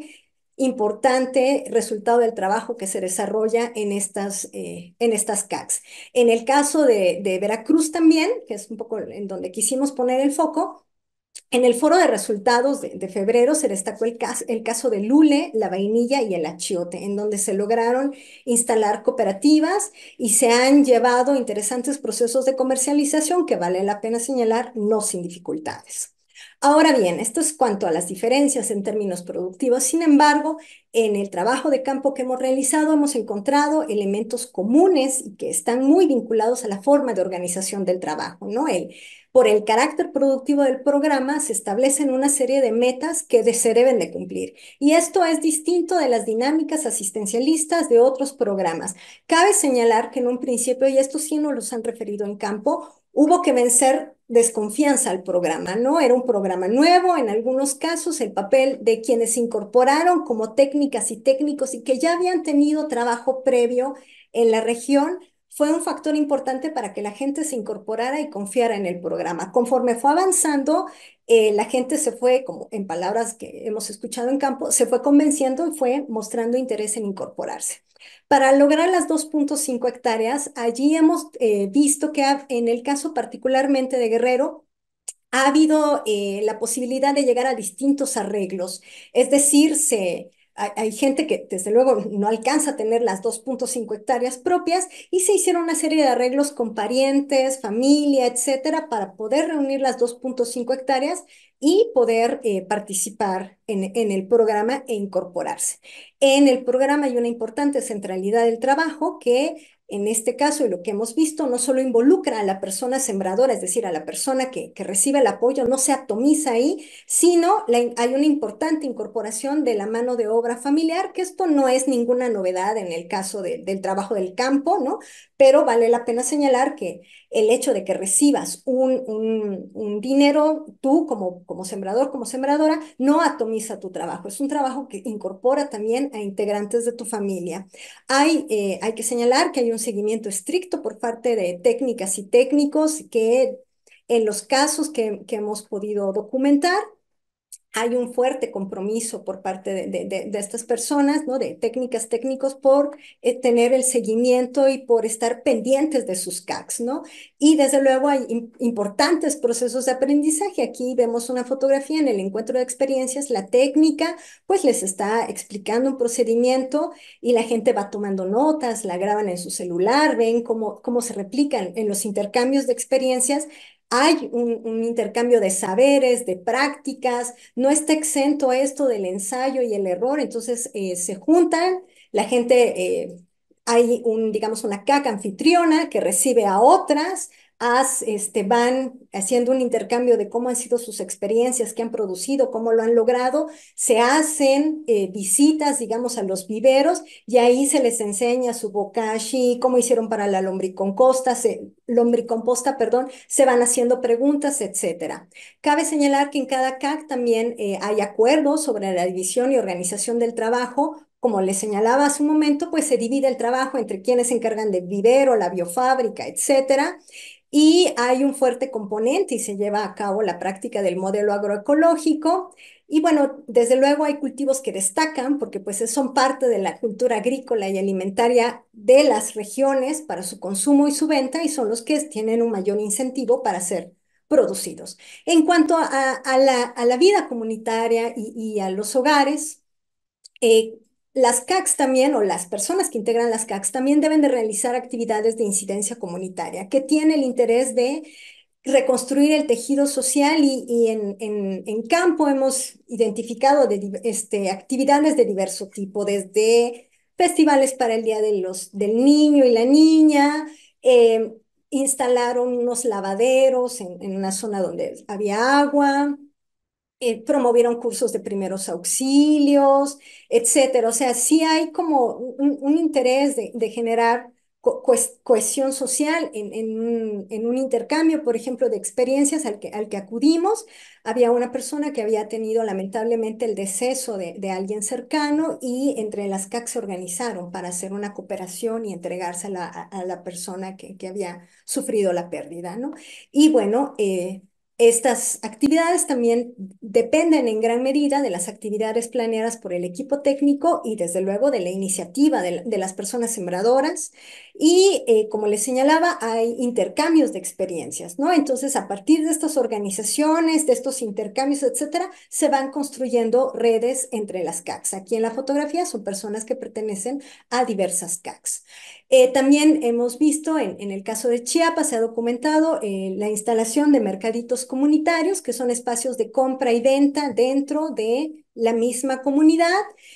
importante resultado del trabajo que se desarrolla en estas, eh, en estas C A Cs. En el caso de, de Veracruz también, que es un poco en donde quisimos poner el foco, en el foro de resultados de, de febrero se destacó el caso, el caso de Lule, la vainilla y el achiote, en donde se lograron instalar cooperativas y se han llevado interesantes procesos de comercialización que vale la pena señalar, no sin dificultades. Ahora bien, esto es cuanto a las diferencias en términos productivos. Sin embargo, en el trabajo de campo que hemos realizado hemos encontrado elementos comunes y que están muy vinculados a la forma de organización del trabajo, ¿no? El, por el carácter productivo del programa se establecen una serie de metas que de, se deben de cumplir. Y esto es distinto de las dinámicas asistencialistas de otros programas. Cabe señalar que en un principio, y esto sí nos los han referido en campo, hubo que vencer desconfianza al programa, ¿no? Era un programa nuevo, en algunos casos el papel de quienes se incorporaron como técnicas y técnicos y que ya habían tenido trabajo previo en la región, fue un factor importante para que la gente se incorporara y confiara en el programa. Conforme fue avanzando, eh, la gente se fue, como en palabras que hemos escuchado en campo, se fue convenciendo y fue mostrando interés en incorporarse. Para lograr las dos punto cinco hectáreas, allí hemos eh, visto que ha, en el caso particularmente de Guerrero, ha habido eh, la posibilidad de llegar a distintos arreglos. Es decir, se, hay, hay gente que desde luego no alcanza a tener las dos punto cinco hectáreas propias y se hicieron una serie de arreglos con parientes, familia, etcétera, para poder reunir las dos punto cinco hectáreas y poder eh, participar en, en el programa e incorporarse. En el programa hay una importante centralidad del trabajo que en este caso, y lo que hemos visto, no solo involucra a la persona sembradora, es decir, a la persona que, que recibe el apoyo, no se atomiza ahí, sino la, hay una importante incorporación de la mano de obra familiar, que esto no es ninguna novedad en el caso de, del trabajo del campo, ¿no? Pero vale la pena señalar que el hecho de que recibas un, un, un dinero, tú como, como sembrador, como sembradora, no atomiza tu trabajo. Es un trabajo que incorpora también a integrantes de tu familia. Hay, eh, hay que señalar que hay un seguimiento estricto por parte de técnicas y técnicos que en los casos que, que hemos podido documentar, hay un fuerte compromiso por parte de, de, de, de estas personas, ¿no? De técnicas, técnicos, por eh, tener el seguimiento y por estar pendientes de sus C A Cs, ¿no? Y desde luego hay im importantes procesos de aprendizaje. Aquí vemos una fotografía en el encuentro de experiencias, la técnica, pues les está explicando un procedimiento y la gente va tomando notas, la graban en su celular, ven cómo, cómo se replican en los intercambios de experiencias. Hay un, un intercambio de saberes, de prácticas, no está exento esto del ensayo y el error, entonces eh, se juntan, la gente, eh, hay un, digamos, una C A C anfitriona que recibe a otras, as, este, van haciendo un intercambio de cómo han sido sus experiencias, qué han producido, cómo lo han logrado, se hacen eh, visitas, digamos, a los viveros y ahí se les enseña su bokashi, cómo hicieron para la lombricomposta, se, lombricomposta, perdón, se van haciendo preguntas, etcétera. Cabe señalar que en cada C A C también eh, hay acuerdos sobre la división y organización del trabajo. Como les señalaba hace un momento, pues se divide el trabajo entre quienes se encargan del vivero, la biofábrica, etcétera. y hay un fuerte componente y se lleva a cabo la práctica del modelo agroecológico. Y bueno, desde luego hay cultivos que destacan porque pues son parte de la cultura agrícola y alimentaria de las regiones para su consumo y su venta y son los que tienen un mayor incentivo para ser producidos. En cuanto a, a la, a la vida comunitaria y, y a los hogares, eh, las C A Cs también, o las personas que integran las C A Cs, también deben de realizar actividades de incidencia comunitaria, que tiene el interés de reconstruir el tejido social y, y en, en, en campo hemos identificado de, este, actividades de diverso tipo, desde festivales para el Día de los, del Niño y la Niña, eh, instalaron unos lavaderos en, en una zona donde había agua, eh, promovieron cursos de primeros auxilios, etcétera. O sea, sí hay como un, un interés de, de generar co cohesión social en, en, un, en un intercambio, por ejemplo, de experiencias al que, al que acudimos. Había una persona que había tenido lamentablemente el deceso de, de alguien cercano y entre las C A C se organizaron para hacer una cooperación y entregársela a, a la persona que, que había sufrido la pérdida, ¿no? Y bueno, eh, estas actividades también dependen en gran medida de las actividades planeadas por el equipo técnico y desde luego de la iniciativa de, de las personas sembradoras. Y eh, como les señalaba, hay intercambios de experiencias, ¿no? Entonces, a partir de estas organizaciones, de estos intercambios, etcétera, se van construyendo redes entre las C A Cs. Aquí en la fotografía son personas que pertenecen a diversas C A Cs. Eh, también hemos visto, en, en el caso de Chiapas, se ha documentado eh, la instalación de mercaditos comunitarios, que son espacios de compra y venta dentro de la misma comunidad.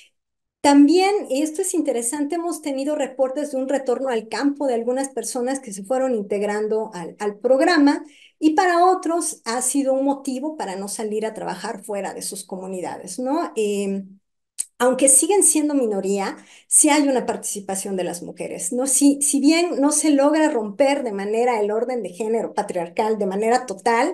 También, y esto es interesante, hemos tenido reportes de un retorno al campo de algunas personas que se fueron integrando al, al programa y para otros ha sido un motivo para no salir a trabajar fuera de sus comunidades, ¿no? Eh, aunque siguen siendo minoría, sí hay una participación de las mujeres, ¿no? Si, si bien no se logra romper de manera el orden de género patriarcal de manera total,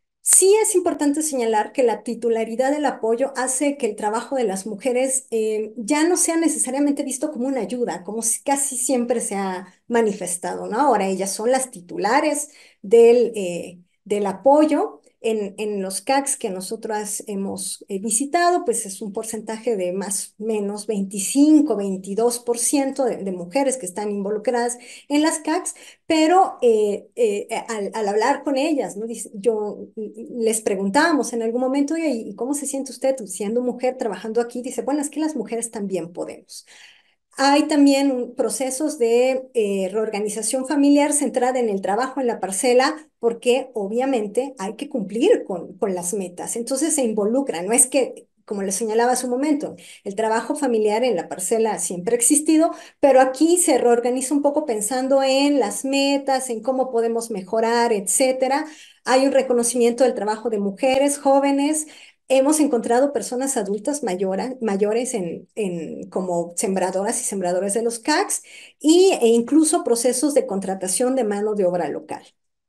sí es importante señalar que la titularidad del apoyo hace que el trabajo de las mujeres eh, ya no sea necesariamente visto como una ayuda, como si casi siempre se ha manifestado, ¿no? Ahora ellas son las titulares del, eh, del apoyo. En, en los C A Cs que nosotras hemos eh, visitado, pues es un porcentaje de más o menos veinticinco, veintidós por ciento de, de mujeres que están involucradas en las C A Cs, pero eh, eh, al, al, hablar con ellas, ¿no? Dice, yo les preguntábamos en algún momento, ¿y cómo se siente usted siendo mujer trabajando aquí? Dice, bueno, es que las mujeres también podemos. Hay también procesos de eh, reorganización familiar centrada en el trabajo en la parcela, porque obviamente hay que cumplir con, con las metas. Entonces se involucra, no es que, como les señalaba hace un momento, el trabajo familiar en la parcela siempre ha existido, pero aquí se reorganiza un poco pensando en las metas, en cómo podemos mejorar, etcétera. Hay un reconocimiento del trabajo de mujeres, jóvenes. Hemos encontrado personas adultas mayora, mayores en, en, como sembradoras y sembradores de los C A Cs y, e incluso procesos de contratación de mano de obra local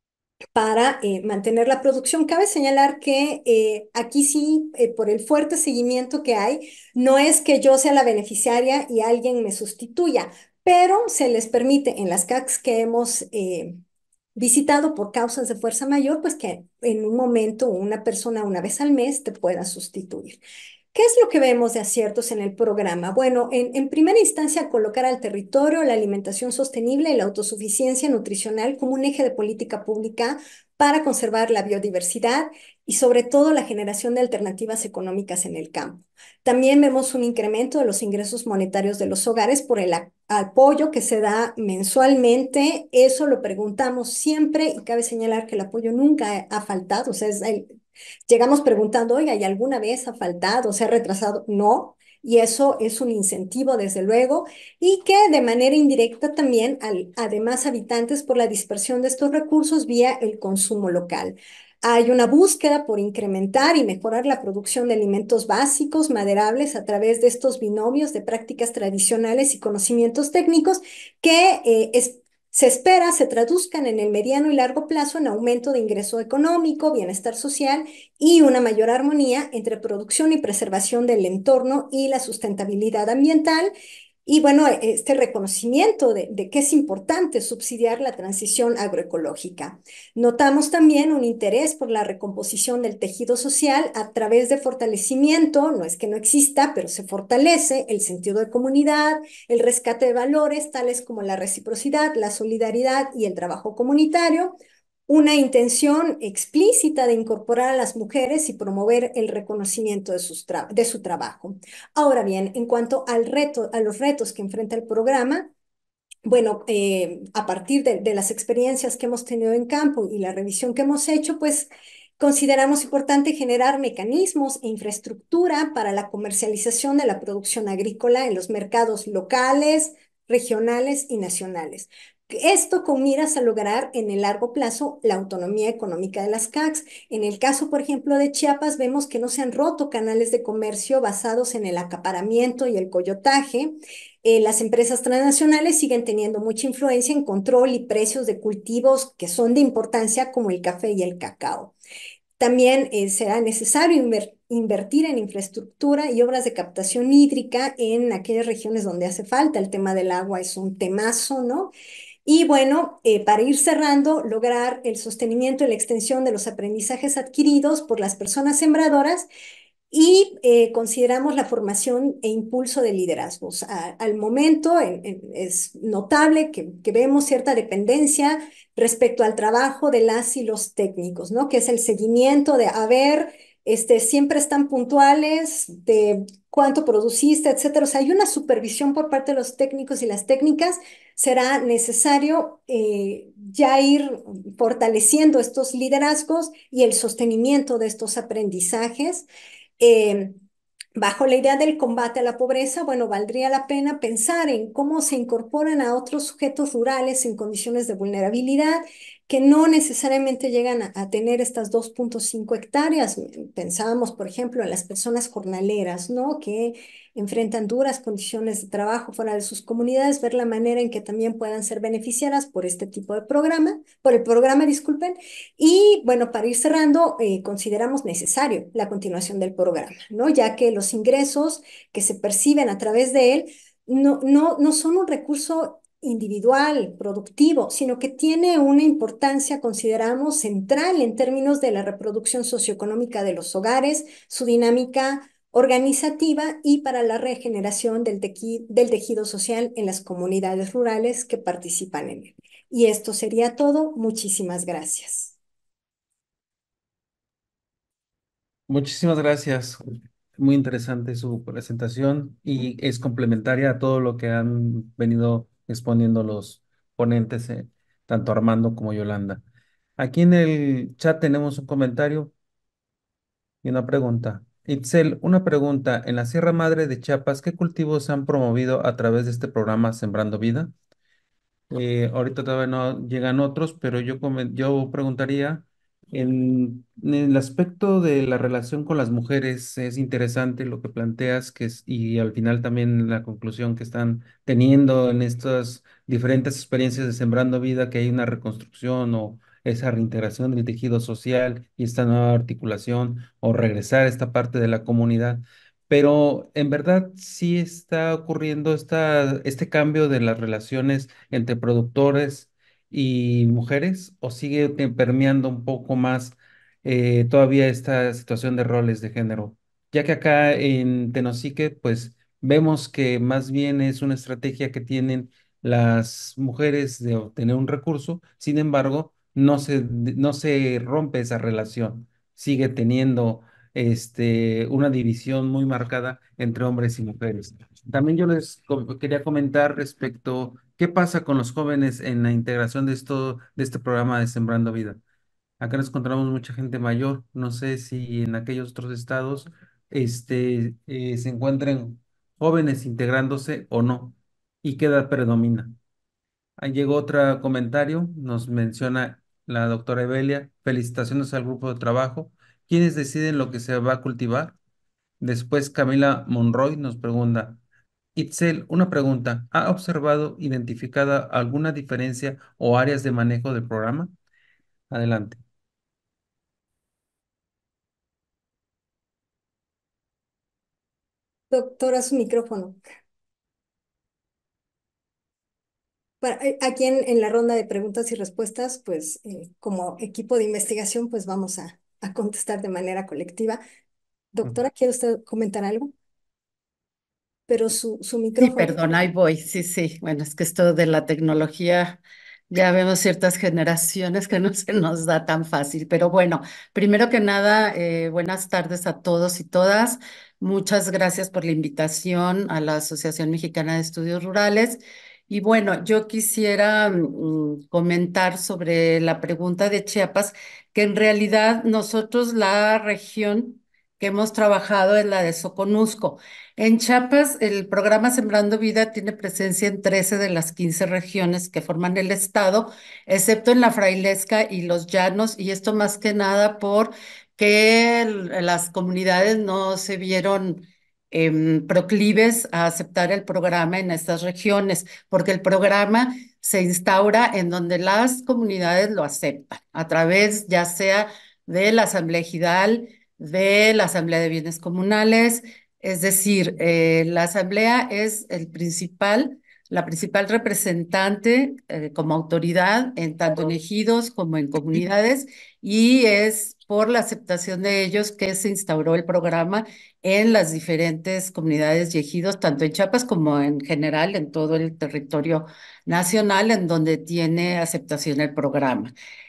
para eh, mantener la producción. Cabe señalar que eh, aquí sí, eh, por el fuerte seguimiento que hay, no es que yo sea la beneficiaria y alguien me sustituya, pero se les permite en las C A Cs que hemos eh, visitado por causas de fuerza mayor, pues que en un momento una persona una vez al mes te pueda sustituir. ¿Qué es lo que vemos de aciertos en el programa? Bueno, en, en primera instancia, colocar al territorio la alimentación sostenible y la autosuficiencia nutricional como un eje de política pública para conservar la biodiversidad y sobre todo la generación de alternativas económicas en el campo. También vemos un incremento de los ingresos monetarios de los hogares por el apoyo que se da mensualmente. Eso lo preguntamos siempre y cabe señalar que el apoyo nunca ha faltado. O sea, es el, llegamos preguntando, oiga, ¿y alguna vez ha faltado, se ha retrasado? No, y eso es un incentivo, desde luego, y que de manera indirecta también, al, además, habitantes por la dispersión de estos recursos vía el consumo local. Hay una búsqueda por incrementar y mejorar la producción de alimentos básicos, maderables, a través de estos binomios de prácticas tradicionales y conocimientos técnicos que eh, es, se espera se traduzcan en el mediano y largo plazo en aumento de ingreso económico, bienestar social y una mayor armonía entre producción y preservación del entorno y la sustentabilidad ambiental. Y bueno, este reconocimiento de, de que es importante subsidiar la transición agroecológica. Notamos también un interés por la recomposición del tejido social a través de fortalecimiento, no es que no exista, pero se fortalece el sentido de comunidad, el rescate de valores tales como la reciprocidad, la solidaridad y el trabajo comunitario, una intención explícita de incorporar a las mujeres y promover el reconocimiento de, sus tra- de su trabajo. Ahora bien, en cuanto al reto, a los retos que enfrenta el programa, bueno, eh, a partir de, de las experiencias que hemos tenido en campo y la revisión que hemos hecho, pues consideramos importante generar mecanismos e infraestructura para la comercialización de la producción agrícola en los mercados locales, regionales y nacionales. Esto con miras a lograr en el largo plazo la autonomía económica de las C A Cs. En el caso, por ejemplo, de Chiapas, vemos que no se han roto canales de comercio basados en el acaparamiento y el coyotaje. Eh, las empresas transnacionales siguen teniendo mucha influencia en control y precios de cultivos que son de importancia como el café y el cacao. También eh, será necesario inver- invertir en infraestructura y obras de captación hídrica en aquellas regiones donde hace falta. El tema del agua es un temazo, ¿no? Y bueno, eh, para ir cerrando, lograr el sostenimiento y la extensión de los aprendizajes adquiridos por las personas sembradoras y eh, consideramos la formación e impulso de liderazgos. A- al momento en- en- es notable que, que vemos cierta dependencia respecto al trabajo de las y los técnicos, ¿no? Que es el seguimiento de, a ver, este, siempre están puntuales, de cuánto produciste, etcétera. O sea, hay una supervisión por parte de los técnicos y las técnicas. Será necesario eh, ya ir fortaleciendo estos liderazgos y el sostenimiento de estos aprendizajes. Eh, Bajo la idea del combate a la pobreza, bueno, valdría la pena pensar en cómo se incorporan a otros sujetos rurales en condiciones de vulnerabilidad que no necesariamente llegan a, a tener estas dos punto cinco hectáreas. Pensábamos, por ejemplo, en las personas jornaleras, ¿no? Que enfrentan duras condiciones de trabajo fuera de sus comunidades, ver la manera en que también puedan ser beneficiadas por este tipo de programa, por el programa, disculpen, y bueno, para ir cerrando, eh, consideramos necesario la continuación del programa, ¿no? Ya que los ingresos que se perciben a través de él no, no, no son un recurso individual, productivo, sino que tiene una importancia, consideramos, central en términos de la reproducción socioeconómica de los hogares, su dinámica organizativa y para la regeneración del, tequi- del tejido social en las comunidades rurales que participan en él. Y esto sería todo. Muchísimas gracias. Muchísimas gracias. Muy interesante su presentación y es complementaria a todo lo que han venido exponiendo los ponentes, eh, tanto Armando como Yolanda. Aquí en el chat tenemos un comentario y una pregunta. Itzel, una pregunta. En la Sierra Madre de Chiapas, ¿qué cultivos se han promovido a través de este programa Sembrando Vida? Eh, ahorita todavía no llegan otros, pero yo, comen- yo preguntaría, en, en el aspecto de la relación con las mujeres, es interesante lo que planteas, que es, y al final también la conclusión que están teniendo en estas diferentes experiencias de Sembrando Vida, que hay una reconstrucción o esa reintegración del tejido social y esta nueva articulación o regresar a esta parte de la comunidad. Pero en verdad sí está ocurriendo esta, este cambio de las relaciones entre productores y mujeres, o sigue te- permeando un poco más eh, todavía esta situación de roles de género, ya que acá en Tenosique pues vemos que más bien es una estrategia que tienen las mujeres de obtener un recurso. Sin embargo, no se, no se rompe esa relación, sigue teniendo este, una división muy marcada entre hombres y mujeres. También yo les co- quería comentar respecto qué pasa con los jóvenes en la integración de esto, de este programa de Sembrando Vida. Acá nos encontramos mucha gente mayor. No sé si en aquellos otros estados este, eh, se encuentren jóvenes integrándose o no y qué edad predomina. Ahí llegó otro comentario, nos menciona la doctora Evelia, felicitaciones al grupo de trabajo. ¿Quiénes deciden lo que se va a cultivar? Después Camila Monroy nos pregunta, Itzel, una pregunta. ¿Ha observado, identificada alguna diferencia o áreas de manejo del programa? Adelante. Doctora, su micrófono. para- eh, aquí en, en la ronda de preguntas y respuestas, pues eh, como equipo de investigación, pues vamos a, a contestar de manera colectiva. Ujú. Doctora, ¿quiere usted comentar algo? Pero su, su Sí, micrófono. perdón, ahí voy. Sí, sí. Bueno, es que esto de la tecnología, ya vemos ciertas generaciones que no se nos da tan fácil. Pero bueno, primero que nada, eh, buenas tardes a todos y todas. Muchas gracias por la invitación a la Asociación Mexicana de Estudios Rurales. Y bueno, yo quisiera mm, comentar sobre la pregunta de Chiapas, que en realidad nosotros la región que hemos trabajado es la de Soconusco. En Chiapas, el programa Sembrando Vida tiene presencia en trece de las quince regiones que forman el estado, excepto en la Frailesca y los Llanos, y esto más que nada por que el- las comunidades no se vieron em, proclives a aceptar el programa en estas regiones, porque el programa se instaura en donde las comunidades lo aceptan, a través ya sea de la Asamblea Ejidal, de la Asamblea de Bienes Comunales, es decir, eh, la asamblea es el principal, la principal representante eh, como autoridad en tanto en ejidos como en comunidades y es por la aceptación de ellos que se instauró el programa en las diferentes comunidades y ejidos, tanto en Chiapas como en general en todo el territorio nacional en donde tiene aceptación el programa.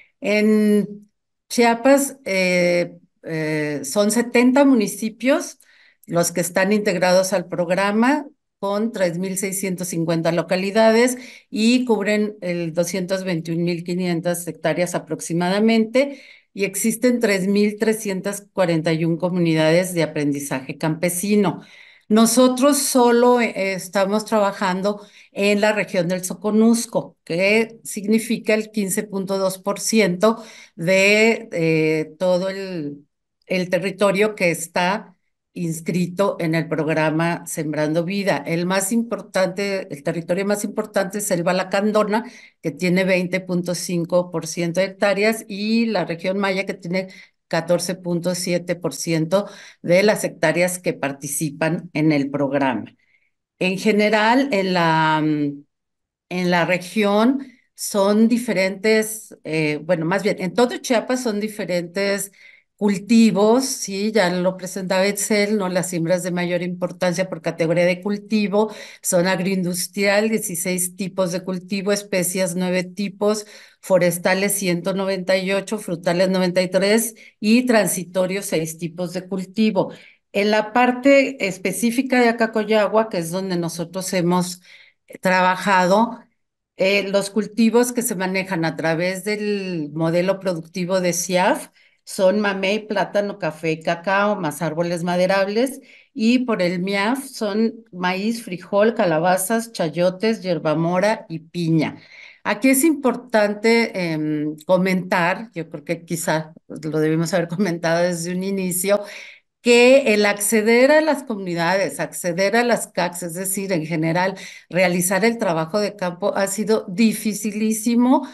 En Chiapas eh, eh, son setenta municipios los que están integrados al programa con tres mil seiscientas cincuenta localidades y cubren el doscientas veintiún mil quinientas hectáreas aproximadamente y existen tres mil trescientas cuarenta y una comunidades de aprendizaje campesino. Nosotros solo eh, estamos trabajando en la región del Soconusco, que significa el quince punto dos por ciento de eh, todo el, el territorio que está inscrito en el programa Sembrando Vida. El más importante, el territorio más importante es Selva Lacandona, que tiene veinte punto cinco por ciento de hectáreas, y la región Maya, que tiene catorce punto siete por ciento de las hectáreas que participan en el programa. En general, en la, mm, en la región son diferentes, eh, bueno, más bien, en todo Chiapas son diferentes cultivos, sí, ya lo presentaba Excel, ¿no? Las siembras de mayor importancia por categoría de cultivo son agroindustrial, dieciséis tipos de cultivo, especias nueve tipos, forestales ciento noventa y ocho, frutales noventa y tres y transitorios seis tipos de cultivo. En la parte específica de Acacoyagua, que es donde nosotros hemos trabajado, eh, los cultivos que se manejan a través del modelo productivo de C I A F son mamey, plátano, café y cacao, más árboles maderables, y por el M I A F son maíz, frijol, calabazas, chayotes, hierbamora y piña. Aquí es importante em, comentar, yo creo que quizá lo debimos haber comentado desde un inicio, que el acceder a las comunidades, acceder a las C A Cs, es decir, en general, realizar el trabajo de campo ha sido dificilísimo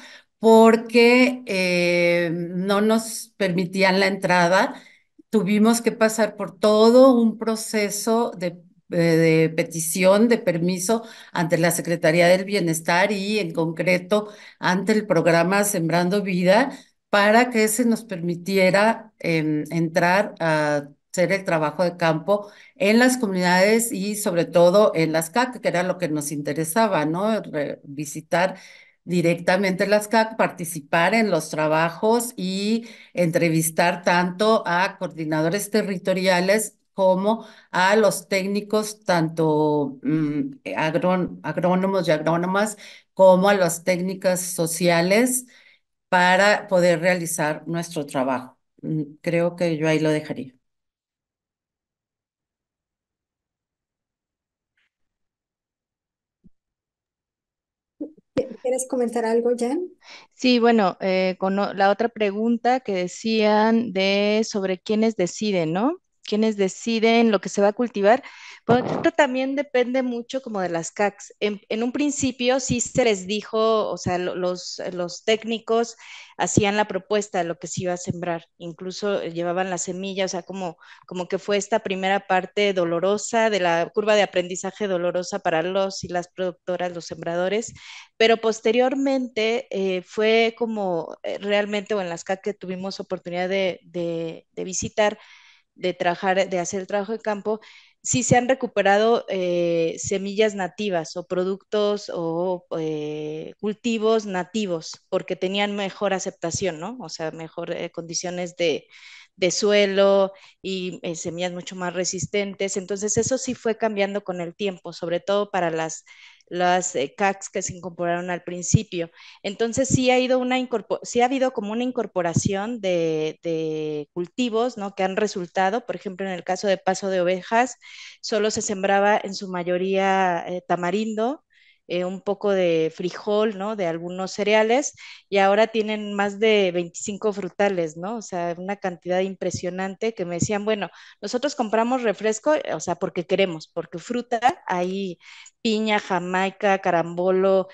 porque eh, no nos permitían la entrada. Tuvimos que pasar por todo un proceso de, eh, de petición de permiso ante la Secretaría del Bienestar y en concreto ante el programa Sembrando Vida para que se nos permitiera em, entrar a hacer el trabajo de campo en las comunidades y sobre todo en las C A C, que era lo que nos interesaba, ¿no? Re- visitar directamente las C A C, participar en los trabajos y entrevistar tanto a coordinadores territoriales como a los técnicos, tanto mm, agrón- agrónomos y agrónomas, como a las técnicas sociales para poder realizar nuestro trabajo. Mm, Creo que yo ahí lo dejaría. ¿Quieres comentar algo, Jan? Sí, bueno, eh, con o- la otra pregunta que decían de sobre quiénes deciden, ¿no? quienes deciden lo que se va a cultivar, pues esto también depende mucho como de las C A Cs. En, en un principio sí se les dijo, o sea, lo- los, los técnicos hacían la propuesta de lo que se iba a sembrar, incluso eh, llevaban la semilla, o sea, como, como que fue esta primera parte dolorosa de la curva de aprendizaje dolorosa para los y las productoras, los sembradores, pero posteriormente eh, fue como eh, realmente, o en las C A C que tuvimos oportunidad de, de, de visitar, de trabajar, de hacer el trabajo de campo, sí se han recuperado eh, semillas nativas o productos o eh, cultivos nativos porque tenían mejor aceptación, ¿no? O sea, mejor eh, condiciones de, de suelo y eh, semillas mucho más resistentes. Entonces, eso sí fue cambiando con el tiempo, sobre todo para las, las eh, C A Cs que se incorporaron al principio. Entonces sí ha, ido una sí ha habido como una incorporación de, de, cultivos, ¿no? Que han resultado, por ejemplo, en el caso de Paso de Ovejas, solo se sembraba en su mayoría eh, tamarindo, eh, un poco de frijol, ¿no? De algunos cereales, y ahora tienen más de veinticinco frutales, ¿no? O sea, una cantidad impresionante que me decían, bueno, nosotros compramos refresco, o sea, porque queremos, porque fruta hay piña, jamaica, carambolo,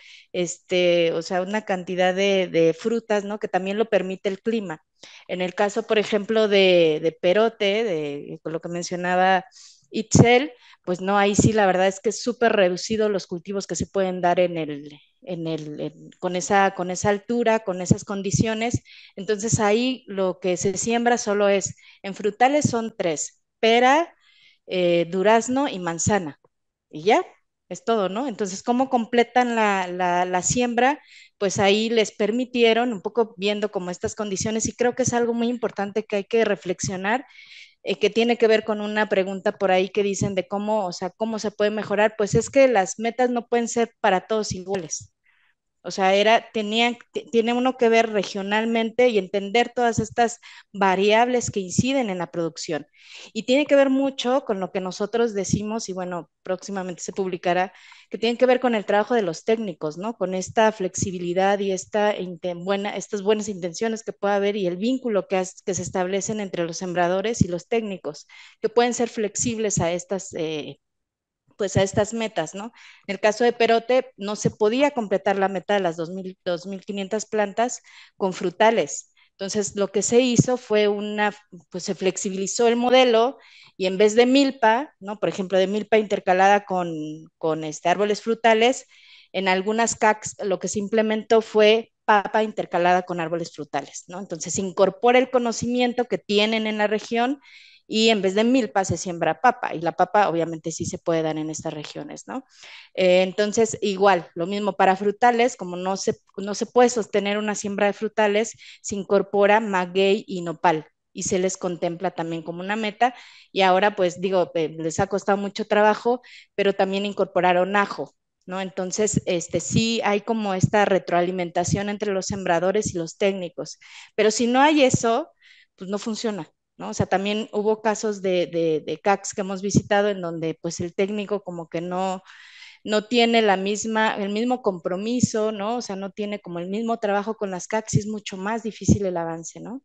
este, o sea, una cantidad de, de frutas, ¿no? Que también lo permite el clima. En el caso, por ejemplo, de, de perote, de, de lo que mencionaba Itzel, pues no, ahí sí la verdad es que es súper reducido los cultivos que se pueden dar en el, en el, en, con, esa, con esa altura, con esas condiciones. Entonces ahí lo que se siembra solo es, en frutales son tres, pera, eh, durazno y manzana. Y ya, es todo, ¿no? Entonces, ¿cómo completan la, la, la, siembra? Pues ahí les permitieron, un poco viendo como estas condiciones, y creo que es algo muy importante que hay que reflexionar, eh, que tiene que ver con una pregunta por ahí que dicen de cómo, o sea, cómo se puede mejorar, pues es que las metas no pueden ser para todos iguales. O sea, era, tenía, tiene uno que ver regionalmente y entender todas estas variables que inciden en la producción. Y tiene que ver mucho con lo que nosotros decimos, y bueno, próximamente se publicará, que tiene que ver con el trabajo de los técnicos, ¿no? Con esta flexibilidad y esta buena, estas buenas intenciones que pueda haber y el vínculo que, has, que se establecen entre los sembradores y los técnicos, que pueden ser flexibles a estas eh, pues a estas metas, ¿no? En el caso de Perote, no se podía completar la meta de las dos mil, dos mil quinientas plantas con frutales. Entonces, lo que se hizo fue una, pues se flexibilizó el modelo y en vez de milpa, ¿no? Por ejemplo, de milpa intercalada con, con este, árboles frutales, en algunas C A Cs lo que se implementó fue papa intercalada con árboles frutales, ¿no? Entonces, se incorpora el conocimiento que tienen en la región y en vez de milpa se siembra papa y la papa obviamente sí se puede dar en estas regiones, ¿no? Eh, entonces, igual, lo mismo para frutales, como no se, no se puede sostener una siembra de frutales, se incorpora maguey y nopal y se les contempla también como una meta y ahora pues digo, eh, les ha costado mucho trabajo, pero también incorporaron ajo, ¿no? Entonces, este, sí hay como esta retroalimentación entre los sembradores y los técnicos, pero si no hay eso, pues no funciona. ¿No? O sea, también hubo casos de, de, de C A Cs que hemos visitado en donde pues el técnico como que no, no tiene la misma, el mismo compromiso, ¿no? O sea, no tiene como el mismo trabajo con las C A Cs y es mucho más difícil el avance, ¿no?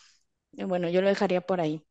Y bueno, yo lo dejaría por ahí.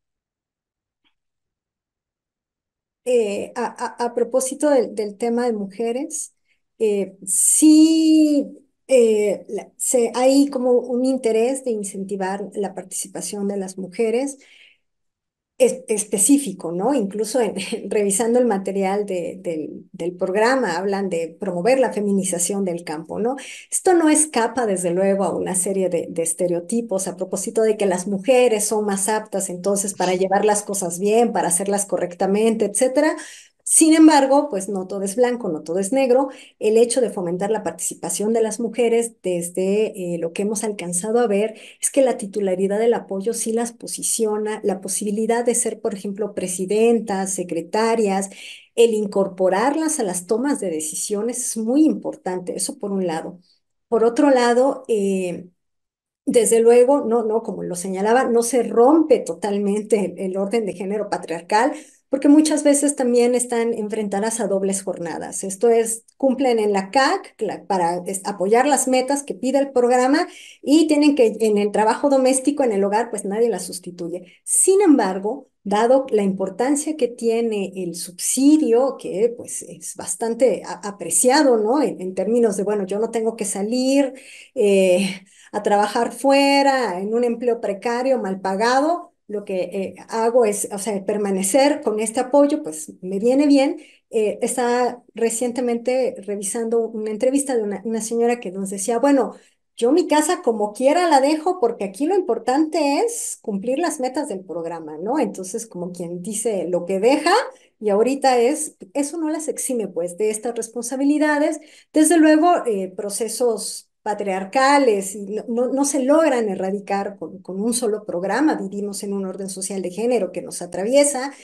Eh, a, a- a propósito del, del tema de mujeres, eh, sí eh, la- se, hay como un interés de incentivar la participación de las mujeres es- específico, ¿no? Incluso en, revisando el material de- del, del programa, hablan de promover la feminización del campo, ¿no? Esto no escapa, desde luego, a una serie de, de estereotipos a propósito de que las mujeres son más aptas entonces para llevar las cosas bien, para hacerlas correctamente, etcétera. Sin embargo, pues no todo es blanco, no todo es negro. El hecho de fomentar la participación de las mujeres desde eh, lo que hemos alcanzado a ver es que la titularidad del apoyo sí las posiciona, la posibilidad de ser, por ejemplo, presidentas, secretarias, el incorporarlas a las tomas de decisiones es muy importante, eso por un lado. Por otro lado, eh, desde luego, no, no, como lo señalaba, no se rompe totalmente el, el orden de género patriarcal, porque muchas veces también están enfrentadas a dobles jornadas. Esto es, cumplen en la C A C la- para es, apoyar las metas que pide el programa y tienen que, en el trabajo doméstico, en el hogar, pues nadie las sustituye. Sin embargo, dado la importancia que tiene el subsidio, que pues es bastante a- apreciado, ¿no? En, en términos de, bueno, yo no tengo que salir eh, a trabajar fuera en un empleo precario, mal pagado. Lo que eh, hago es, o sea, permanecer con este apoyo, pues me viene bien. Eh, estaba recientemente revisando una entrevista de una, una señora que nos decía, bueno, yo mi casa como quiera la dejo porque aquí lo importante es cumplir las metas del programa, ¿no? Entonces, como quien dice, lo que deja y ahorita es, eso no las exime pues de estas responsabilidades. Desde luego, eh, procesos patriarcales y no, no, no se logran erradicar con, con un solo programa. Vivimos en un orden social de género que nos atraviesa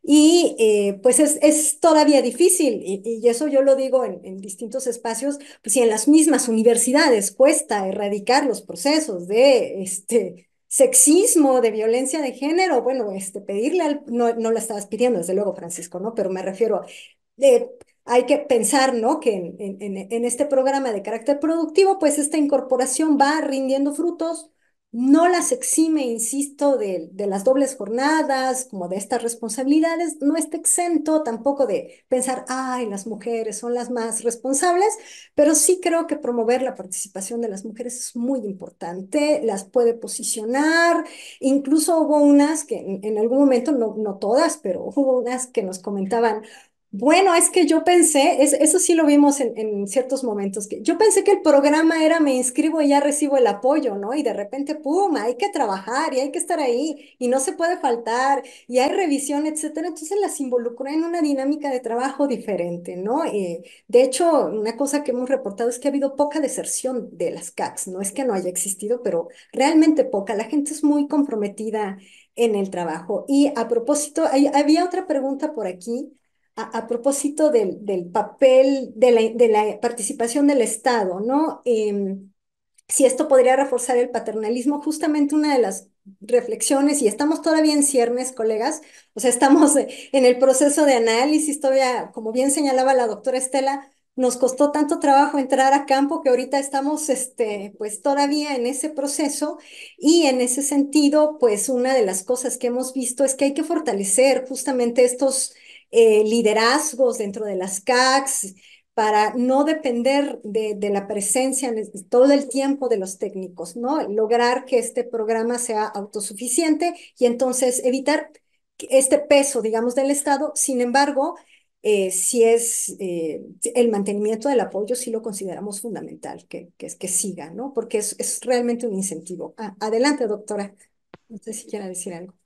y eh, pues es, es todavía difícil, y, y eso yo lo digo en, en distintos espacios, pues si en las mismas universidades cuesta erradicar los procesos de este, sexismo, de violencia de género, bueno, este, pedirle al, no, no la estabas pidiendo, desde luego, Francisco, ¿no? Pero me refiero, eh, hay que pensar, ¿no? Que en, en, en en este programa de carácter productivo, pues esta incorporación va rindiendo frutos, no las exime, insisto, de, de las dobles jornadas, como de estas responsabilidades, no está exento tampoco de pensar, ay, las mujeres son las más responsables, pero sí creo que promover la participación de las mujeres es muy importante, las puede posicionar, incluso hubo unas que en, en algún momento, no, no todas, pero hubo unas que nos comentaban, bueno, es que yo pensé, es- eso sí lo vimos en, en ciertos momentos, que yo pensé que el programa era me inscribo y ya recibo el apoyo, ¿no? Y de repente, ¡pum!, hay que trabajar y hay que estar ahí y no se puede faltar y hay revisión, etcétera. Entonces las involucró en una dinámica de trabajo diferente, ¿no? Eh, de hecho, una cosa que hemos reportado es que ha habido poca deserción de las C A Cs, no es que no haya existido, pero realmente poca. La gente es muy comprometida en el trabajo. Y a propósito, hay- había otra pregunta por aquí a, a propósito del, del papel de la, de la participación del Estado, ¿no? Em, si esto podría reforzar el paternalismo, justamente una de las reflexiones, y estamos todavía en ciernes, colegas, o sea, estamos eh, en el proceso de análisis, todavía, como bien señalaba la doctora Estela, nos costó tanto trabajo entrar a campo que ahorita estamos, este, pues todavía en ese proceso y en ese sentido, pues una de las cosas que hemos visto es que hay que fortalecer justamente estos eh, liderazgos dentro de las C A Cs, para no depender de, de la presencia todo el tiempo de los técnicos, ¿no? Lograr que este programa sea autosuficiente y entonces evitar este peso, digamos, del Estado. Sin embargo, eh, si es eh, el mantenimiento del apoyo, sí lo consideramos fundamental, que, que, que siga, ¿no? Porque es, es realmente un incentivo. Ah, adelante, doctora. No sé si quiera decir algo.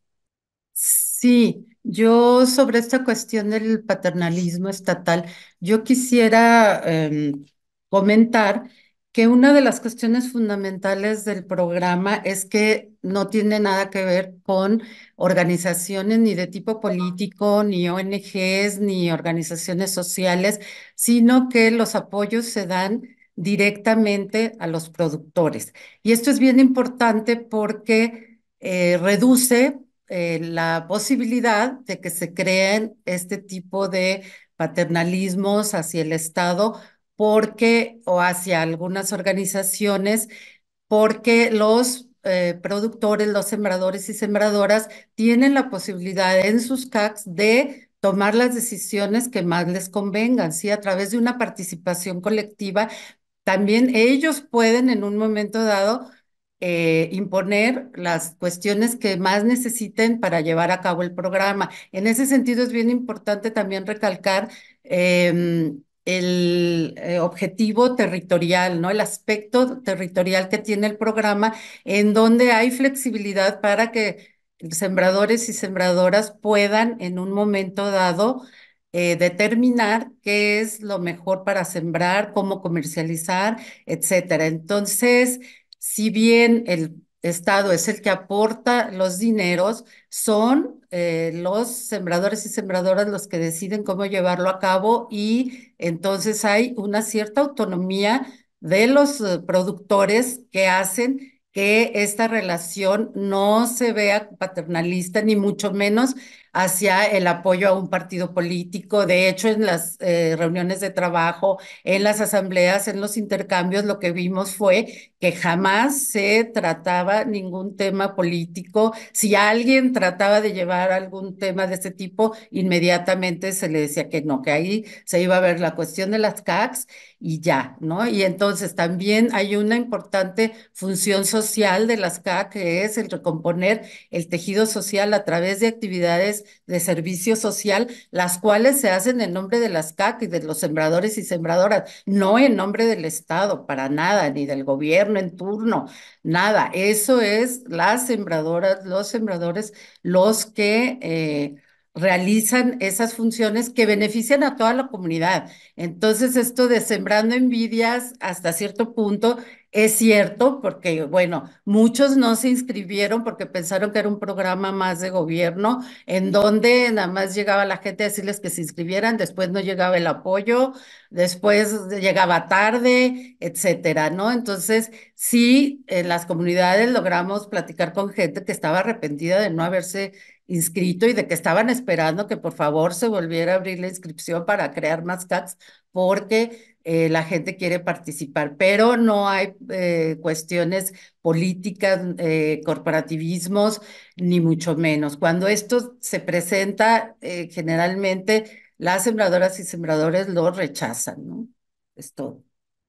Sí, yo sobre esta cuestión del paternalismo estatal, yo quisiera em, comentar que una de las cuestiones fundamentales del programa es que no tiene nada que ver con organizaciones ni de tipo político, ni O N Ges, ni organizaciones sociales, sino que los apoyos se dan directamente a los productores. Y esto es bien importante porque eh, reduce eh, la posibilidad de que se creen este tipo de paternalismos hacia el Estado porque o hacia algunas organizaciones porque los eh, productores, los sembradores y sembradoras tienen la posibilidad en sus C A Cs de tomar las decisiones que más les convengan, ¿sí? A través de una participación colectiva, también ellos pueden en un momento dado eh, imponer las cuestiones que más necesiten para llevar a cabo el programa. En ese sentido es bien importante también recalcar eh, el eh, objetivo territorial, ¿no? El aspecto territorial que tiene el programa, en donde hay flexibilidad para que sembradores y sembradoras puedan en un momento dado eh, determinar qué es lo mejor para sembrar, cómo comercializar, etcétera. Entonces, si bien el Estado es el que aporta los dineros, son eh, los sembradores y sembradoras los que deciden cómo llevarlo a cabo y entonces hay una cierta autonomía de los eh, productores que hacen que esta relación no se vea paternalista, ni mucho menos hacia el apoyo a un partido político. De hecho, en las eh, reuniones de trabajo, en las asambleas, en los intercambios, lo que vimos fue que jamás se trataba ningún tema político. Si alguien trataba de llevar algún tema de este tipo, inmediatamente se le decía que no, que ahí se iba a ver la cuestión de las C A Cs y ya, ¿no? Y entonces también hay una importante función social de las C A C, que es el recomponer el tejido social a través de actividades de servicio social, las cuales se hacen en nombre de las C A C y de los sembradores y sembradoras, no en nombre del Estado, para nada, ni del gobierno en turno, nada. Eso es las sembradoras, los sembradores, los que eh, realizan esas funciones que benefician a toda la comunidad. Entonces, esto de sembrando envidias hasta cierto punto es cierto, porque, bueno, muchos no se inscribieron porque pensaron que era un programa más de gobierno, en donde nada más llegaba la gente a decirles que se inscribieran, después no llegaba el apoyo, después llegaba tarde, etcétera, ¿no? Entonces, sí, en las comunidades logramos platicar con gente que estaba arrepentida de no haberse inscrito y de que estaban esperando que por favor se volviera a abrir la inscripción para crear más C A Cs, porque eh, la gente quiere participar, pero no hay eh, cuestiones políticas, eh, corporativismos, ni mucho menos. Cuando esto se presenta, eh, generalmente las sembradoras y sembradores lo rechazan, ¿no? Es todo.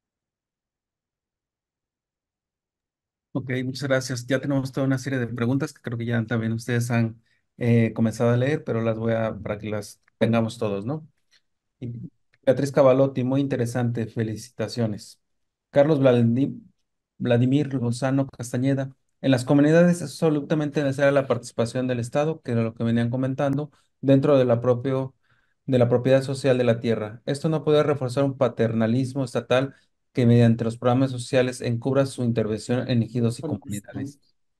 Ok, muchas gracias. Ya tenemos toda una serie de preguntas que creo que ya también ustedes han eh, comenzado a leer, pero las voy a, para que las tengamos todos, ¿no? Y Beatriz Cavalotti, muy interesante, felicitaciones. Carlos Vladi- Vladimir Lozano Castañeda, en las comunidades es absolutamente necesaria la participación del Estado, que era lo que venían comentando, dentro de la, propio, de la propiedad social de la tierra. Esto no puede reforzar un paternalismo estatal que mediante los programas sociales encubra su intervención en ejidos y comunidades.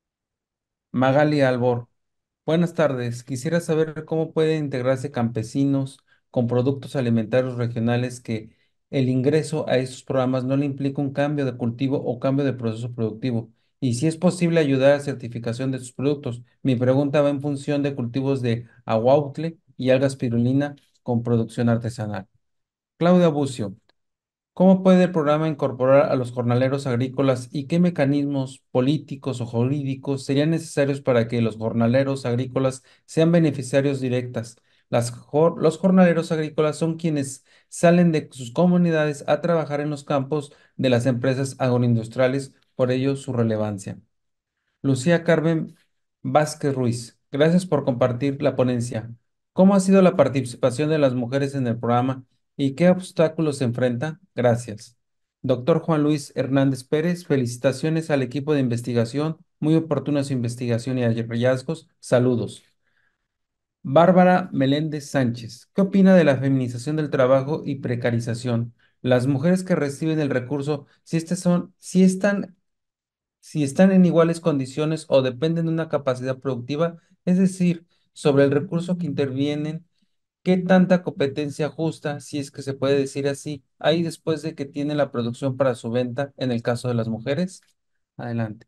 Magali Albor, buenas tardes. Quisiera saber cómo pueden integrarse campesinos con productos alimentarios regionales que el ingreso a esos programas no le implica un cambio de cultivo o cambio de proceso productivo. Y si es posible ayudar a la certificación de sus productos. Mi pregunta va en función de cultivos de aguautle y alga espirulina con producción artesanal. Claudia Bucio. ¿Cómo puede el programa incorporar a los jornaleros agrícolas y qué mecanismos políticos o jurídicos serían necesarios para que los jornaleros agrícolas sean beneficiarios directas? Las jor- los jornaleros agrícolas son quienes salen de sus comunidades a trabajar en los campos de las empresas agroindustriales, por ello su relevancia. Lucía Carmen Vázquez Ruiz, gracias por compartir la ponencia. ¿Cómo ha sido la participación de las mujeres en el programa y qué obstáculos se enfrenta? Gracias. Doctor Juan Luis Hernández Pérez, felicitaciones al equipo de investigación. Muy oportuna su investigación y hallazgos. Saludos. Bárbara Meléndez Sánchez, ¿qué opina de la feminización del trabajo y precarización? Las mujeres que reciben el recurso, si estas son, si están si están en iguales condiciones o dependen de una capacidad productiva, es decir, sobre el recurso que intervienen, qué tanta competencia justa, si es que se puede decir así, hay después de que tienen la producción para su venta en el caso de las mujeres. Adelante.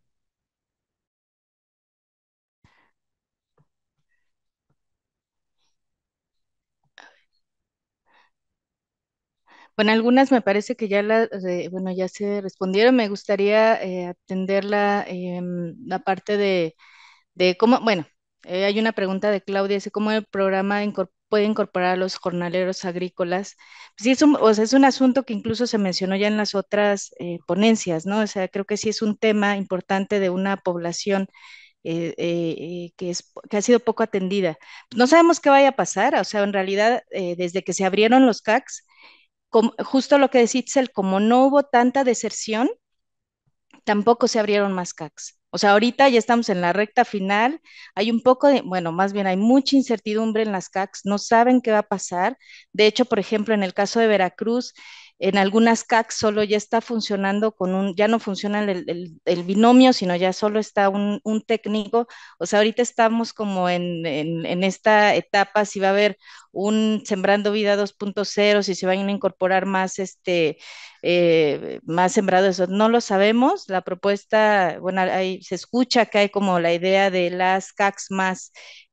Bueno, algunas me parece que ya la, de- bueno, ya se respondieron. Me gustaría eh, atender la, em, la parte de, de cómo, bueno, eh, hay una pregunta de Claudia, dice cómo el programa incor- puede incorporar a los jornaleros agrícolas. Sí, es un, o sea, es un asunto que incluso se mencionó ya en las otras eh, ponencias, ¿no? O sea, creo que sí es un tema importante de una población eh, eh, eh, que es, que ha sido poco atendida. No sabemos qué vaya a pasar, o sea, en realidad, eh, desde que se abrieron los C A Cs, como- justo lo que decía Itzel, como no hubo tanta deserción, tampoco se abrieron más C A Cs. O sea, ahorita ya estamos en la recta final, hay un poco de, bueno, más bien hay mucha incertidumbre en las C A Cs, no saben qué va a pasar. De hecho, por ejemplo, en el caso de Veracruz, en algunas C A Cs solo ya está funcionando con un, ya no funciona el, el- el binomio, sino ya solo está un, un técnico. O sea, ahorita estamos como en, en, en esta etapa, si va a haber un Sembrando Vida dos punto cero, si se van a incorporar más, este, eh, más sembrados, no lo sabemos. La propuesta, bueno, ahí se escucha que hay como la idea de las C A Cs más,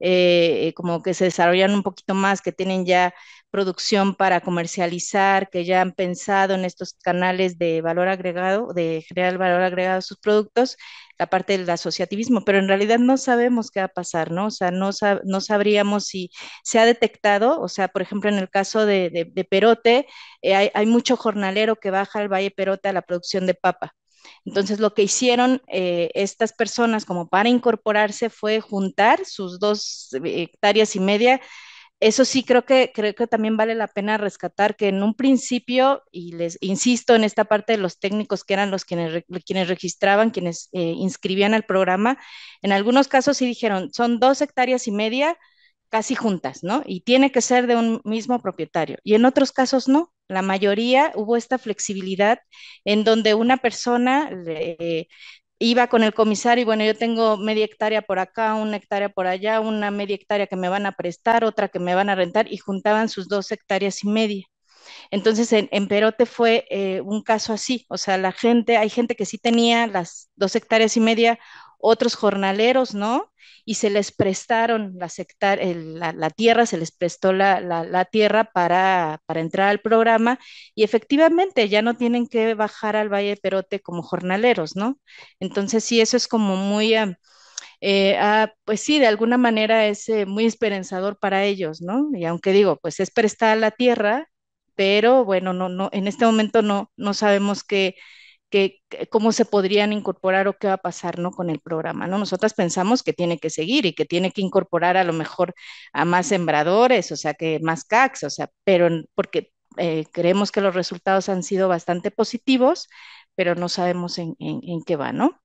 eh, como que se desarrollan un poquito más, que tienen ya producción para comercializar, que ya han pensado en estos canales de valor agregado, de generar valor agregado a sus productos, la parte del asociativismo, pero en realidad no sabemos qué va a pasar, ¿no? O sea, no, sab no sabríamos si se ha detectado, o sea, por ejemplo, en el caso de, de, de Perote, eh, hay, hay mucho jornalero que baja al Valle Perote a la producción de papa. Entonces, lo que hicieron eh, estas personas como para incorporarse fue juntar sus dos hectáreas y media. Eso sí, creo que, creo que también vale la pena rescatar que en un principio, y les insisto en esta parte de los técnicos que eran los quienes, quienes registraban, quienes eh, inscribían al programa, en algunos casos sí dijeron, son dos hectáreas y media casi juntas, ¿no? Y tiene que ser de un mismo propietario. Y en otros casos no. La mayoría hubo esta flexibilidad en donde una persona le, iba con el comisario y bueno, yo tengo media hectárea por acá, una hectárea por allá, una media hectárea que me van a prestar, otra que me van a rentar y juntaban sus dos hectáreas y media. Entonces, en, en Perote fue eh, un caso así, o sea, la gente, hay gente que sí tenía las dos hectáreas y media, otros jornaleros, ¿no? Y se les prestaron las hectar el, la, la, tierra, se les prestó la, la, la tierra para, para, entrar al programa y efectivamente ya no tienen que bajar al Valle de Perote como jornaleros, ¿no? Entonces, sí, eso es como muy... Uh, eh, ah, pues sí, de alguna manera es eh, muy esperanzador para ellos, ¿no? Y aunque digo, pues es prestada la tierra, pero bueno, no, no, en este momento no, no sabemos qué, qué, cómo se podrían incorporar o qué va a pasar, ¿no? Con el programa, ¿no? Nosotras pensamos que tiene que seguir y que tiene que incorporar a lo mejor a más sembradores, o sea, que más C A Cs, o sea, pero porque eh, creemos que los resultados han sido bastante positivos, pero no sabemos en, en, en qué va, ¿no?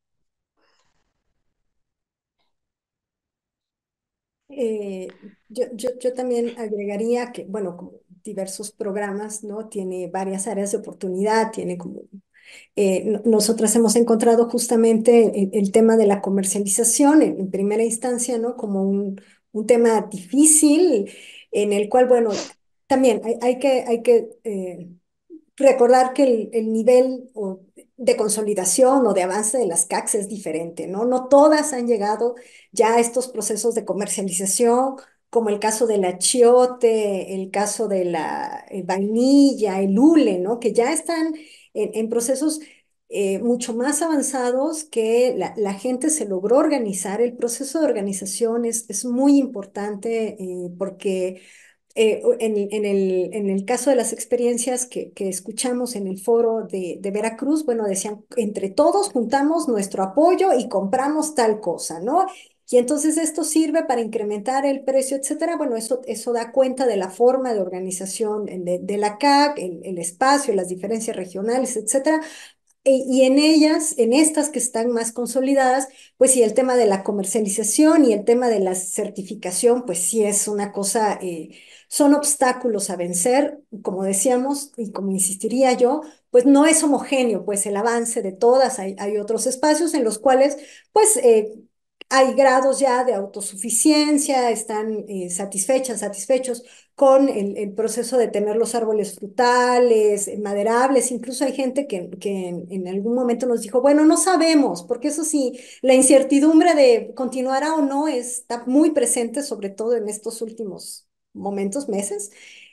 Eh, yo, yo, yo también agregaría que, bueno, como diversos programas, ¿no? Tiene varias áreas de oportunidad, tiene como, eh, no- nosotras hemos encontrado justamente el, el tema de la comercialización en, en primera instancia, ¿no? Como un, un tema difícil en el cual, bueno, también hay, hay que, hay que eh, recordar que el, el nivel o de consolidación o de avance de las C A Cs es diferente, ¿no? No todas han llegado ya a estos procesos de comercialización, como el caso del achiote, el caso de la eh, vainilla, el hule, ¿no? Que ya están en, en procesos eh, mucho más avanzados que la, la gente se logró organizar. El proceso de organización es, es muy importante eh, porque eh, en, en el, en el caso de las experiencias que, que escuchamos en el foro de, de Veracruz, bueno, decían, entre todos juntamos nuestro apoyo y compramos tal cosa, ¿no? Y entonces esto sirve para incrementar el precio, etcétera. Bueno, eso, eso da cuenta de la forma de organización de, de la C A C, el, el espacio, las diferencias regionales, etcétera. E- Y en ellas, en estas que están más consolidadas, pues sí, el tema de la comercialización y el tema de la certificación, pues sí es una cosa, eh, son obstáculos a vencer, como decíamos, y como insistiría yo, pues no es homogéneo, pues el avance de todas, hay, hay otros espacios en los cuales, pues eh, hay grados ya de autosuficiencia, están eh, satisfechas, satisfechos con el, el proceso de tener los árboles frutales, eh, maderables. Incluso hay gente que, que en, en algún momento nos dijo, bueno, no sabemos, porque eso sí, la incertidumbre de continuará o no está muy presente, sobre todo en estos últimos momentos, meses.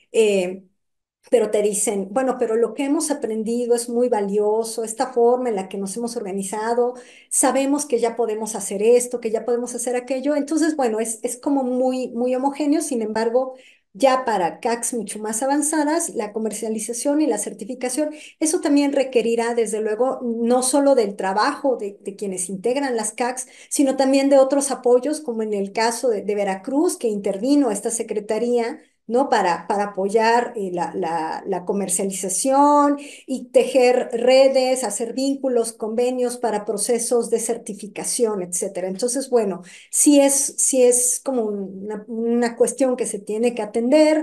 Eh, pero te dicen, bueno, pero lo que hemos aprendido es muy valioso, esta forma en la que nos hemos organizado, sabemos que ya podemos hacer esto, que ya podemos hacer aquello. Entonces, bueno, es, es como muy, muy homogéneo. Sin embargo, ya para C A Cs mucho más avanzadas, la comercialización y la certificación, eso también requerirá, desde luego, no solo del trabajo de, de quienes integran las C A Cs, sino también de otros apoyos, como en el caso de, de Veracruz, que intervino esta secretaría, ¿no? Para, para apoyar eh, la, la, la comercialización y tejer redes, hacer vínculos, convenios para procesos de certificación, etcétera. Entonces, bueno, sí es, sí es como una, una cuestión que se tiene que atender.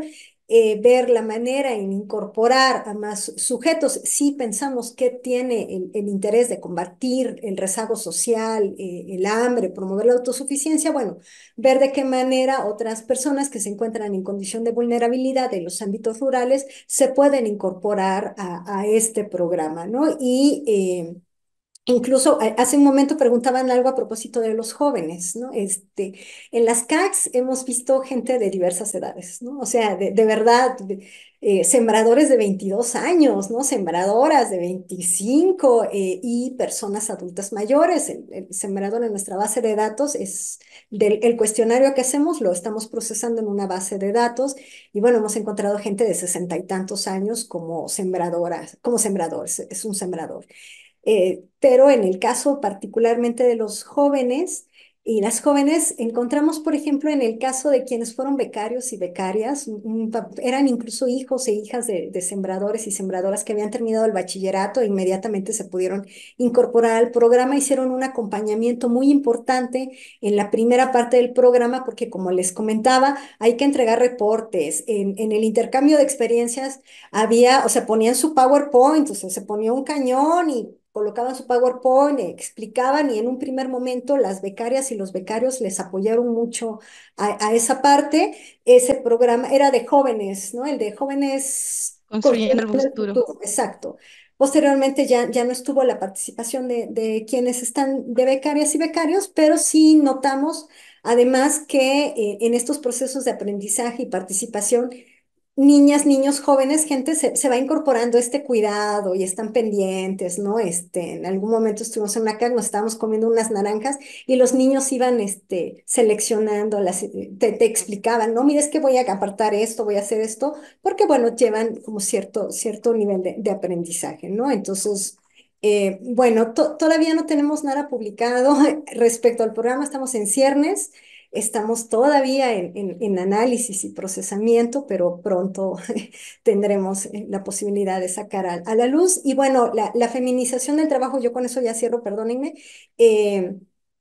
eh, ver la manera en incorporar a más sujetos. Si pensamos que tiene el, el interés de combatir el rezago social, eh, el hambre, promover la autosuficiencia, bueno, ver de qué manera otras personas que se encuentran en condición de vulnerabilidad en los ámbitos rurales se pueden incorporar a, a este programa, ¿no? Y eh, incluso hace un momento preguntaban algo a propósito de los jóvenes, ¿no? Este, en las C A Cs hemos visto gente de diversas edades, ¿no? O sea, de, de verdad, de, eh, sembradores de veintidós años, ¿no? Sembradoras de veinticinco eh, y personas adultas mayores. El, el sembrador en nuestra base de datos es del el cuestionario que hacemos, lo estamos procesando en una base de datos y bueno, hemos encontrado gente de sesenta y tantos años como sembradoras, como sembradores, es un sembrador. Eh, pero en el caso particularmente de los jóvenes y las jóvenes, encontramos, por ejemplo, en el caso de quienes fueron becarios y becarias, un- un pa- eran incluso hijos e hijas de, de sembradores y sembradoras que habían terminado el bachillerato e inmediatamente se pudieron incorporar al programa, hicieron un acompañamiento muy importante en la primera parte del programa, porque como les comentaba, hay que entregar reportes. En, en el intercambio de experiencias había, o sea, ponían su PowerPoint, o sea, se ponía un cañón y colocaban su PowerPoint, explicaban y en un primer momento las becarias y los becarios les apoyaron mucho a, a esa parte. Ese programa era de jóvenes, ¿no? El de jóvenes Construyendo el construyendo el futuro. futuro, exacto. Posteriormente ya, ya no estuvo la participación de, de quienes están de becarias y becarios, pero sí notamos además que eh, en estos procesos de aprendizaje y participación niñas, niños, jóvenes, gente se, se va incorporando este cuidado y están pendientes, ¿no? Este, en algún momento estuvimos en una casa, nos estábamos comiendo unas naranjas y los niños iban, este, seleccionando, las, eh, te, te explicaban, no, mira, es que voy a apartar esto, voy a hacer esto, porque, bueno, llevan como cierto, cierto nivel de, de aprendizaje, ¿no? Entonces, eh, bueno, to- todavía no tenemos nada publicado respecto al programa, estamos en ciernes. Estamos todavía en, en- en análisis y procesamiento, pero pronto tendremos eh, la posibilidad de sacar a, a la luz. Y bueno, la, la feminización del trabajo, yo con eso ya cierro, perdónenme. eh,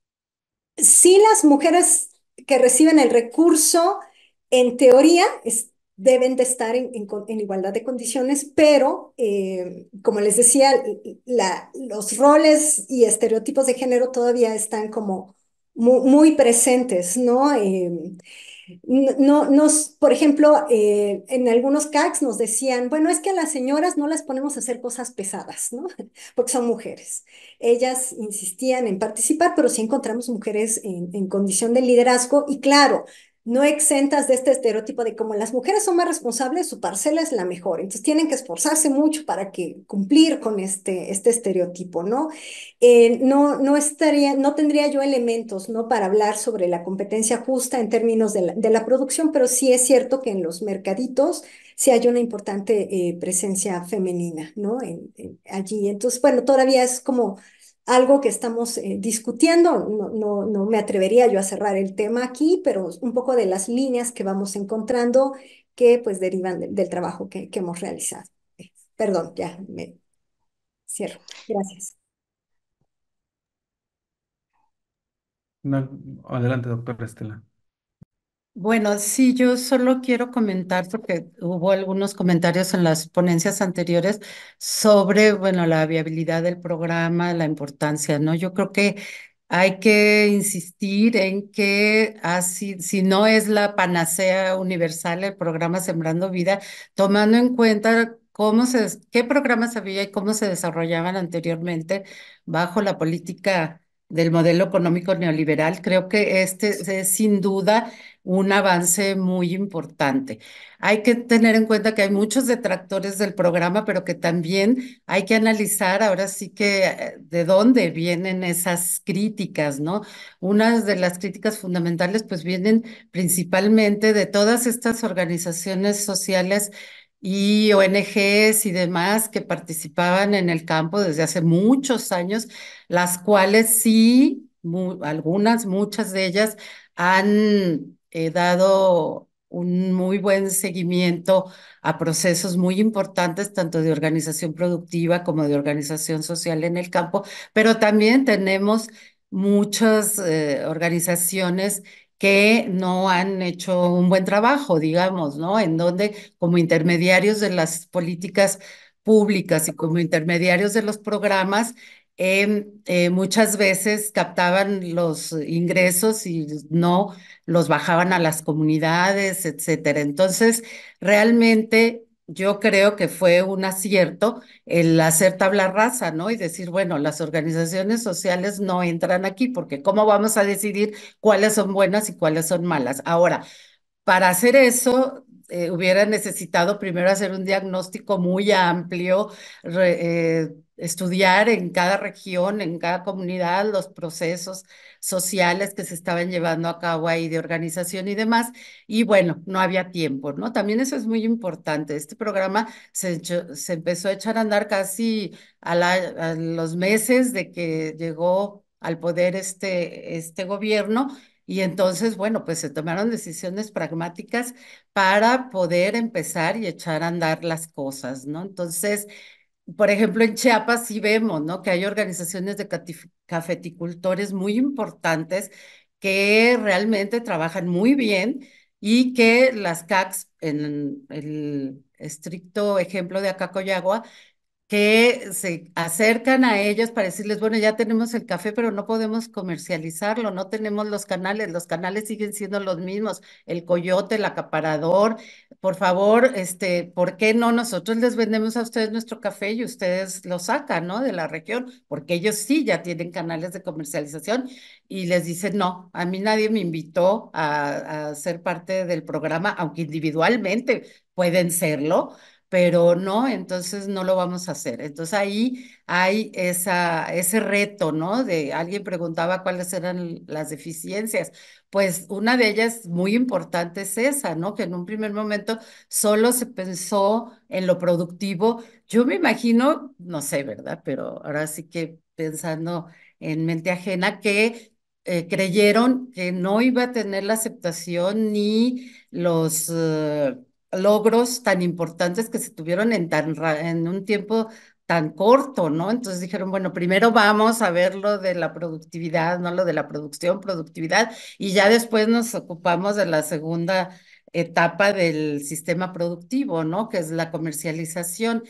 Sí, las mujeres que reciben el recurso, en teoría, es- deben de estar en, en con- en igualdad de condiciones, pero, eh, como les decía, la- los roles y estereotipos de género todavía están como mu- muy, presentes, ¿no? Eh, no, no, nos, por ejemplo, eh, en algunos C A Cs nos decían, bueno, es que a las señoras no las ponemos a hacer cosas pesadas, ¿no? Porque son mujeres. Ellas insistían en participar, pero sí encontramos mujeres en, en condición de liderazgo y claro, no exentas de este estereotipo de como las mujeres son más responsables, su parcela es la mejor. Entonces tienen que esforzarse mucho para que cumplir con este, este estereotipo, ¿no? Eh, no, no estaría, no tendría yo elementos, ¿no? Para hablar sobre la competencia justa en términos de la, de la producción, pero sí es cierto que en los mercaditos sí hay una importante eh, presencia femenina, ¿no? En, en- allí. Entonces, bueno, todavía es como algo que estamos eh, discutiendo. No, no, no me atrevería yo a cerrar el tema aquí, pero un poco de las líneas que vamos encontrando que pues derivan de- del trabajo que, que hemos realizado. Eh, perdón, ya me cierro. Gracias. No, adelante, doctora Estela. Bueno, sí, yo solo quiero comentar, porque hubo algunos comentarios en las ponencias anteriores sobre, bueno, la viabilidad del programa, la importancia, ¿no? Yo creo que hay que insistir en que así, si no es la panacea universal el programa Sembrando Vida, tomando en cuenta cómo se, des- qué programas había y cómo se desarrollaban anteriormente bajo la política del modelo económico neoliberal, creo que este es sin duda un avance muy importante. Hay que tener en cuenta que hay muchos detractores del programa, pero que también hay que analizar ahora sí que eh, de dónde vienen esas críticas, ¿no? Unas de las críticas fundamentales pues vienen principalmente de todas estas organizaciones sociales y O N Ges y demás que participaban en el campo desde hace muchos años, las cuales sí, mu- algunas, muchas de ellas han eh, dado un muy buen seguimiento a procesos muy importantes, tanto de organización productiva como de organización social en el campo, pero también tenemos muchas eh, organizaciones que no han hecho un buen trabajo, digamos, ¿no? En donde como intermediarios de las políticas públicas y como intermediarios de los programas, eh, eh, muchas veces captaban los ingresos y no los bajaban a las comunidades, etcétera. Entonces, realmente yo creo que fue un acierto el hacer tabla rasa, ¿no? Y decir, bueno, las organizaciones sociales no entran aquí, porque ¿cómo vamos a decidir cuáles son buenas y cuáles son malas? Ahora, para hacer eso, eh, hubiera necesitado primero hacer un diagnóstico muy amplio, re- eh, estudiar en cada región, en cada comunidad, los procesos sociales que se estaban llevando a cabo ahí de organización y demás. Y bueno, no había tiempo, ¿no? También eso es muy importante. Este programa se, echó- se empezó a echar a andar casi a, la- a los meses de que llegó al poder este, este gobierno y entonces, bueno, pues se tomaron decisiones pragmáticas para poder empezar y echar a andar las cosas, ¿no? Entonces, por ejemplo, en Chiapas sí vemos, ¿no? Que hay organizaciones de catif- cafeticultores muy importantes que realmente trabajan muy bien y que las C A Cs, en el estricto ejemplo de Acacoyagua, que se acercan a ellos para decirles, bueno, ya tenemos el café, pero no podemos comercializarlo, no tenemos los canales, los canales siguen siendo los mismos, el coyote, el acaparador, por favor, este, ¿por qué no nosotros les vendemos a ustedes nuestro café y ustedes lo sacan, ¿no? De la región, porque ellos sí ya tienen canales de comercialización y les dicen, no, a mí nadie me invitó a, a ser parte del programa, aunque individualmente pueden serlo, pero no, entonces no lo vamos a hacer. Entonces ahí hay esa, ese reto, ¿no? De alguien preguntaba cuáles eran las deficiencias. Pues una de ellas muy importante es esa, ¿no? Que en un primer momento solo se pensó en lo productivo. Yo me imagino, no sé, ¿verdad? Pero ahora sí que pensando en mente ajena, que eh, creyeron que no iba a tener la aceptación ni los... eh, logros tan importantes que se tuvieron en, tan, en un tiempo tan corto, ¿no? Entonces dijeron, bueno, primero vamos a ver lo de la productividad, no lo de la producción, productividad, y ya después nos ocupamos de la segunda etapa del sistema productivo, ¿no? Que es la comercialización.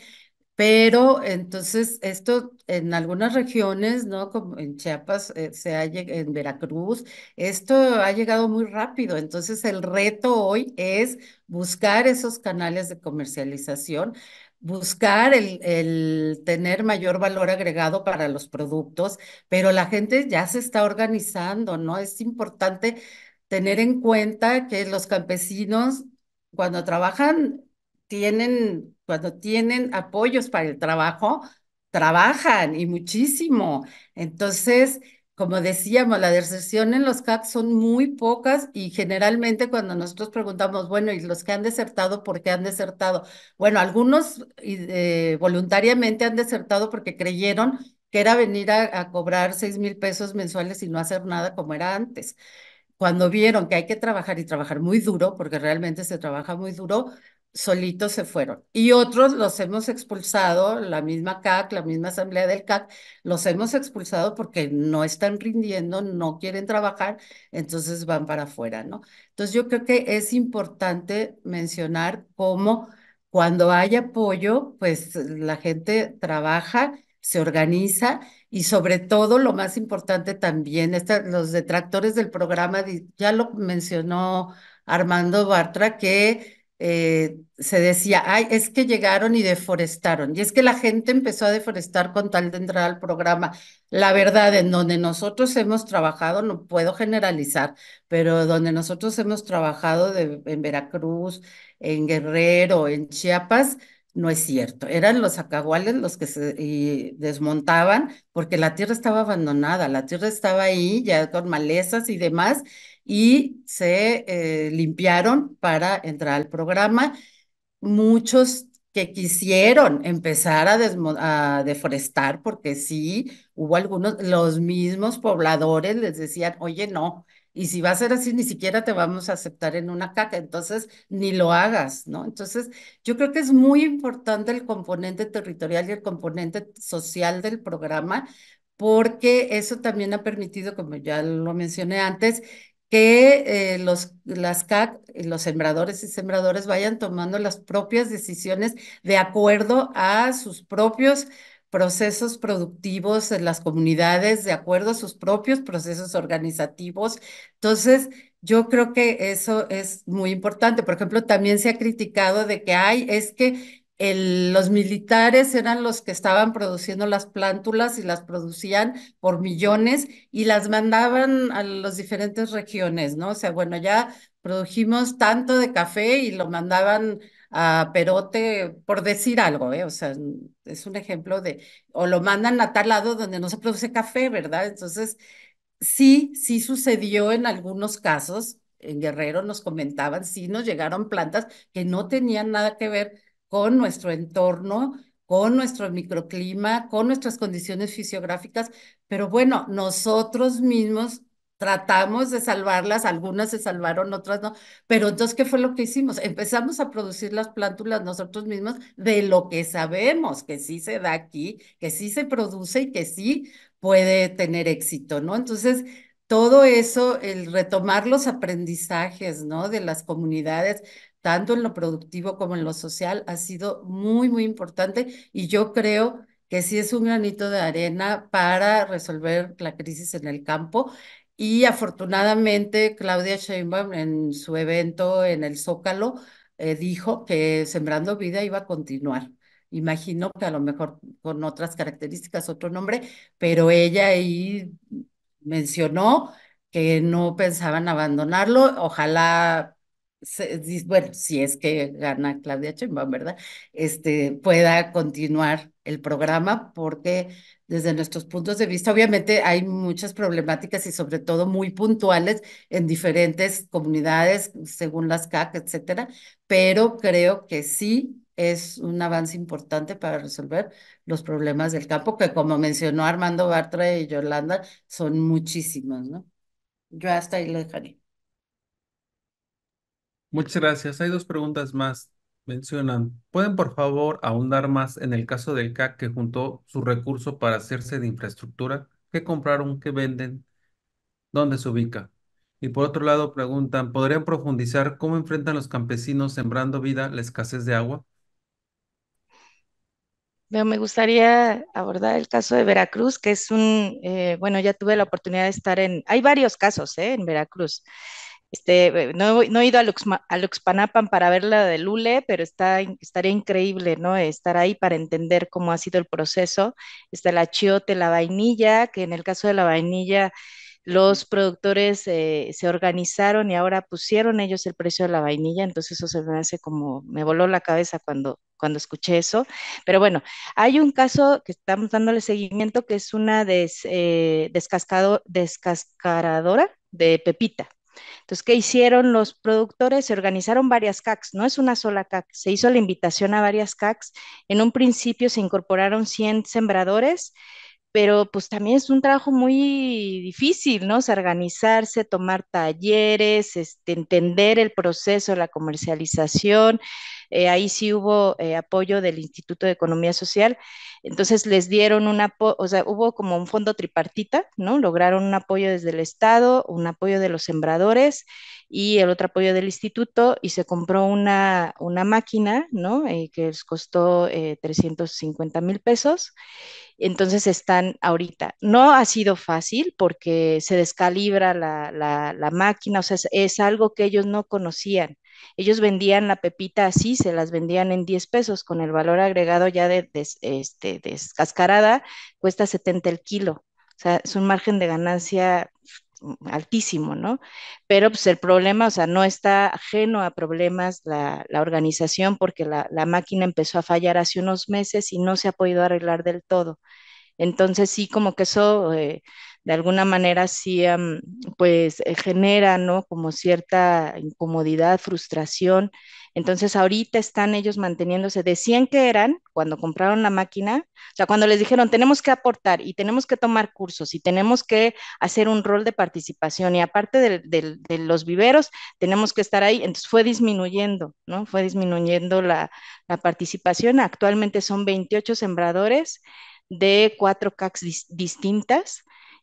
Pero entonces esto en algunas regiones, ¿no? Como en Chiapas, eh, se ha lleg- en Veracruz, esto ha llegado muy rápido. Entonces el reto hoy es buscar esos canales de comercialización, buscar el, el tener mayor valor agregado para los productos, pero la gente ya se está organizando, ¿no? Es importante tener en cuenta que los campesinos, cuando trabajan tienen, cuando tienen apoyos para el trabajo, trabajan y muchísimo. Entonces, como decíamos, la deserción en los C A C son muy pocas y generalmente cuando nosotros preguntamos, bueno, ¿y los que han desertado, por qué han desertado? Bueno, algunos y, eh, voluntariamente han desertado porque creyeron que era venir a, a cobrar seis mil pesos mensuales y no hacer nada como era antes. Cuando vieron que hay que trabajar y trabajar muy duro, porque realmente se trabaja muy duro, solitos se fueron. Y otros los hemos expulsado, la misma C A C, la misma asamblea del C A C, los hemos expulsado porque no están rindiendo, no quieren trabajar, entonces van para afuera, ¿no? Entonces yo creo que es importante mencionar cómo cuando hay apoyo, pues la gente trabaja, se organiza y sobre todo, lo más importante también, esta- los detractores del programa, di- ya lo mencionó Armando Bartra, que eh, se decía, ay, es que llegaron y deforestaron. Y es que la gente empezó a deforestar con tal de entrar al programa. La verdad, en donde nosotros hemos trabajado, no puedo generalizar, pero donde nosotros hemos trabajado de- en Veracruz, en Guerrero, en Chiapas, no es cierto. Eran los acahuales los que se y desmontaban porque la tierra estaba abandonada, la tierra estaba ahí ya con malezas y demás, y se eh, limpiaron para entrar al programa. Muchos que quisieron empezar a, desmo- a deforestar, porque sí, hubo algunos, los mismos pobladores les decían, oye, no, y si va a ser así, ni siquiera te vamos a aceptar en una caca, entonces ni lo hagas, ¿no? Entonces, yo creo que es muy importante el componente territorial y el componente social del programa, porque eso también ha permitido, como ya lo mencioné antes, que eh, los, las C A C, los sembradores y sembradores vayan tomando las propias decisiones de acuerdo a sus propios procesos productivos en las comunidades, de acuerdo a sus propios procesos organizativos. Entonces, yo creo que eso es muy importante. Por ejemplo, también se ha criticado de que hay, es que el, los militares eran los que estaban produciendo las plántulas y las producían por millones y las mandaban a las diferentes regiones, ¿no? O sea, bueno, ya produjimos tanto de café y lo mandaban a Perote, por decir algo, ¿eh? O sea, es un ejemplo de, o lo mandan a tal lado donde no se produce café, ¿verdad? Entonces, sí, sí sucedió en algunos casos. En Guerrero nos comentaban, sí nos llegaron plantas que no tenían nada que ver con nuestro entorno, con nuestro microclima, con nuestras condiciones fisiográficas, pero bueno, nosotros mismos tratamos de salvarlas, algunas se salvaron, otras no, pero entonces, ¿qué fue lo que hicimos? Empezamos a producir las plántulas nosotros mismos de lo que sabemos que sí se da aquí, que sí se produce y que sí puede tener éxito, ¿no? Entonces, todo eso, el retomar los aprendizajes, ¿no? De las comunidades, tanto en lo productivo como en lo social, ha sido muy, muy importante y yo creo que sí es un granito de arena para resolver la crisis en el campo. Y afortunadamente, Claudia Sheinbaum en su evento en el Zócalo eh, dijo que Sembrando Vida iba a continuar. Imagino que a lo mejor con otras características, otro nombre, pero ella ahí mencionó que no pensaban abandonarlo. Ojalá, se- dis- bueno, si es que gana Claudia Sheinbaum, ¿verdad? Este, pueda continuar el programa porque desde nuestros puntos de vista, obviamente hay muchas problemáticas y sobre todo muy puntuales en diferentes comunidades, según las C A C, etcétera, pero creo que sí es un avance importante para resolver los problemas del campo, que como mencionó Armando Bartra y Yolanda, son muchísimos, ¿no? Yo hasta ahí lo dejaré. Muchas gracias. Hay dos preguntas más. Mencionan, ¿pueden por favor ahondar más en el caso del C A C que juntó su recurso para hacerse de infraestructura? ¿Qué compraron? ¿Qué venden? ¿Dónde se ubica? Y por otro lado, preguntan, ¿podrían profundizar cómo enfrentan los campesinos sembrando vida la escasez de agua? Pero me gustaría abordar el caso de Veracruz, que es un, eh, bueno, ya tuve la oportunidad de estar en, hay varios casos, ¿eh? En Veracruz. Este, eh, no, he- no he ido a, Luxma- a Luxpanapan para ver la de Lule, pero está, in- estaría increíble, ¿no? Estar ahí para entender cómo ha sido el proceso. Está el achiote, la vainilla, que en el caso de la vainilla los productores eh, se organizaron y ahora pusieron ellos el precio de la vainilla, entonces eso se me hace como, me voló la cabeza cuando, cuando escuché eso. Pero bueno, hay un caso que estamos dándole seguimiento que es una des, eh, descascado, descascaradora de pepita. Entonces, ¿qué hicieron los productores? Se organizaron varias C A Cs, no es una sola C A C, se hizo la invitación a varias C A Cs. En un principio se incorporaron cien sembradores, pero pues también es un trabajo muy difícil, ¿no? O sea, organizarse, tomar talleres, este, entender el proceso de la comercialización. Eh, ahí sí hubo eh, apoyo del Instituto de Economía Social. Entonces les dieron un apoyo, o sea, hubo como un fondo tripartita, ¿no? Lograron un apoyo desde el Estado, un apoyo de los sembradores y el otro apoyo del instituto y se compró una, una máquina, ¿no? Eh, que les costó eh, trescientos cincuenta mil pesos. Entonces están ahorita. No ha sido fácil porque se descalibra la, la, la máquina, o sea, es, es, algo que ellos no conocían. Ellos vendían la pepita así, se las vendían en diez pesos, con el valor agregado ya de, de este, descascarada, cuesta setenta el kilo. O sea, es un margen de ganancia altísimo, ¿no? Pero pues el problema, o sea, no está ajeno a problemas la, la organización porque la, la, máquina empezó a fallar hace unos meses y no se ha podido arreglar del todo. Entonces sí, como que eso eh, de alguna manera sí, um, pues eh, genera, ¿no? Como cierta incomodidad, frustración. Entonces ahorita están ellos manteniéndose, decían que eran cuando compraron la máquina, o sea, cuando les dijeron tenemos que aportar y tenemos que tomar cursos y tenemos que hacer un rol de participación y aparte de, de, de los viveros tenemos que estar ahí, entonces fue disminuyendo, ¿no? Fue disminuyendo la, la participación. Actualmente son veintiocho sembradores de cuatro C A Cs dis distintas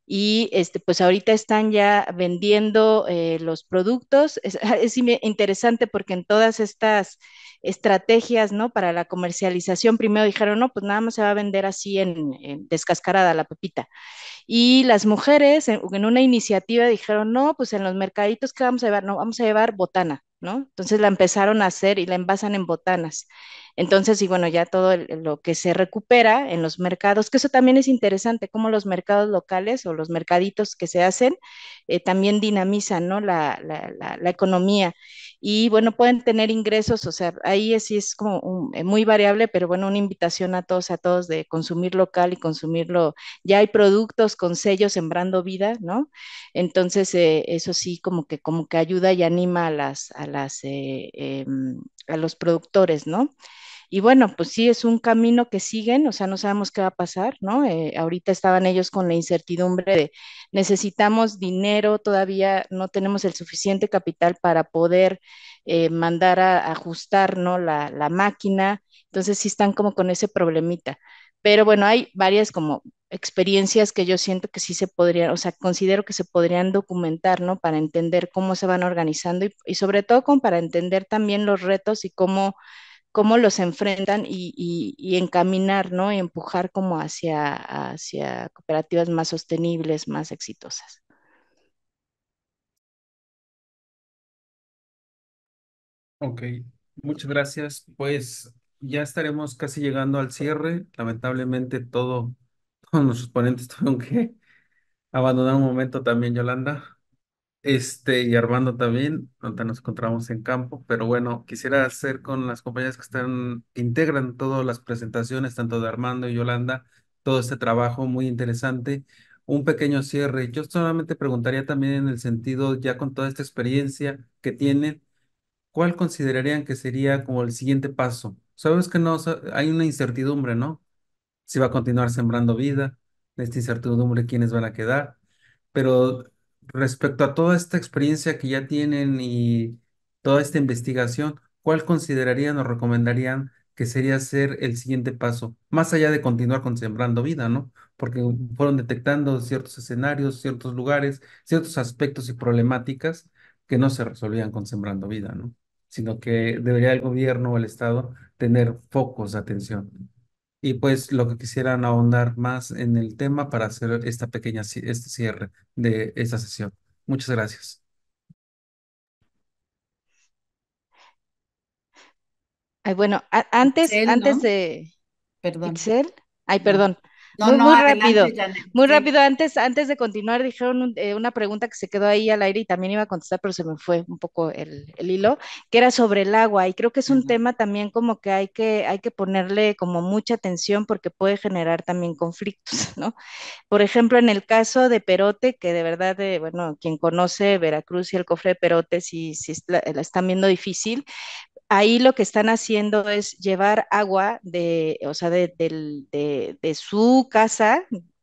y este, pues ahorita están ya vendiendo eh, los productos. Es, es interesante porque en todas estas estrategias, ¿no? Para la comercialización, primero dijeron, no, pues nada más se va a vender así en, en descascarada la pepita. Y las mujeres en, en una iniciativa dijeron, no, pues en los mercaditos que vamos a llevar, no, vamos a llevar botana, ¿no? Entonces la empezaron a hacer y la envasan en botanas. Entonces, y bueno, ya todo el- lo que se recupera en los mercados, que eso también es interesante, cómo los mercados locales o los mercaditos que se hacen eh, también dinamizan, ¿no? La, la, la, la economía. Y bueno, pueden tener ingresos, o sea, ahí sí es como un- eh, muy variable, pero bueno, una invitación a todos, a todos de consumir local y consumirlo. Ya hay productos con sellos Sembrando Vida, ¿no? Entonces, eh, eso sí, como que, como que ayuda y anima a las, a las, eh, em, a los productores, ¿no? Y bueno, pues sí, es un camino que siguen, o sea, no sabemos qué va a pasar, ¿no? Eh, ahorita estaban ellos con la incertidumbre de necesitamos dinero, todavía no tenemos el suficiente capital para poder eh, mandar a, a ajustar, ¿no? La, la máquina, entonces sí están como con ese problemita. Pero bueno, hay varias como experiencias que yo siento que sí se podrían, o sea, considero que se podrían documentar, ¿no? Para entender cómo se van organizando y, y sobre todo como para entender también los retos y cómo cómo los enfrentan y, y, y encaminar, ¿no? Y empujar como hacia, hacia cooperativas más sostenibles, más exitosas. Ok, muchas gracias. Pues ya estaremos casi llegando al cierre. Lamentablemente todo, todos nuestros ponentes tuvieron que abandonar un momento también, Yolanda. Este, y Armando también, donde nos encontramos en campo, pero bueno, quisiera hacer con las compañías que están, que integran todas las presentaciones, tanto de Armando y Yolanda, todo este trabajo muy interesante, un pequeño cierre. Yo solamente preguntaría también en el sentido, ya con toda esta experiencia que tienen, ¿cuál considerarían que sería como el siguiente paso? Sabes que no, Sa- hay una incertidumbre, ¿no? Si va a continuar sembrando vida, esta incertidumbre, quiénes van a quedar. Pero respecto a toda esta experiencia que ya tienen y toda esta investigación, ¿cuál considerarían o recomendarían que sería ser el siguiente paso? Más allá de continuar con sembrando vida, ¿no? Porque fueron detectando ciertos escenarios, ciertos lugares, ciertos aspectos y problemáticas que no se resolvían con sembrando vida, ¿no? Sino que debería el gobierno o el Estado tener focos de atención. Y pues lo que quisieran ahondar más en el tema para hacer esta pequeña, ci- este cierre de esta sesión. Muchas gracias. Ay, bueno, a- antes, Itzel, antes ¿no? de, Perdón. Itzel. Ay, No. perdón. No, Muy, no, muy adelante, rápido, Janet. muy Sí. rápido. Antes, antes de continuar, dijeron un- eh, una pregunta que se quedó ahí al aire y también iba a contestar, pero se me fue un poco el, el hilo, que era sobre el agua. Y creo que es un Ajá. tema también como que hay que, hay que ponerle como mucha atención porque puede generar también conflictos, ¿no? Por ejemplo, en el caso de Perote, que de verdad, eh, bueno, quien conoce Veracruz y el cofre de Perote, sí, sí la, la están viendo difícil. Ahí lo que están haciendo es llevar agua de, o sea, de, del- de- de su casa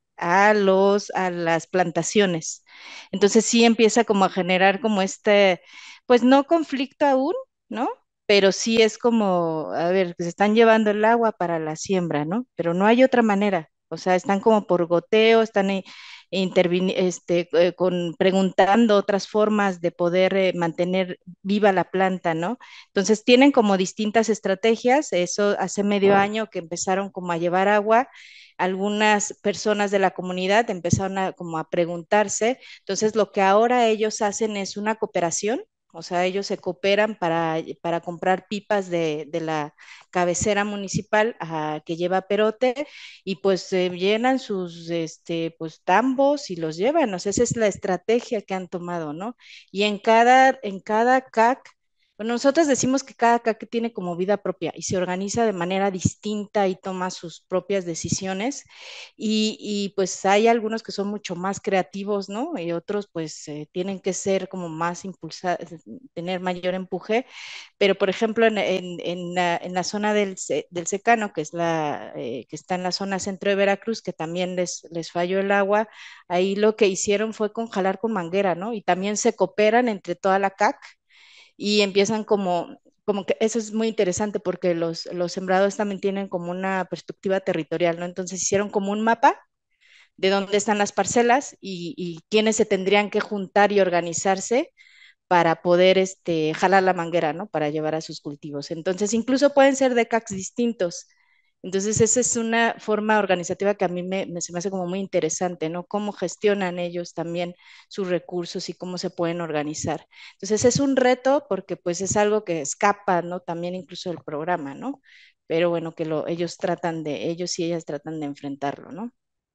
a los, a las plantaciones. Entonces sí empieza como a generar como este, pues no conflicto aún, ¿no? Pero sí es como, a ver, que se están llevando el agua para la siembra, ¿no? Pero no hay otra manera. O sea, están como por goteo, están eh, intervini- este, eh, con, preguntando otras formas de poder eh, mantener viva la planta, ¿no? Entonces tienen como distintas estrategias. Eso hace medio año que empezaron como a llevar agua. Algunas personas de la comunidad empezaron a, como a preguntarse. Entonces lo que ahora ellos hacen es una cooperación. O sea, ellos se cooperan para, para comprar pipas de, de la cabecera municipal uh, que lleva Perote y pues eh, llenan sus este, pues, tambos y los llevan. O sea, esa es la estrategia que han tomado, ¿no? Y en cada, en cada C A C, bueno, nosotros decimos que cada C A C tiene como vida propia y se organiza de manera distinta y toma sus propias decisiones. Y, y pues hay algunos que son mucho más creativos, ¿no? Y otros pues eh, tienen que ser como más impulsados, tener mayor empuje. Pero por ejemplo, en, en, en, la, en la, zona del, del secano, que, es la, eh, que está en la zona centro de Veracruz, que también les, les falló el agua, ahí lo que hicieron fue congelar con manguera, ¿no? Y también se cooperan entre toda la C A C y empiezan como, como que eso es muy interesante porque los, los sembradores también tienen como una perspectiva territorial, ¿no? Entonces hicieron como un mapa de dónde están las parcelas y, y quiénes se tendrían que juntar y organizarse para poder este, jalar la manguera, ¿no? Para llevar a sus cultivos. Entonces, incluso pueden ser de C A Cs distintos. Entonces, esa es una forma organizativa que a mí me, me, se me hace como muy interesante, ¿no? Cómo gestionan ellos también sus recursos y cómo se pueden organizar. Entonces, es un reto porque pues es algo que escapa, ¿no? También incluso del programa, ¿no? Pero bueno, que lo, ellos tratan de, ellos y ellas tratan de enfrentarlo, ¿no?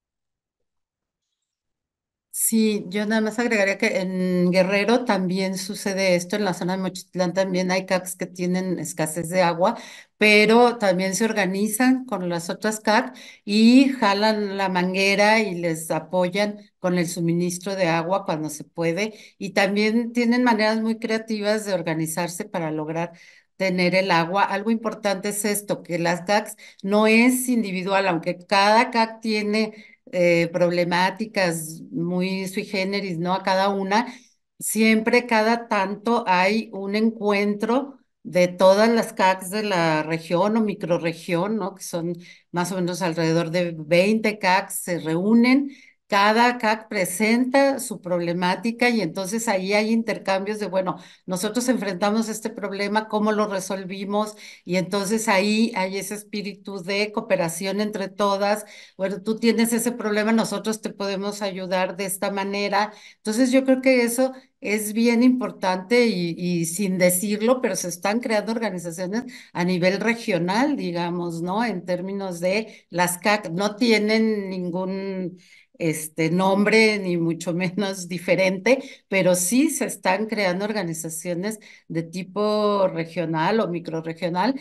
Sí, yo nada más agregaría que en Guerrero también sucede esto, en la zona de Mochitlán también hay C A Cs que tienen escasez de agua, pero también se organizan con las otras C A C y jalan la manguera y les apoyan con el suministro de agua cuando se puede y también tienen maneras muy creativas de organizarse para lograr tener el agua. Algo importante es esto, que las C A Cs no es individual, aunque cada C A C tiene eh, problemáticas muy sui generis, ¿no? A cada una, siempre cada tanto hay un encuentro de todas las C A Cs de la región o microrregión, ¿no? Que son más o menos alrededor de veinte C A Cs, se reúnen. Cada C A C presenta su problemática y entonces ahí hay intercambios de, bueno, nosotros enfrentamos este problema, ¿cómo lo resolvimos? Y entonces ahí hay ese espíritu de cooperación entre todas. Bueno, tú tienes ese problema, nosotros te podemos ayudar de esta manera. Entonces, yo creo que eso es bien importante y, y sin decirlo, pero se están creando organizaciones a nivel regional, digamos, ¿no? En términos de las C A C, no tienen ningún este nombre, ni mucho menos diferente, pero sí se están creando organizaciones de tipo regional o microrregional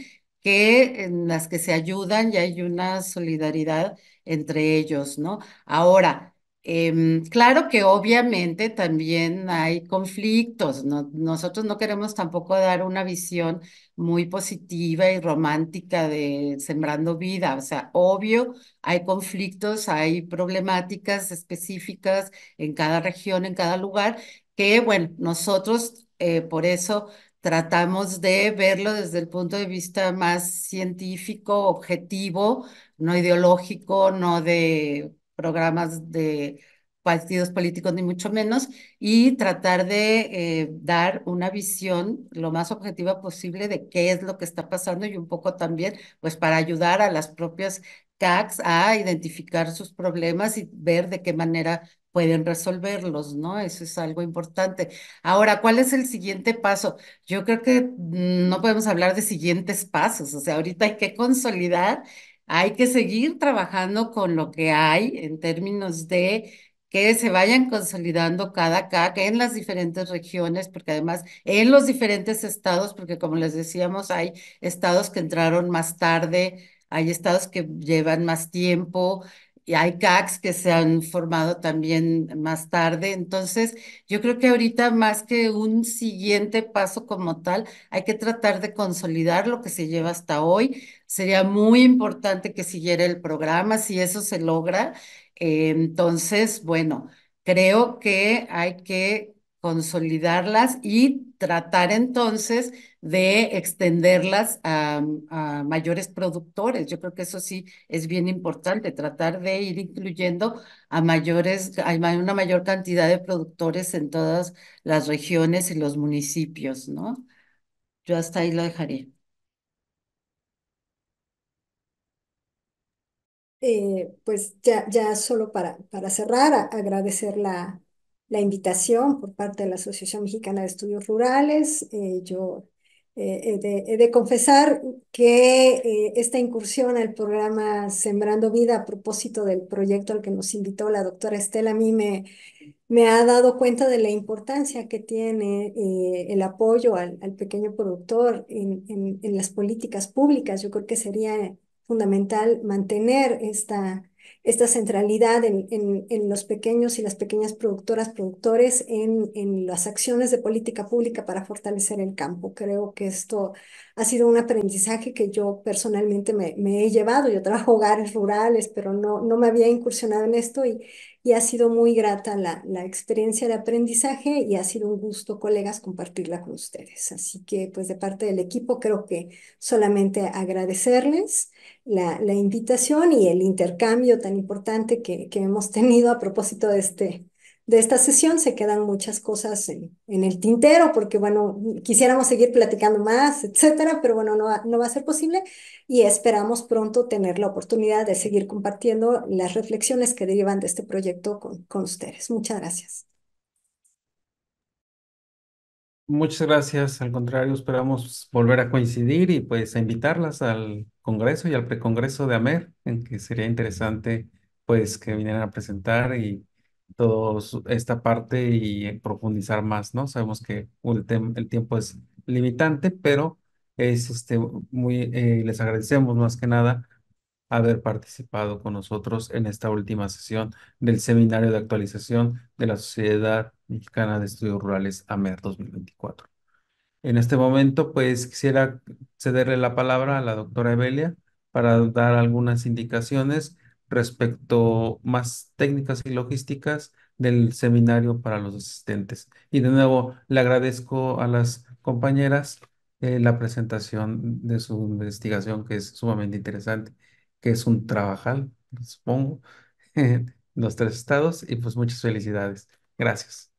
que en las que se ayudan y hay una solidaridad entre ellos, ¿no? Ahora, em, claro que obviamente también hay conflictos, ¿no? Nosotros no queremos tampoco dar una visión muy positiva y romántica de Sembrando Vida, o sea, obvio, hay conflictos, hay problemáticas específicas en cada región, en cada lugar, que bueno, nosotros eh, por eso tratamos de verlo desde el punto de vista más científico, objetivo, no ideológico, no de programas de partidos políticos, ni mucho menos, y tratar de eh, dar una visión lo más objetiva posible de qué es lo que está pasando y un poco también, pues para ayudar a las propias C A Cs a identificar sus problemas y ver de qué manera pueden resolverlos, ¿no? Eso es algo importante. Ahora, ¿cuál es el siguiente paso? Yo creo que mm, no podemos hablar de siguientes pasos, o sea, ahorita hay que consolidar, hay que seguir trabajando con lo que hay en términos de que se vayan consolidando cada C A C en las diferentes regiones, porque además en los diferentes estados, porque como les decíamos, hay estados que entraron más tarde, hay estados que llevan más tiempo. Y hay C A Cs que se han formado también más tarde. Entonces, yo creo que ahorita más que un siguiente paso como tal, hay que tratar de consolidar lo que se lleva hasta hoy. Sería muy importante que siguiera el programa, si eso se logra. Eh, entonces, bueno, creo que hay que consolidarlas y tratar entonces de extenderlas a, a mayores productores. Yo creo que eso sí es bien importante, tratar de ir incluyendo a mayores, a una mayor cantidad de productores en todas las regiones y los municipios, ¿no? Yo hasta ahí lo dejaría. Eh, pues ya, ya solo para, para cerrar, a- agradecer la, la invitación por parte de la Asociación Mexicana de Estudios Rurales. Eh, yo eh, he de, he de confesar que eh, esta incursión al programa Sembrando Vida a propósito del proyecto al que nos invitó la doctora Estela, a mí me, me ha dado cuenta de la importancia que tiene eh, el apoyo al, al pequeño productor en, en, en las políticas públicas. Yo creo que sería fundamental mantener esta, esta centralidad en, en, en los pequeños y las pequeñas productoras, productores en, en las acciones de política pública para fortalecer el campo. Creo que esto ha sido un aprendizaje que yo personalmente me, me he llevado. Yo trabajo hogares rurales, pero no, no me había incursionado en esto y, y ha sido muy grata la, la experiencia de aprendizaje y ha sido un gusto, colegas, compartirla con ustedes. Así que, pues, de parte del equipo, creo que solamente agradecerles la, la invitación y el intercambio tan importante que, que hemos tenido a propósito de este de esta sesión. Se quedan muchas cosas en, en el tintero porque, bueno, quisiéramos seguir platicando más, etcétera, pero bueno, no, va- no va a ser posible y esperamos pronto tener la oportunidad de seguir compartiendo las reflexiones que derivan de este proyecto con, con ustedes. Muchas gracias. Muchas gracias, al contrario, esperamos volver a coincidir y pues a invitarlas al Congreso y al Precongreso de AMER, en que sería interesante pues que vinieran a presentar y toda esta parte y profundizar más, ¿no? Sabemos que el, tem- el tiempo es limitante, pero es este muy, eh, les agradecemos más que nada haber participado con nosotros en esta última sesión del Seminario de Actualización de la Sociedad Mexicana de Estudios Rurales AMER dos mil veinticuatro. En este momento, pues quisiera cederle la palabra a la doctora Evelia para dar algunas indicaciones respecto más técnicas y logísticas del seminario para los asistentes. Y de nuevo, le agradezco a las compañeras eh, la presentación de su investigación, que es sumamente interesante, que es un trabajal, supongo, en los tres estados, y pues muchas felicidades. Gracias.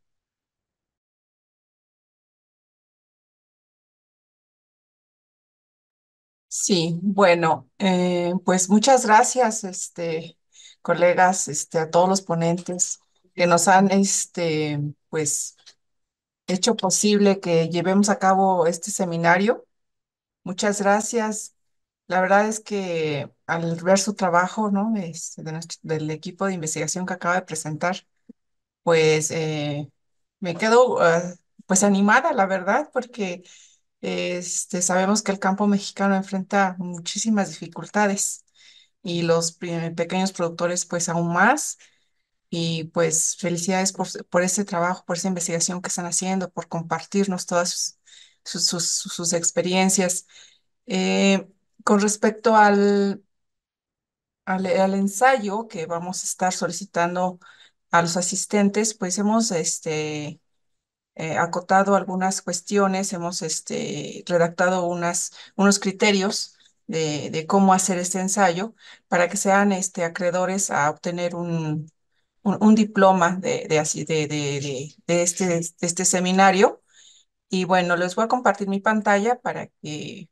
Sí, bueno, eh, pues muchas gracias, este, colegas, este, a todos los ponentes que nos han, este, pues, hecho posible que llevemos a cabo este seminario. Muchas gracias. La verdad es que al ver su trabajo, ¿no? Este, de nuestro- del equipo de investigación que acaba de presentar, pues eh, me quedo, ah, pues, animada, la verdad, porque este, sabemos que el campo mexicano enfrenta muchísimas dificultades y los pe- pequeños productores pues aún más. Y pues felicidades por, por ese trabajo, por esa investigación que están haciendo, por compartirnos todas sus, sus, sus- sus experiencias. Eh, con respecto al, al, al ensayo que vamos a estar solicitando a los asistentes, pues hemos este, eh, acotado algunas cuestiones, hemos este, redactado unas, unos criterios de, de cómo hacer este ensayo para que sean este, acreedores a obtener un, un, un diploma de, de, así, de, de, de, de este, de este seminario. Y bueno, les voy a compartir mi pantalla para que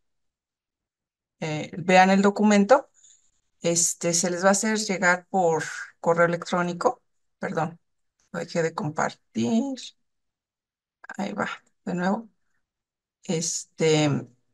eh, vean el documento. Este, se les va a hacer llegar por correo electrónico. Perdón, lo dejé de compartir. Ahí va, de nuevo. Este,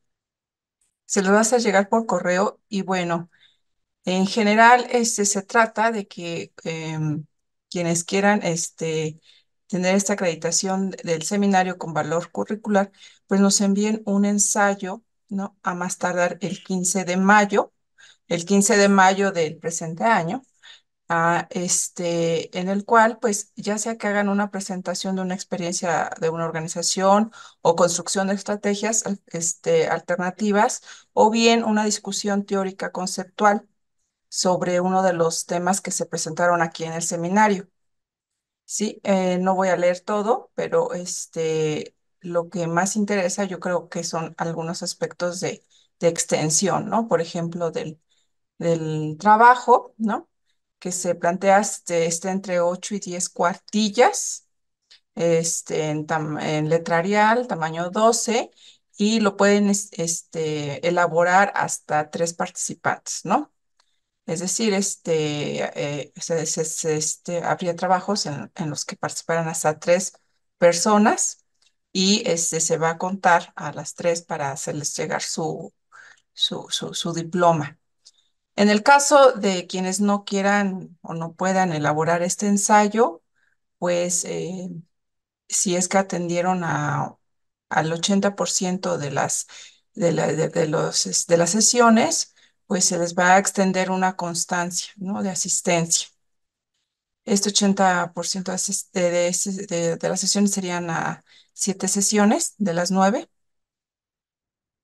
se los va a hacer llegar por correo y bueno, en general este, se trata de que em, quienes quieran este, tener esta acreditación del seminario con valor curricular, pues nos envíen un ensayo, ¿no? A más tardar el quince de mayo, el quince de mayo del presente año, a este, en el cual, pues, ya sea que hagan una presentación de una experiencia de una organización o construcción de estrategias al- este, alternativas, o bien una discusión teórica conceptual sobre uno de los temas que se presentaron aquí en el seminario. Sí, eh, no voy a leer todo, pero este, lo que más interesa yo creo que son algunos aspectos de, de extensión, ¿no? Por ejemplo, del del trabajo, ¿no? Que se plantea este, este entre ocho y diez cuartillas, este, en, tam- en letra Arial, tamaño doce, y lo pueden es- este, elaborar hasta tres participantes, ¿no? Es decir, este, eh, se- se- se- este, habría trabajos en, en los que participaran hasta tres personas y este, se va a contar a las tres para hacerles llegar su, su, su su diploma. En el caso de quienes no quieran o no puedan elaborar este ensayo, pues eh, si es que atendieron a, al ochenta por ciento de las, de, la- de- de los, es- de las sesiones, pues se les va a extender una constancia, ¿no? De asistencia. Este ochenta por ciento de, asis- de, de ese- de- de las sesiones serían a siete sesiones de las nueve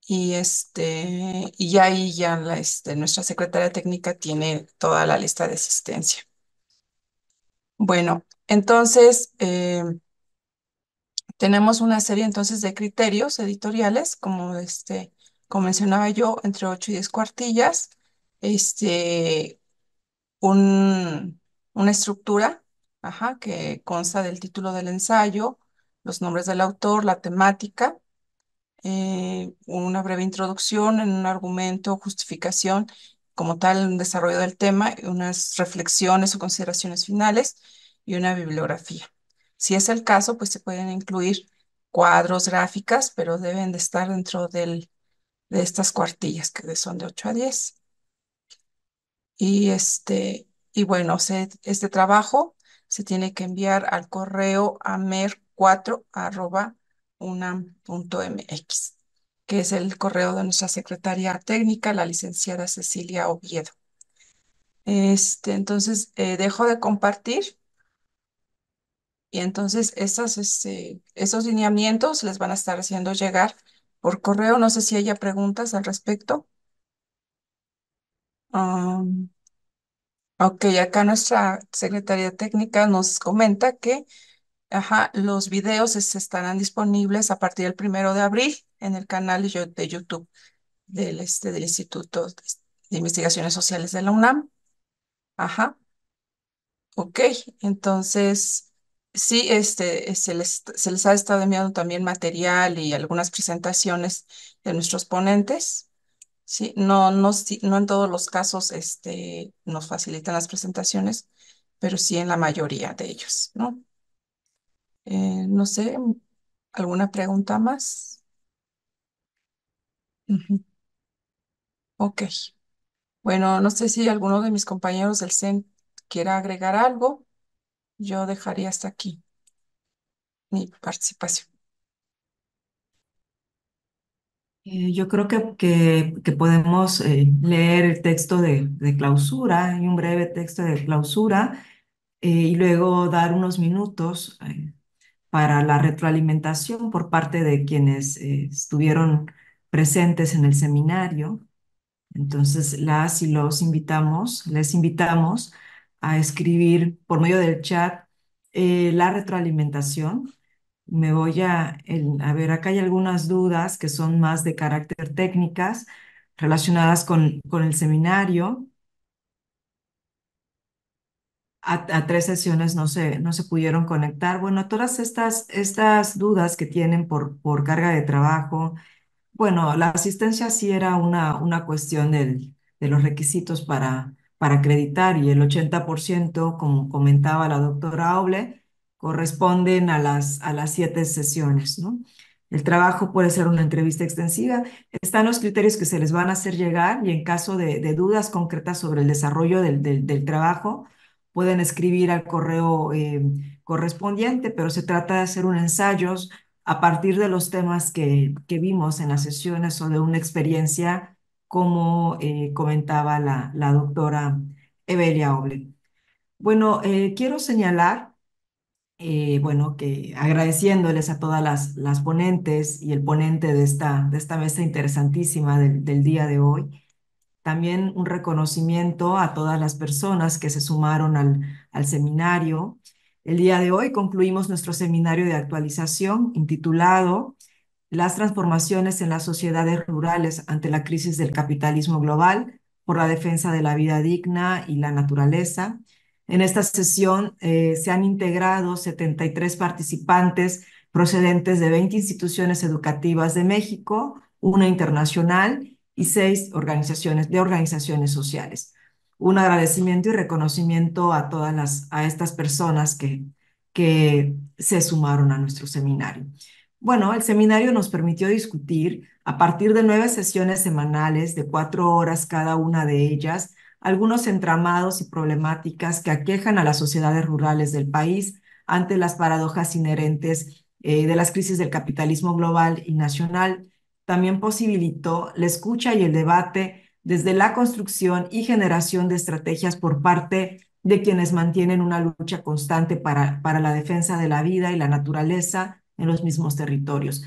y este, y ahí ya la, este, nuestra secretaria técnica tiene toda la lista de asistencia. Bueno, entonces eh, tenemos una serie entonces de criterios editoriales, como este, como mencionaba yo, entre ocho y diez cuartillas, este, un, una estructura, ajá, que consta del título del ensayo, los nombres del autor, la temática, eh, una breve introducción en un argumento, justificación, como tal, un desarrollo del tema, unas reflexiones o consideraciones finales y una bibliografía. Si es el caso, pues se pueden incluir cuadros, gráficas, pero deben de estar dentro del, de estas cuartillas que son de ocho a diez. Y este, y bueno, se- este trabajo se tiene que enviar al correo amer cuatro arroba unam punto mx, que es el correo de nuestra secretaria técnica, la licenciada Cecilia Oviedo. Este, entonces, eh, dejo de compartir y entonces esas, este, esos lineamientos les van a estar haciendo llegar por correo. No sé si haya preguntas al respecto. Um, ok, acá nuestra secretaria técnica nos comenta que ajá, los videos es- estarán disponibles a partir del primero de abril en el canal de Yo- de YouTube del, este, del Instituto de de Investigaciones Sociales de la UNAM. Ajá, ok. Entonces, sí, este, eh, se les, se les ha estado enviando también material y algunas presentaciones de nuestros ponentes. Sí, no, no, sí- no en todos los casos este, nos facilitan las presentaciones, pero sí en la mayoría de ellos, ¿no? Eh, no sé, ¿alguna pregunta más? Ujú. Ok. Bueno, no sé si alguno de mis compañeros del C E N quiera agregar algo. Yo dejaría hasta aquí mi participación. Eh, yo creo que, que, que podemos eh, leer el texto de, de clausura y un breve texto de clausura eh, y luego dar unos minutos eh, para la retroalimentación por parte de quienes eh, estuvieron presentes en el seminario. Entonces, las y los invitamos, les invitamos a escribir por medio del chat eh, la retroalimentación. Me voy a, el- a ver, acá hay algunas dudas que son más de carácter técnicas relacionadas con, con el seminario. A, a tres sesiones no se, no se pudieron conectar. Bueno, todas estas, estas dudas que tienen por, por carga de trabajo. Bueno, la asistencia sí era una, una cuestión del- de los requisitos para, para acreditar y el ochenta por ciento, como comentaba la doctora Oble, corresponden a las, a las siete sesiones, ¿no? El trabajo puede ser una entrevista extensiva. Están los criterios que se les van a hacer llegar y en caso de, de dudas concretas sobre el desarrollo del, del, del trabajo, pueden escribir al correo eh, correspondiente, pero se trata de hacer un ensayo a partir de los temas que, que vimos en las sesiones o de una experiencia, como eh, comentaba la, la doctora Evelia Oble. Bueno, eh, quiero señalar, eh, bueno, que agradeciéndoles a todas las, las ponentes y el ponente de esta, de esta mesa interesantísima del, del día de hoy, también un reconocimiento a todas las personas que se sumaron al, al seminario. El día de hoy concluimos nuestro seminario de actualización intitulado Las transformaciones en las sociedades rurales ante la crisis del capitalismo global por la defensa de la vida digna y la naturaleza. En esta sesión eh, se han integrado setenta y tres participantes procedentes de veinte instituciones educativas de México, una internacional y seis organizaciones de organizaciones sociales. Un agradecimiento y reconocimiento a todas las, a estas personas que, que se sumaron a nuestro seminario. Bueno, el seminario nos permitió discutir, a partir de nueve sesiones semanales de cuatro horas cada una de ellas, algunos entramados y problemáticas que aquejan a las sociedades rurales del país ante las paradojas inherentes eh, de las crisis del capitalismo global y nacional. También posibilitó la escucha y el debate desde la construcción y generación de estrategias por parte de quienes mantienen una lucha constante para, para la defensa de la vida y la naturaleza en los mismos territorios.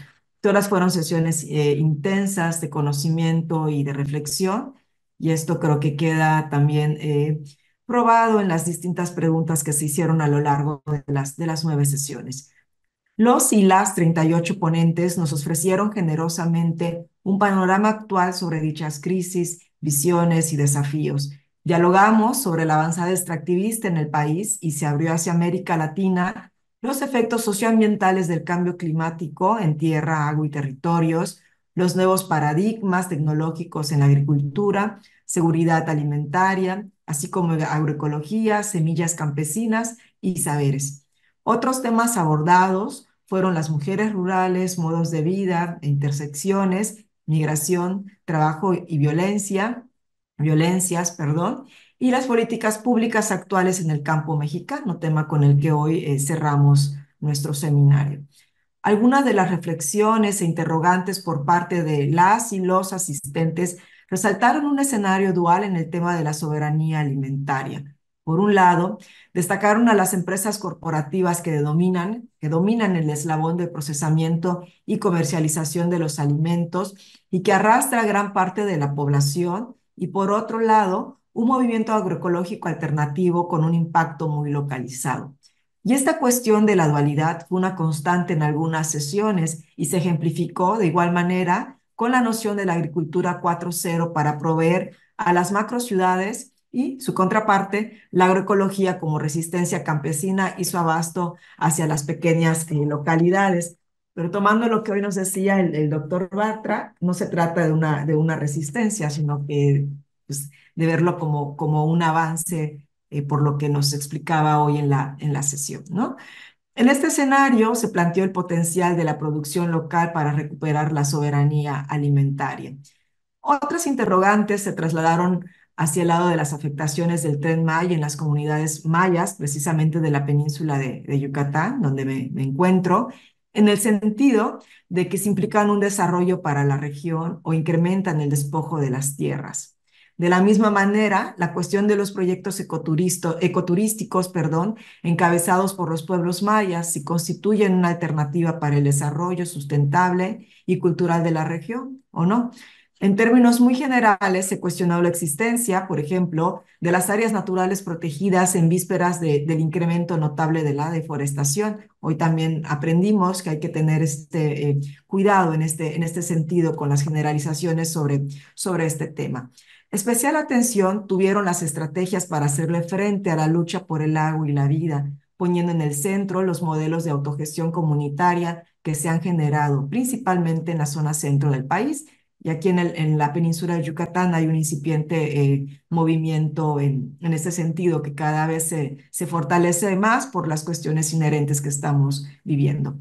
Todas fueron sesiones eh, intensas de conocimiento y de reflexión, y esto creo que queda también eh, probado en las distintas preguntas que se hicieron a lo largo de las, de las nueve sesiones. Los y las treinta y ocho ponentes nos ofrecieron generosamente un panorama actual sobre dichas crisis, visiones y desafíos. Dialogamos sobre la avanzada extractivista en el país y se abrió hacia América Latina los efectos socioambientales del cambio climático en tierra, agua y territorios, los nuevos paradigmas tecnológicos en la agricultura, seguridad alimentaria, así como agroecología, semillas campesinas y saberes. Otros temas abordados fueron las mujeres rurales, modos de vida, e intersecciones, migración, trabajo y violencia, violencias, perdón, y las políticas públicas actuales en el campo mexicano, tema con el que hoy eh, cerramos nuestro seminario. Algunas de las reflexiones e interrogantes por parte de las y los asistentes resaltaron un escenario dual en el tema de la soberanía alimentaria. Por un lado, destacaron a las empresas corporativas que dominan, que dominan el eslabón de procesamiento y comercialización de los alimentos y que arrastra a gran parte de la población, y por otro lado, un movimiento agroecológico alternativo con un impacto muy localizado. Y esta cuestión de la dualidad fue una constante en algunas sesiones y se ejemplificó de igual manera con la noción de la agricultura cuatro punto cero para proveer a las macrociudades y su contraparte, la agroecología como resistencia campesina y su abasto hacia las pequeñas eh, localidades. Pero tomando lo que hoy nos decía el, el doctor Bartra, no se trata de una, de una resistencia, sino que pues, de verlo como, como un avance eh, por lo que nos explicaba hoy en la, en la sesión, ¿no? En este escenario se planteó el potencial de la producción local para recuperar la soberanía alimentaria. Otras interrogantes se trasladaron hacia el lado de las afectaciones del Tren Maya en las comunidades mayas, precisamente de la península de, de Yucatán, donde me, me encuentro, en el sentido de que se implican un desarrollo para la región o incrementan el despojo de las tierras. De la misma manera, la cuestión de los proyectos ecoturísticos, perdón, encabezados por los pueblos mayas, si constituyen una alternativa para el desarrollo sustentable y cultural de la región o no. En términos muy generales, se cuestionó la existencia, por ejemplo, de las áreas naturales protegidas en vísperas de, del incremento notable de la deforestación. Hoy también aprendimos que hay que tener este, eh, cuidado en este, en este sentido con las generalizaciones sobre, sobre este tema. Especial atención tuvieron las estrategias para hacerle frente a la lucha por el agua y la vida, poniendo en el centro los modelos de autogestión comunitaria que se han generado principalmente en la zona centro del país. Y aquí en, el, en la península de Yucatán hay un incipiente eh, movimiento en, en este sentido que cada vez se, se fortalece más por las cuestiones inherentes que estamos viviendo.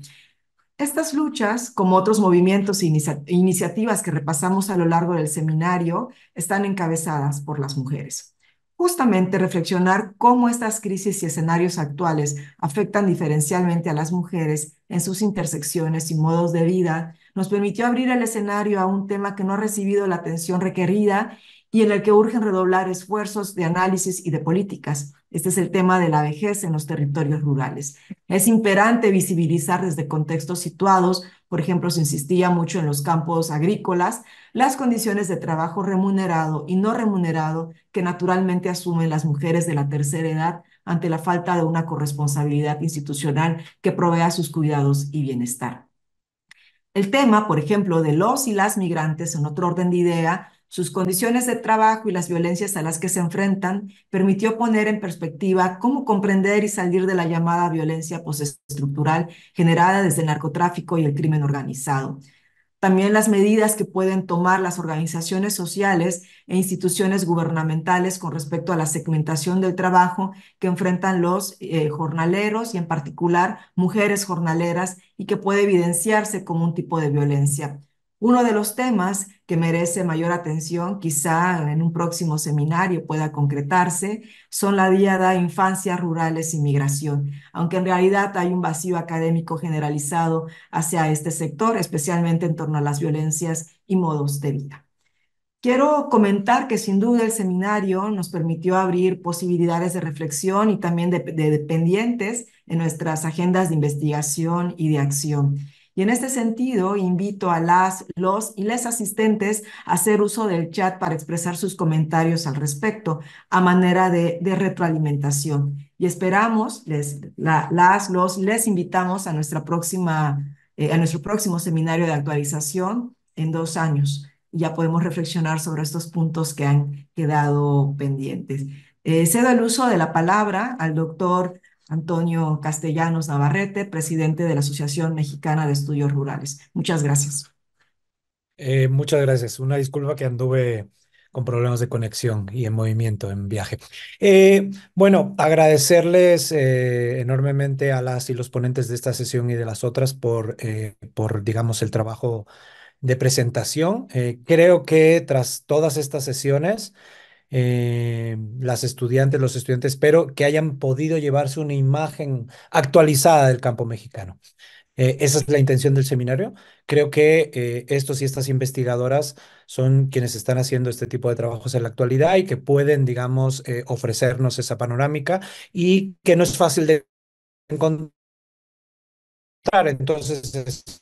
Estas luchas, como otros movimientos e inicia iniciativas que repasamos a lo largo del seminario, están encabezadas por las mujeres. Justamente reflexionar cómo estas crisis y escenarios actuales afectan diferencialmente a las mujeres en sus intersecciones y modos de vida nos permitió abrir el escenario a un tema que no ha recibido la atención requerida y en el que urgen redoblar esfuerzos de análisis y de políticas. Este es el tema de la vejez en los territorios rurales. Es imperante visibilizar desde contextos situados, por ejemplo, se insistía mucho en los campos agrícolas, las condiciones de trabajo remunerado y no remunerado que naturalmente asumen las mujeres de la tercera edad ante la falta de una corresponsabilidad institucional que provea sus cuidados y bienestar. El tema, por ejemplo, de los y las migrantes, en otro orden de idea, sus condiciones de trabajo y las violencias a las que se enfrentan, permitió poner en perspectiva cómo comprender y salir de la llamada violencia postestructural generada desde el narcotráfico y el crimen organizado. También las medidas que pueden tomar las organizaciones sociales e instituciones gubernamentales con respecto a la segmentación del trabajo que enfrentan los eh, jornaleros y en particular mujeres jornaleras y que puede evidenciarse como un tipo de violencia. Uno de los temas que merece mayor atención, quizá en un próximo seminario pueda concretarse, son la diada Infancias Rurales y Migración, aunque en realidad hay un vacío académico generalizado hacia este sector, especialmente en torno a las violencias y modos de vida. Quiero comentar que sin duda el seminario nos permitió abrir posibilidades de reflexión y también de, de, de pendientes en nuestras agendas de investigación y de acción. Y en este sentido, invito a las, los y les asistentes a hacer uso del chat para expresar sus comentarios al respecto, a manera de, de retroalimentación. Y esperamos, les, la, las, los, les invitamos a nuestra próxima, eh, a nuestro próximo seminario de actualización en dos años. Y ya podemos reflexionar sobre estos puntos que han quedado pendientes. Eh, cedo el uso de la palabra al doctor Antonio Castellanos Navarrete, presidente de la Asociación Mexicana de Estudios Rurales. Muchas gracias. Eh, muchas gracias. Una disculpa que anduve con problemas de conexión y en movimiento, en viaje. Eh, bueno, agradecerles eh, enormemente a las y los ponentes de esta sesión y de las otras por, eh, por digamos, el trabajo de presentación. Eh, creo que tras todas estas sesiones, eh, las estudiantes, los estudiantes, espero que hayan podido llevarse una imagen actualizada del campo mexicano. Eh, esa es la intención del seminario. Creo que eh, estos y estas investigadoras son quienes están haciendo este tipo de trabajos en la actualidad y que pueden, digamos, eh, ofrecernos esa panorámica y que no es fácil de encontrar. Entonces,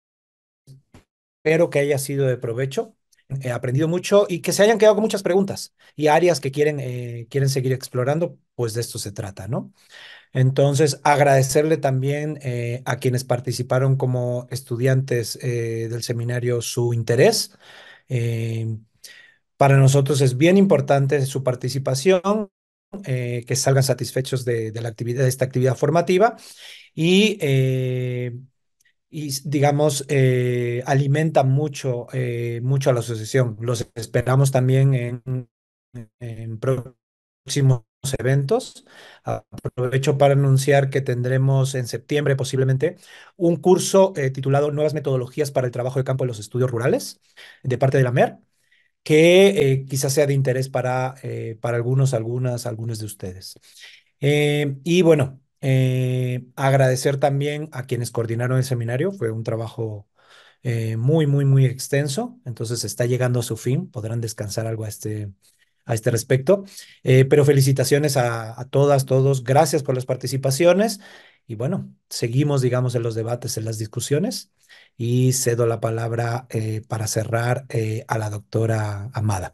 espero que haya sido de provecho. He aprendido mucho y que se hayan quedado con muchas preguntas y áreas que quieren, eh, quieren seguir explorando, pues de esto se trata, ¿no? Entonces, agradecerle también eh, a quienes participaron como estudiantes eh, del seminario su interés. Eh, para nosotros es bien importante su participación, eh, que salgan satisfechos de, de la actividad, de esta actividad formativa y, eh, y digamos, eh, alimenta mucho, eh, mucho a la asociación. Los esperamos también en, en próximos eventos. Aprovecho para anunciar que tendremos en septiembre posiblemente un curso eh, titulado Nuevas metodologías para el trabajo de campo en los estudios rurales de parte de la MER, que eh, quizás sea de interés para, eh, para algunos, algunas, algunos de ustedes. Eh, y bueno, eh, agradecer también a quienes coordinaron el seminario. Fue un trabajo eh, muy, muy, muy extenso. Entonces está llegando a su fin. Podrán descansar algo a este, a este respecto. Eh, pero felicitaciones a, a todas, todos. Gracias por las participaciones. Y bueno, seguimos, digamos, en los debates, en las discusiones. Y cedo la palabra eh, para cerrar eh, a la doctora Amada.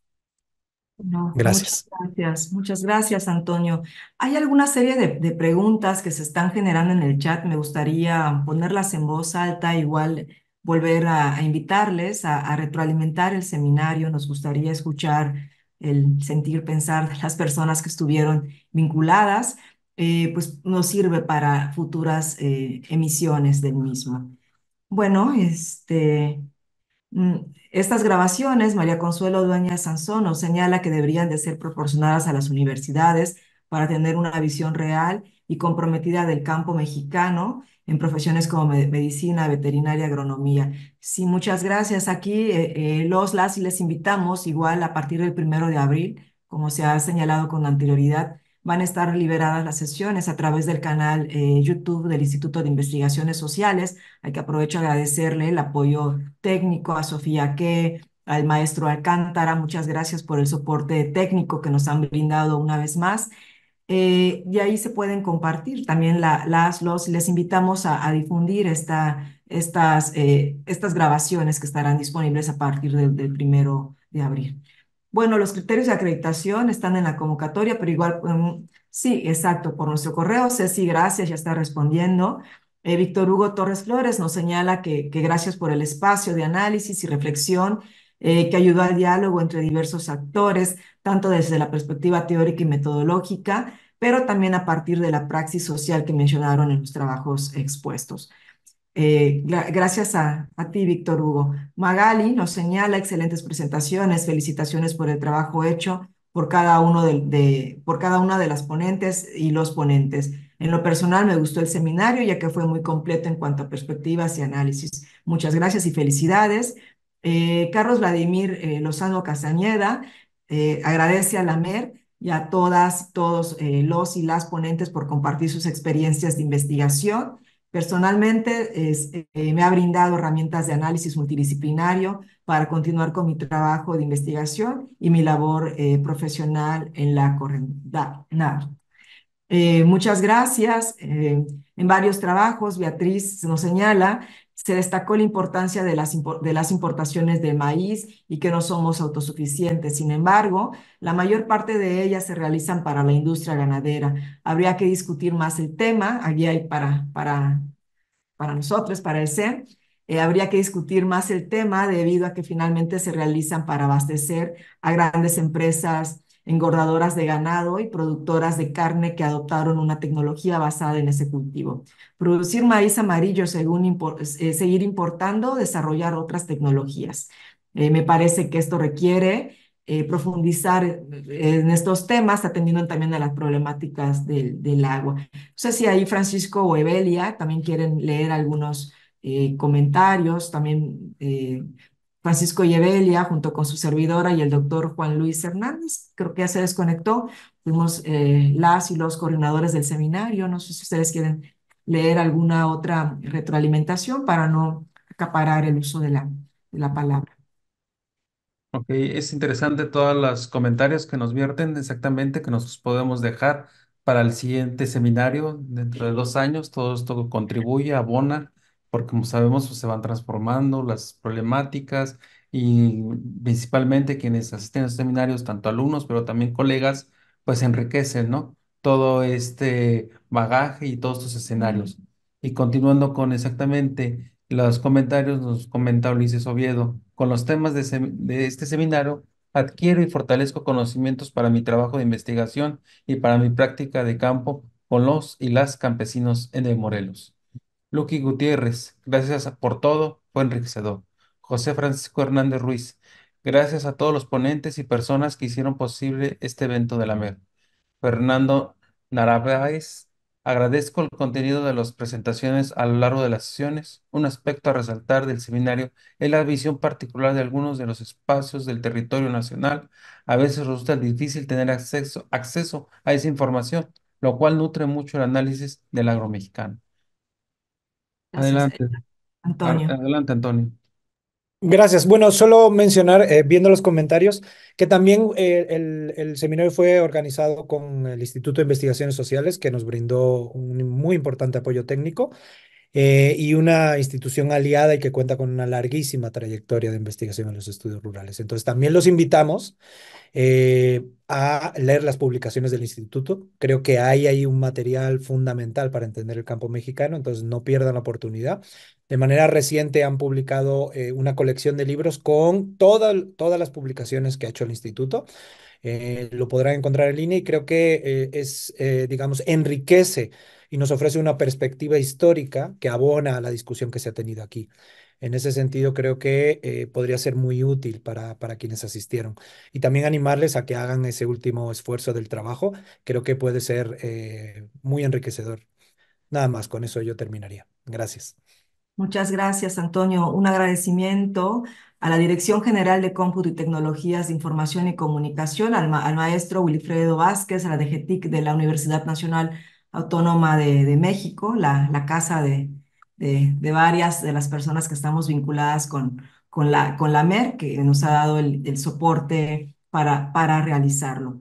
No, muchas Gracias. gracias, muchas gracias, Antonio. Hay alguna serie de, de preguntas que se están generando en el chat. Me gustaría ponerlas en voz alta, igual volver a, a invitarles a, a retroalimentar el seminario. Nos gustaría escuchar el sentir, pensar de las personas que estuvieron vinculadas. Eh, pues nos sirve para futuras eh, emisiones del mismo. Bueno, este... Mm, Estas grabaciones, María Consuelo Dueñas Sansón nos señala que deberían de ser proporcionadas a las universidades para tener una visión real y comprometida del campo mexicano en profesiones como me- medicina, veterinaria, agronomía. Sí, muchas gracias. Aquí eh, eh, los, las y les invitamos, igual a partir del primero de abril, como se ha señalado con anterioridad, van a estar liberadas las sesiones a través del canal eh, YouTube del Instituto de Investigaciones Sociales. Hay que aprovecho a agradecerle el apoyo técnico a Sofía Que, al maestro Alcántara. Muchas gracias por el soporte técnico que nos han brindado una vez más. Eh, y ahí se pueden compartir también la- las, los, les invitamos a, a difundir esta, estas, eh, estas grabaciones que estarán disponibles a partir del, del primero de abril. Bueno, los criterios de acreditación están en la convocatoria, pero igual, um, sí, exacto, por nuestro correo. Ceci, gracias, ya está respondiendo. Eh, Víctor Hugo Torres Flores nos señala que, que gracias por el espacio de análisis y reflexión eh, que ayudó al diálogo entre diversos actores, tanto desde la perspectiva teórica y metodológica, pero también a partir de la praxis social que mencionaron en los trabajos expuestos. Eh, gra- gracias a, a ti, Víctor Hugo. Magali nos señala excelentes presentaciones, felicitaciones por el trabajo hecho por cada uno de, de- por cada una de las ponentes y los ponentes. En lo personal me gustó el seminario ya que fue muy completo en cuanto a perspectivas y análisis. Muchas gracias y felicidades. Eh, Carlos Vladimir eh, Lozano Castañeda eh, agradece a la MER y a todas, todos eh, los y las ponentes por compartir sus experiencias de investigación. Personalmente, es, eh, me ha brindado herramientas de análisis multidisciplinario para continuar con mi trabajo de investigación y mi labor eh, profesional en la corrida. Eh, muchas gracias. Eh, en varios trabajos, Beatriz nos señala Se destacó la importancia de las, de las importaciones de maíz y que no somos autosuficientes. Sin embargo, la mayor parte de ellas se realizan para la industria ganadera. Habría que discutir más el tema. Aquí hay para, para para nosotros, para el C E M, eh, habría que discutir más el tema debido a que finalmente se realizan para abastecer a grandes empresas engordadoras de ganado y productoras de carne que adoptaron una tecnología basada en ese cultivo. Producir maíz amarillo, según impor eh, seguir importando, desarrollar otras tecnologías. Eh, me parece que esto requiere eh, profundizar en estos temas, atendiendo también a las problemáticas del, del agua. No sé si ahí Francisco o Evelia también quieren leer algunos eh, comentarios. También eh, Francisco y Evelia, junto con su servidora y el doctor Juan Luis Hernández, creo que ya se desconectó. Fuimos eh, las y los coordinadores del seminario. No sé si ustedes quieren leer alguna otra retroalimentación para no acaparar el uso de la, de la palabra. Ok, es interesante todos los comentarios que nos vierten exactamente, que nos podemos dejar para el siguiente seminario dentro de dos años. Todo esto contribuye, abona, porque como sabemos, pues, se van transformando las problemáticas y principalmente quienes asisten a los seminarios, tanto alumnos, pero también colegas, pues enriquecen, ¿no? Todo este bagaje y todos estos escenarios. Y continuando con exactamente los comentarios, nos comenta Ulises Oviedo, con los temas de, sem- de este seminario, adquiero y fortalezco conocimientos para mi trabajo de investigación y para mi práctica de campo con los y las campesinos en el Morelos. Lucky Gutiérrez, gracias a- por todo, fue enriquecedor. José Francisco Hernández Ruiz, gracias a todos los ponentes y personas que hicieron posible este evento de la M E R. Fernando Narváez, agradezco el contenido de las presentaciones a lo largo de las sesiones. Un aspecto a resaltar del seminario es la visión particular de algunos de los espacios del territorio nacional. A veces resulta difícil tener acceso, acceso a esa información, lo cual nutre mucho el análisis del agro mexicano. Gracias, eh, Adelante, a- Antonio. adelante, Antonio. Gracias. Bueno, solo mencionar, eh, viendo los comentarios, que también eh, el, el seminario fue organizado con el Instituto de Investigaciones Sociales, que nos brindó un muy importante apoyo técnico, eh, y una institución aliada y que cuenta con una larguísima trayectoria de investigación en los estudios rurales. Entonces, también los invitamos eh, a leer las publicaciones del instituto. Creo que hay ahí un material fundamental para entender el campo mexicano, entonces no pierdan la oportunidad. De manera reciente han publicado eh, una colección de libros con toda- todas las publicaciones que ha hecho el instituto. Eh, lo podrán encontrar en línea y creo que eh, es, eh, digamos, enriquece y nos ofrece una perspectiva histórica que abona a la discusión que se ha tenido aquí. En ese sentido, creo que eh, podría ser muy útil para, para quienes asistieron. Y también animarles a que hagan ese último esfuerzo del trabajo. Creo que puede ser eh, muy enriquecedor. Nada más, con eso yo terminaría. Gracias. Muchas gracias, Antonio. Un agradecimiento a la Dirección General de Cómputo y Tecnologías de Información y Comunicación, al, ma- al maestro Wilfredo Vázquez, a la D G T I C de la Universidad Nacional Autónoma de, de México, la, la casa de, de, de varias de las personas que estamos vinculadas con, con la, con la M E R, que nos ha dado el, el soporte para, para realizarlo.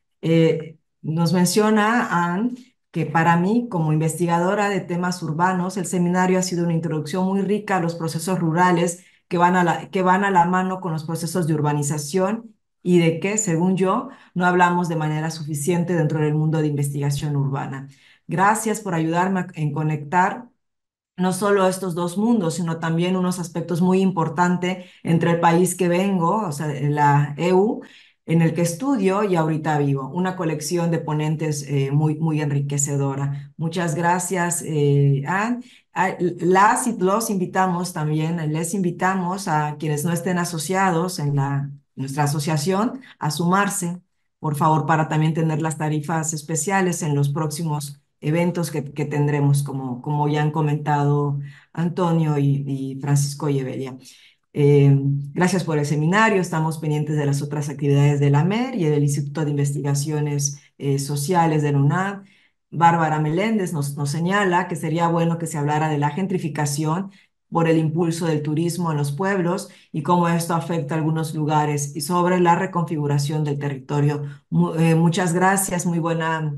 Eh, nos menciona Anne que para mí, como investigadora de temas urbanos, el seminario ha sido una introducción muy rica a los procesos rurales que van a la, que van a la mano con los procesos de urbanización y de que, según yo, no hablamos de manera suficiente dentro del mundo de investigación urbana. Gracias por ayudarme a- en conectar no solo estos dos mundos, sino también unos aspectos muy importantes entre el país que vengo, o sea, la E U, en el que estudio y ahorita vivo. Una colección de ponentes eh, muy, muy enriquecedora. Muchas gracias, eh, Anne. A- Las y los invitamos también, les invitamos a quienes no estén asociados en la, nuestra asociación a sumarse, por favor, para también tener las tarifas especiales en los próximos eventos que, que tendremos, como, como ya han comentado Antonio y, y Francisco y Evelia. Eh, gracias por el seminario. Estamos pendientes de las otras actividades de la M E R y del Instituto de Investigaciones eh, Sociales de la UNAM. Bárbara Meléndez nos, nos señala que sería bueno que se hablara de la gentrificación por el impulso del turismo en los pueblos y cómo esto afecta a algunos lugares y sobre la reconfiguración del territorio. Mu- eh, muchas gracias, muy buena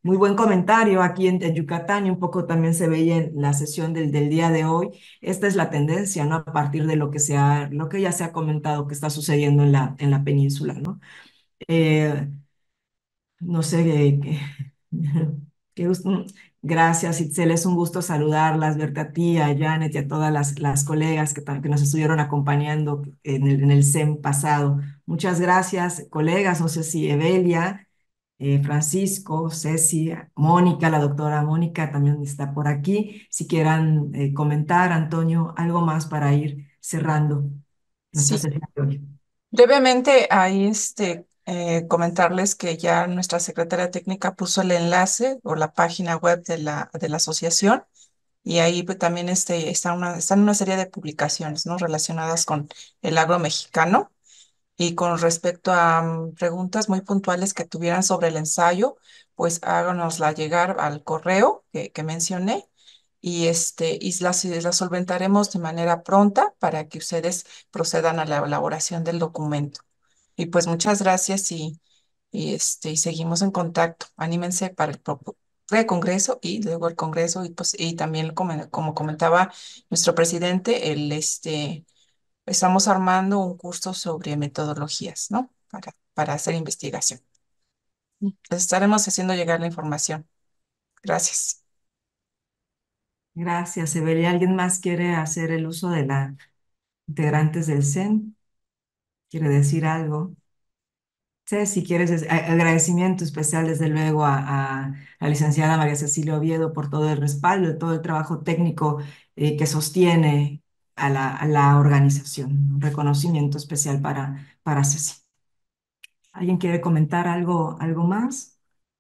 muy buen comentario aquí en, en Yucatán y un poco también se veía en la sesión del, del día de hoy. Esta es la tendencia, ¿no? A partir de lo que se ha, lo que ya se ha comentado que está sucediendo en la, en la península, ¿no? Eh, no sé, eh, qué, qué gusto. Gracias, Itzel. Es un gusto saludarlas, verte a ti, a Janet y a todas las, las colegas que, tam- que nos estuvieron acompañando en el, en el S E M pasado. Muchas gracias, colegas. No sé si Evelia, eh, Francisco, Ceci, Mónica, la doctora Mónica también está por aquí. Si quieran eh, comentar, Antonio, algo más para ir cerrando nuestra Sí, sesión de hoy. brevemente, ahí este, eh, comentarles que ya nuestra secretaria técnica puso el enlace o la página web de la, de la asociación y ahí pues, también este, está una, están una serie de publicaciones, ¿no? Relacionadas con el agro mexicano y con respecto a mm, preguntas muy puntuales que tuvieran sobre el ensayo, pues háganosla llegar al correo que, que mencioné y, este, y las, las solventaremos de manera pronta para que ustedes procedan a la elaboración del documento. Y pues muchas gracias y, y, este, y seguimos en contacto. Anímense para el pro- pre-congreso y luego el congreso y, pues, y también como, como comentaba nuestro presidente, el, este, estamos armando un curso sobre metodologías, ¿no? Para, para hacer investigación. Les estaremos haciendo llegar la información. Gracias. Gracias, Evelia. ¿Alguien más quiere hacer el uso de la integrantes del S E M? ¿Quiere decir algo? Sí, si quieres, es- a- agradecimiento especial desde luego a, a la licenciada María Cecilia Oviedo por todo el respaldo, todo el trabajo técnico eh, que sostiene a la, a la organización. Un reconocimiento especial para, para Ceci. ¿Alguien quiere comentar algo, algo más?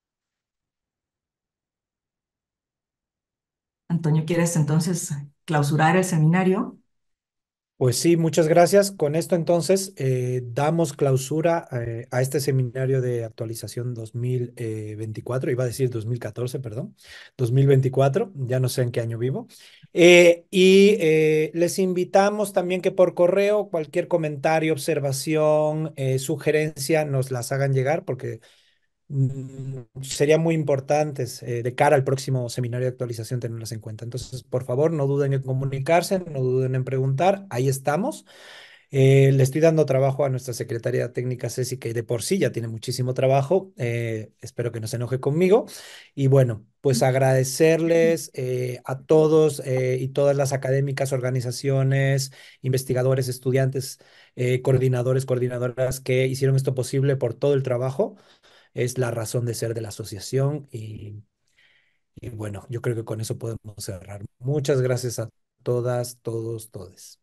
Antonio, ¿quieres entonces clausurar el seminario? Pues sí, muchas gracias. Con esto entonces eh, damos clausura eh, a este seminario de actualización dos mil veinticuatro, iba a decir dos mil catorce, perdón, dos mil veinticuatro, ya no sé en qué año vivo. Eh, y eh, les invitamos también que por correo cualquier comentario, observación, eh, sugerencia nos las hagan llegar porque mm, serían muy importantes eh, de cara al próximo seminario de actualización tenerlas en cuenta. Entonces, por favor, no duden en comunicarse, no duden en preguntar, ahí estamos. Eh, le estoy dando trabajo a nuestra secretaria técnica Ceci, que de por sí ya tiene muchísimo trabajo. Eh, espero que no se enoje conmigo. Y bueno, pues agradecerles eh, a todos eh, y todas las académicas, organizaciones, investigadores, estudiantes, eh, coordinadores, coordinadoras que hicieron esto posible por todo el trabajo. Es la razón de ser de la asociación y, y bueno, yo creo que con eso podemos cerrar. Muchas gracias a todas, todos, todes.